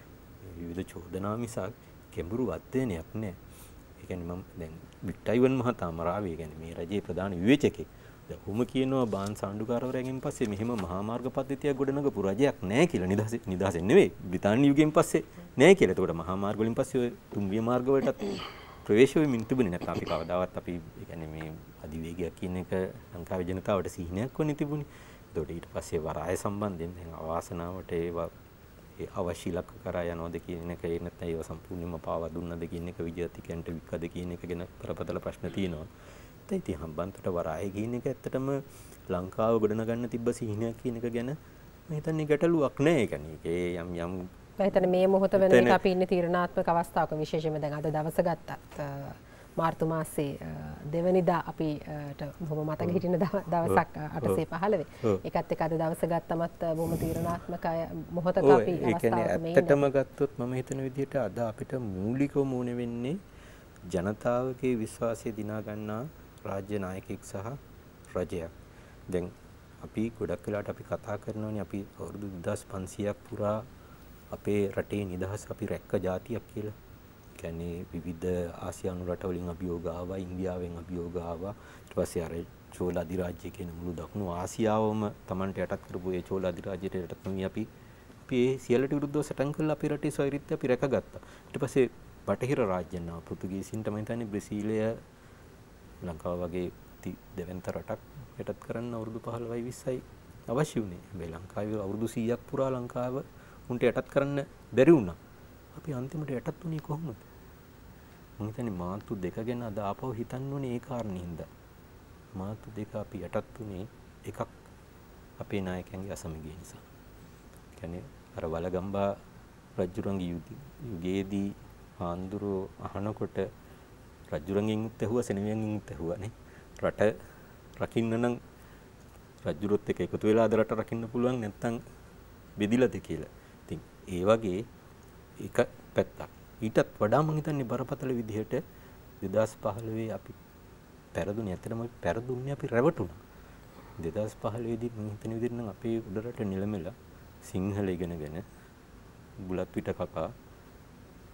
විවිධ චෝදනා මිසක් කෙඹුරු අධ්‍යයනයක් නැහැ. ඒ කියන්නේ මම දැන් වික්ටයිවන් මහතා මරාවේ කියන්නේ මේ රජයේ ප්‍රධාන විවේචකෙක්. දැන් ඔහුම කියනවා බාන් සාණ්ඩුකාරවරයන්ගෙන් පස්සේ මෙහෙම මහා මාර්ග පද්ධතියක් ගොඩනගපු රජයක් නැහැ කියලා. නිදහස නිදහසෙන් නෙවෙයි බ්‍රිතාන්‍ය යුගයෙන් පස්සේ නැහැ කියලා. එතකොට මහා මාර්ග වලින් පස්සේ ඔය තුන්විය මාර්ග වලටත් ප්‍රවේශ වෙමින් තිබුණේ නැත්නම් අපි කවදාවත් අපි ඒ කියන්නේ මේ අධිවේගයක් කියන එක ලංකාවේ ජනතාවට සිහිනයක් වෙන්නේ තිබුණේ. ඒකට ඊට පස්සේ වරාය සම්බන්ධයෙන් දැන් අවාසනාවට ඒවා ඒ අවශ්‍ය ඉලක්ක කරා යනවද කියන එක ඒ නැත්නම් ඒවා සම්පූර්ණයෙන්ම පාවා දුන්නද කියන එක විජාතිකයන්ට වික්කද කියන එක ගැන බරපතල ප්‍රශ්න තියෙනවා. ඒත් ඉතින් හම්බන්තොට වරාය කියන එක ඇත්තටම ලංකාව ගොඩනගන්න තිබ්බ සිහිනයක් කියන එක ගැන මම හිතන්නේ ගැටලුවක් නෑ. ඒ කියන්නේ ඒ යම් යම් මම හිතන්නේ මේ මොහොත වෙනකන් අපි ඉන්නේ තීරණාත්මක අවස්ථාවක. විශේෂයෙන්ම දැන් අද දවස ගත්තත් මාර්තු මාසේ දෙවනිදා අපිට බොහොම මතක හිටින දවසක් අටසිය පහළොව. ඒකත් එක්ක අද දවස ගත්තමත් බොහොම තීරණාත්මක මොහොතක අපි අවස්ථාවක මේ ඇත්තටම ගත්තොත් මම හිතන විදිහට අද අපිට මූලිකවම ඕනේ වෙන්නේ ජනතාවගේ විශ්වාසය දිනා ගන්නා රාජ්‍ය නායකයෙක් සහ රජයක්. දැන් අපි ගොඩක් වෙලාවට අපි කතා කරනවානේ අපි අවුරුදු දෙදාස් පන්සීයක් පුරා අපේ රටේ නිදහස අපි රැක්ක ජාතියක් කියලා. කියන්නේ විවිධ ආසියානු රටවලින් අභියෝග ආවා, ඉන්දියාවෙන් අභියෝග ආවා. ඊට පස්සේ අර චෝල අධිරාජ්‍ය කියන මුළු දකුණු ආසියාවම Tamanට යටත් කරපු ඒ චෝල අධිරාජ්‍යයට යටත් නොවි අපි අපි ඒ සියල්ලට විරුද්ධව සටන් කළා අපේ රටේ ස්වෛරීත්වය අපි රැකගත්තා. ඊට පස්සේ බටහිර රාජ්‍යයන් ආවා. පෘතුගීසින්ට මම හිතන්නේ බ්‍රසීලය ලංකාව වගේ දෙවන්ත රටක් යටත් කරන්න අවුරුදු පහළොවයි විස්සයි අවශ්‍ය වුණේ. හැබැයි ලංකාවේ අවුරුදු සීයක් පුරා ලංකාව උන්ට යටත් කරන්න බැරි වුණා. අපි අන්තිමට යටත් වුණේ කොහොමද? මම හිතන්නේ මාතු දෙක ගැන අද ආපහු හිතන්න ඕනේ ඒ කාරණින්ද. මාතු දෙක අපි යටත් වුණේ එකක් අපේ නායකයන්ගේ අසමගිය නිසා. කියන්නේ අර වලගම්බා රජුරන්ගේ යුගයේදී ආන්දුරෝ අහනකොට රජුරන්ගෙන් උත් ඇහුවා සෙනෙවියන්ගෙන් උත් ඇහුවානේ. රට රකින්න නම් රජුරොත් එක්ක එකතු වෙලාද රට රකින්න පුළුවන් නැත්නම් බෙදිලාද කියලා. ඉතින් ඒ වගේ එක පැත්තක්. ඊටත් වඩා මම හිතන්නේ බරපතල විදිහට දෙදාස් පහළොව අපි පෙරදුනේ. ඇත්තටම පෙරදුන්නේ අපි රැවටුණා. දෙදාස් පහළොව දී මම හිතන විදිහට නම් අපේ උඩරට නිලමෙලා සිංහල ඉගෙනගෙන බුලත් පිට කකා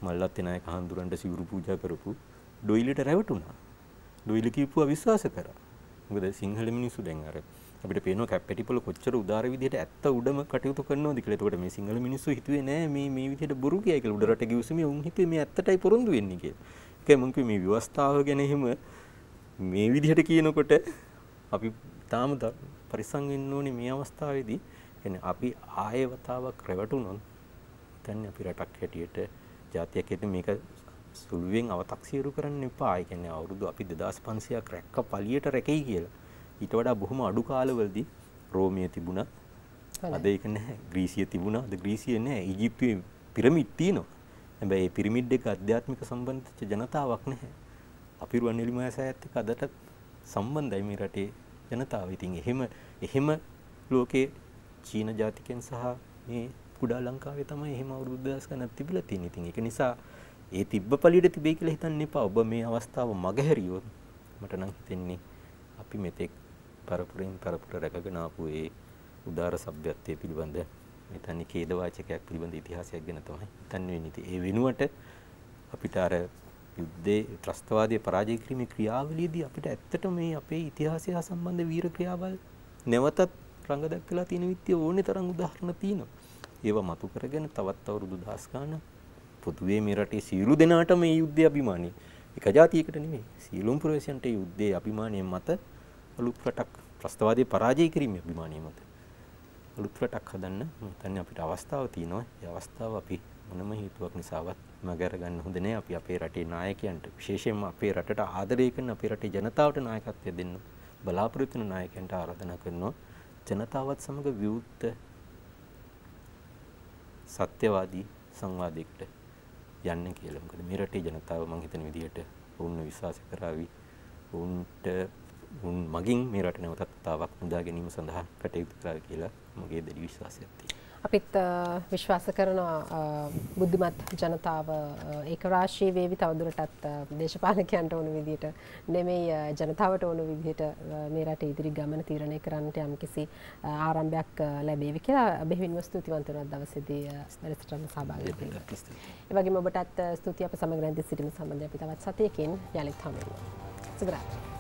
මල්ලත් එනායක හඳුරන්ට සිවුරු පූජා කරපු ඩොයිලට රැවටුණා. ඩොයිල කියපුවා විශ්වාස කරා. මොකද සිංහල මිනිස්සු දැන් අර අපිට පේනවා කැප්පැටිපොළ කොච්චර උදාර විදිහට ඇත්ත උඩම කටයුතු කරනවද කියලා. ඒකට මේ සිංහල මිනිස්සු හිතුවේ නෑ මේ මේ විදිහට බොරු කියයි කියලා. උඩ රට ගිවිසුමේ උන් හිතුවේ මේ ඇත්තටයි පොරොන්දු වෙන්නේ කියලා. ඒකයි මම කිව්වේ මේ ව්‍යවස්ථාව ගැන එහෙම මේ විදිහට කියනකොට අපි තාම පරිස්සම් වෙන්න ඕනේ මේ අවස්ථාවේදී. කියන්නේ අපි ආයෙ වතාවක් රැවටුනොත් දැන් අපි රටක් හැටියට ජාතියක් හැටියට මේක සුළුවෙන් අව탁සිරු කරන්න එපා. ඒ කියන්නේ අවුරුදු අපි දෙදාස් පන්සියයක් රැක්ක පළියට රැකෙයි කියලා. ඊට වඩා බොහොම අඩු කාලවලදී රෝමිය තිබුණා. අද ඒක නැහැ. ග්‍රීසිය තිබුණා. අද ග්‍රීසිය නැහැ. ඊජිප්තුවේ පිරමිඩ් තියෙනවා. හැබැයි මේ පිරමිඩ් එක අධ්‍යාත්මික සම්බන්ධ ජනතාවක් නැහැ. අපි රුවන්වැලි මහසෑයත් එක්ක අදටත් සම්බන්ධයි මේ රටේ ජනතාව. ඉතින් එහෙම එහෙම ලෝකේ චීන ජාතිකයන් සහ මේ කුඩා ලංකාවේ තමයි එහෙම අවුරුදු දහස් ගණන් තිබිලා තියෙන්නේ. ඉතින් ඒක නිසා ඒ තිබ්බ පළියට තිබේ කියලා හිතන්න එපා. ඔබ මේ අවස්ථාව මගහැරියොත් මට නම් හිතෙන්නේ අපි මෙතෙක් පරපුරෙන් පරපුර රැකගෙන ආපු ඒ උදාර සભ્યත්වයේ පිළිබඳ මෙතන ඛේදවාචකයක් පිළිබඳ ඉතිහාසයක් ගැන තමයි හිතන්නේ වෙන්නේ. ඒ වෙනුවට අපිට අර යුද්ධයේ ත්‍රස්තවාදයේ පරාජය කිරීමේ ක්‍රියාවලියේදී අපිට ඇත්තට මේ අපේ ඉතිහාසය හා සම්බන්ධ වීර ක්‍රියාවල් නැවතත් රංග දක්වලා තියෙන විත්‍ය ඕනේ තරම් උදාහරණ තියෙනවා. ඒවා මතු කරගෙන තවත් අවුරුදු දහස් ගාණක් පොදුවේ මේ රටේ සියලු දෙනාටම මේ යුද්ධයේ අභිමානයි. එක ජාතියකට නෙමෙයි. සියලුම පුරවැසියන්ට මේ යුද්ධයේ අභිමානය මත අලුත් රටක් ත්‍රස්තවාදයේ පරාජය කිරීමේ අභිමානය මත අලුත් රටක් හදන්න මම හිතන්නේ අපිට අවස්ථාව තියෙනවා. ඒ අවස්ථාව අපි මොනම හේතුවක් නිසාවත් මගහැර ගන්න හොඳ නෑ. අපි අපේ රටේ නායකයන්ට විශේෂයෙන්ම අපේ රටට ආදරය කරන අපේ රටේ ජනතාවට නායකත්වය දෙන්න බලාපොරොත්තු වෙන නායකයන්ට ආරාධනා කරනවා. ජනතාවත් සමග විවෘත සත්‍යවාදී සංවාදයකට යන්න කියලා. මොකද මේ රටේ ජනතාව මම හිතන විදිහට වුණ විශ්වාස කරાવી වුන්ට උන් මගින් මේ රට නැවතත් තාවක් මුදා ගැනීම සඳහා කටයුතු කරා කියලා මගේ දැඩි විශ්වාසයක් තියෙනවා. අපිත් විශ්වාස කරනවා බුද්ධිමත් ජනතාව ඒකරාශී වේවි තවදුරටත් දේශපාලකයන්ට ඕන විදිහට නෙමෙයි ජනතාවට ඕන විදිහට මේ රටේ ඉදිරි ගමන තීරණය කරන්නට යම්කිසි ආරම්භයක් ලැබේවි කියලා බෙහෙවින්ම ස්තුතිවන්ත වෙනවා දවසේදී වැඩසටහන සහභාගී වෙන්න. ඒ වගේම ඔබටත් ස්තුතියි අප සමග නැන්දි සිටීම සම්බන්ධයෙන් අපි තවත් සතියකින් යලිත් හමු වෙනවා. සුබ රාත්‍රී.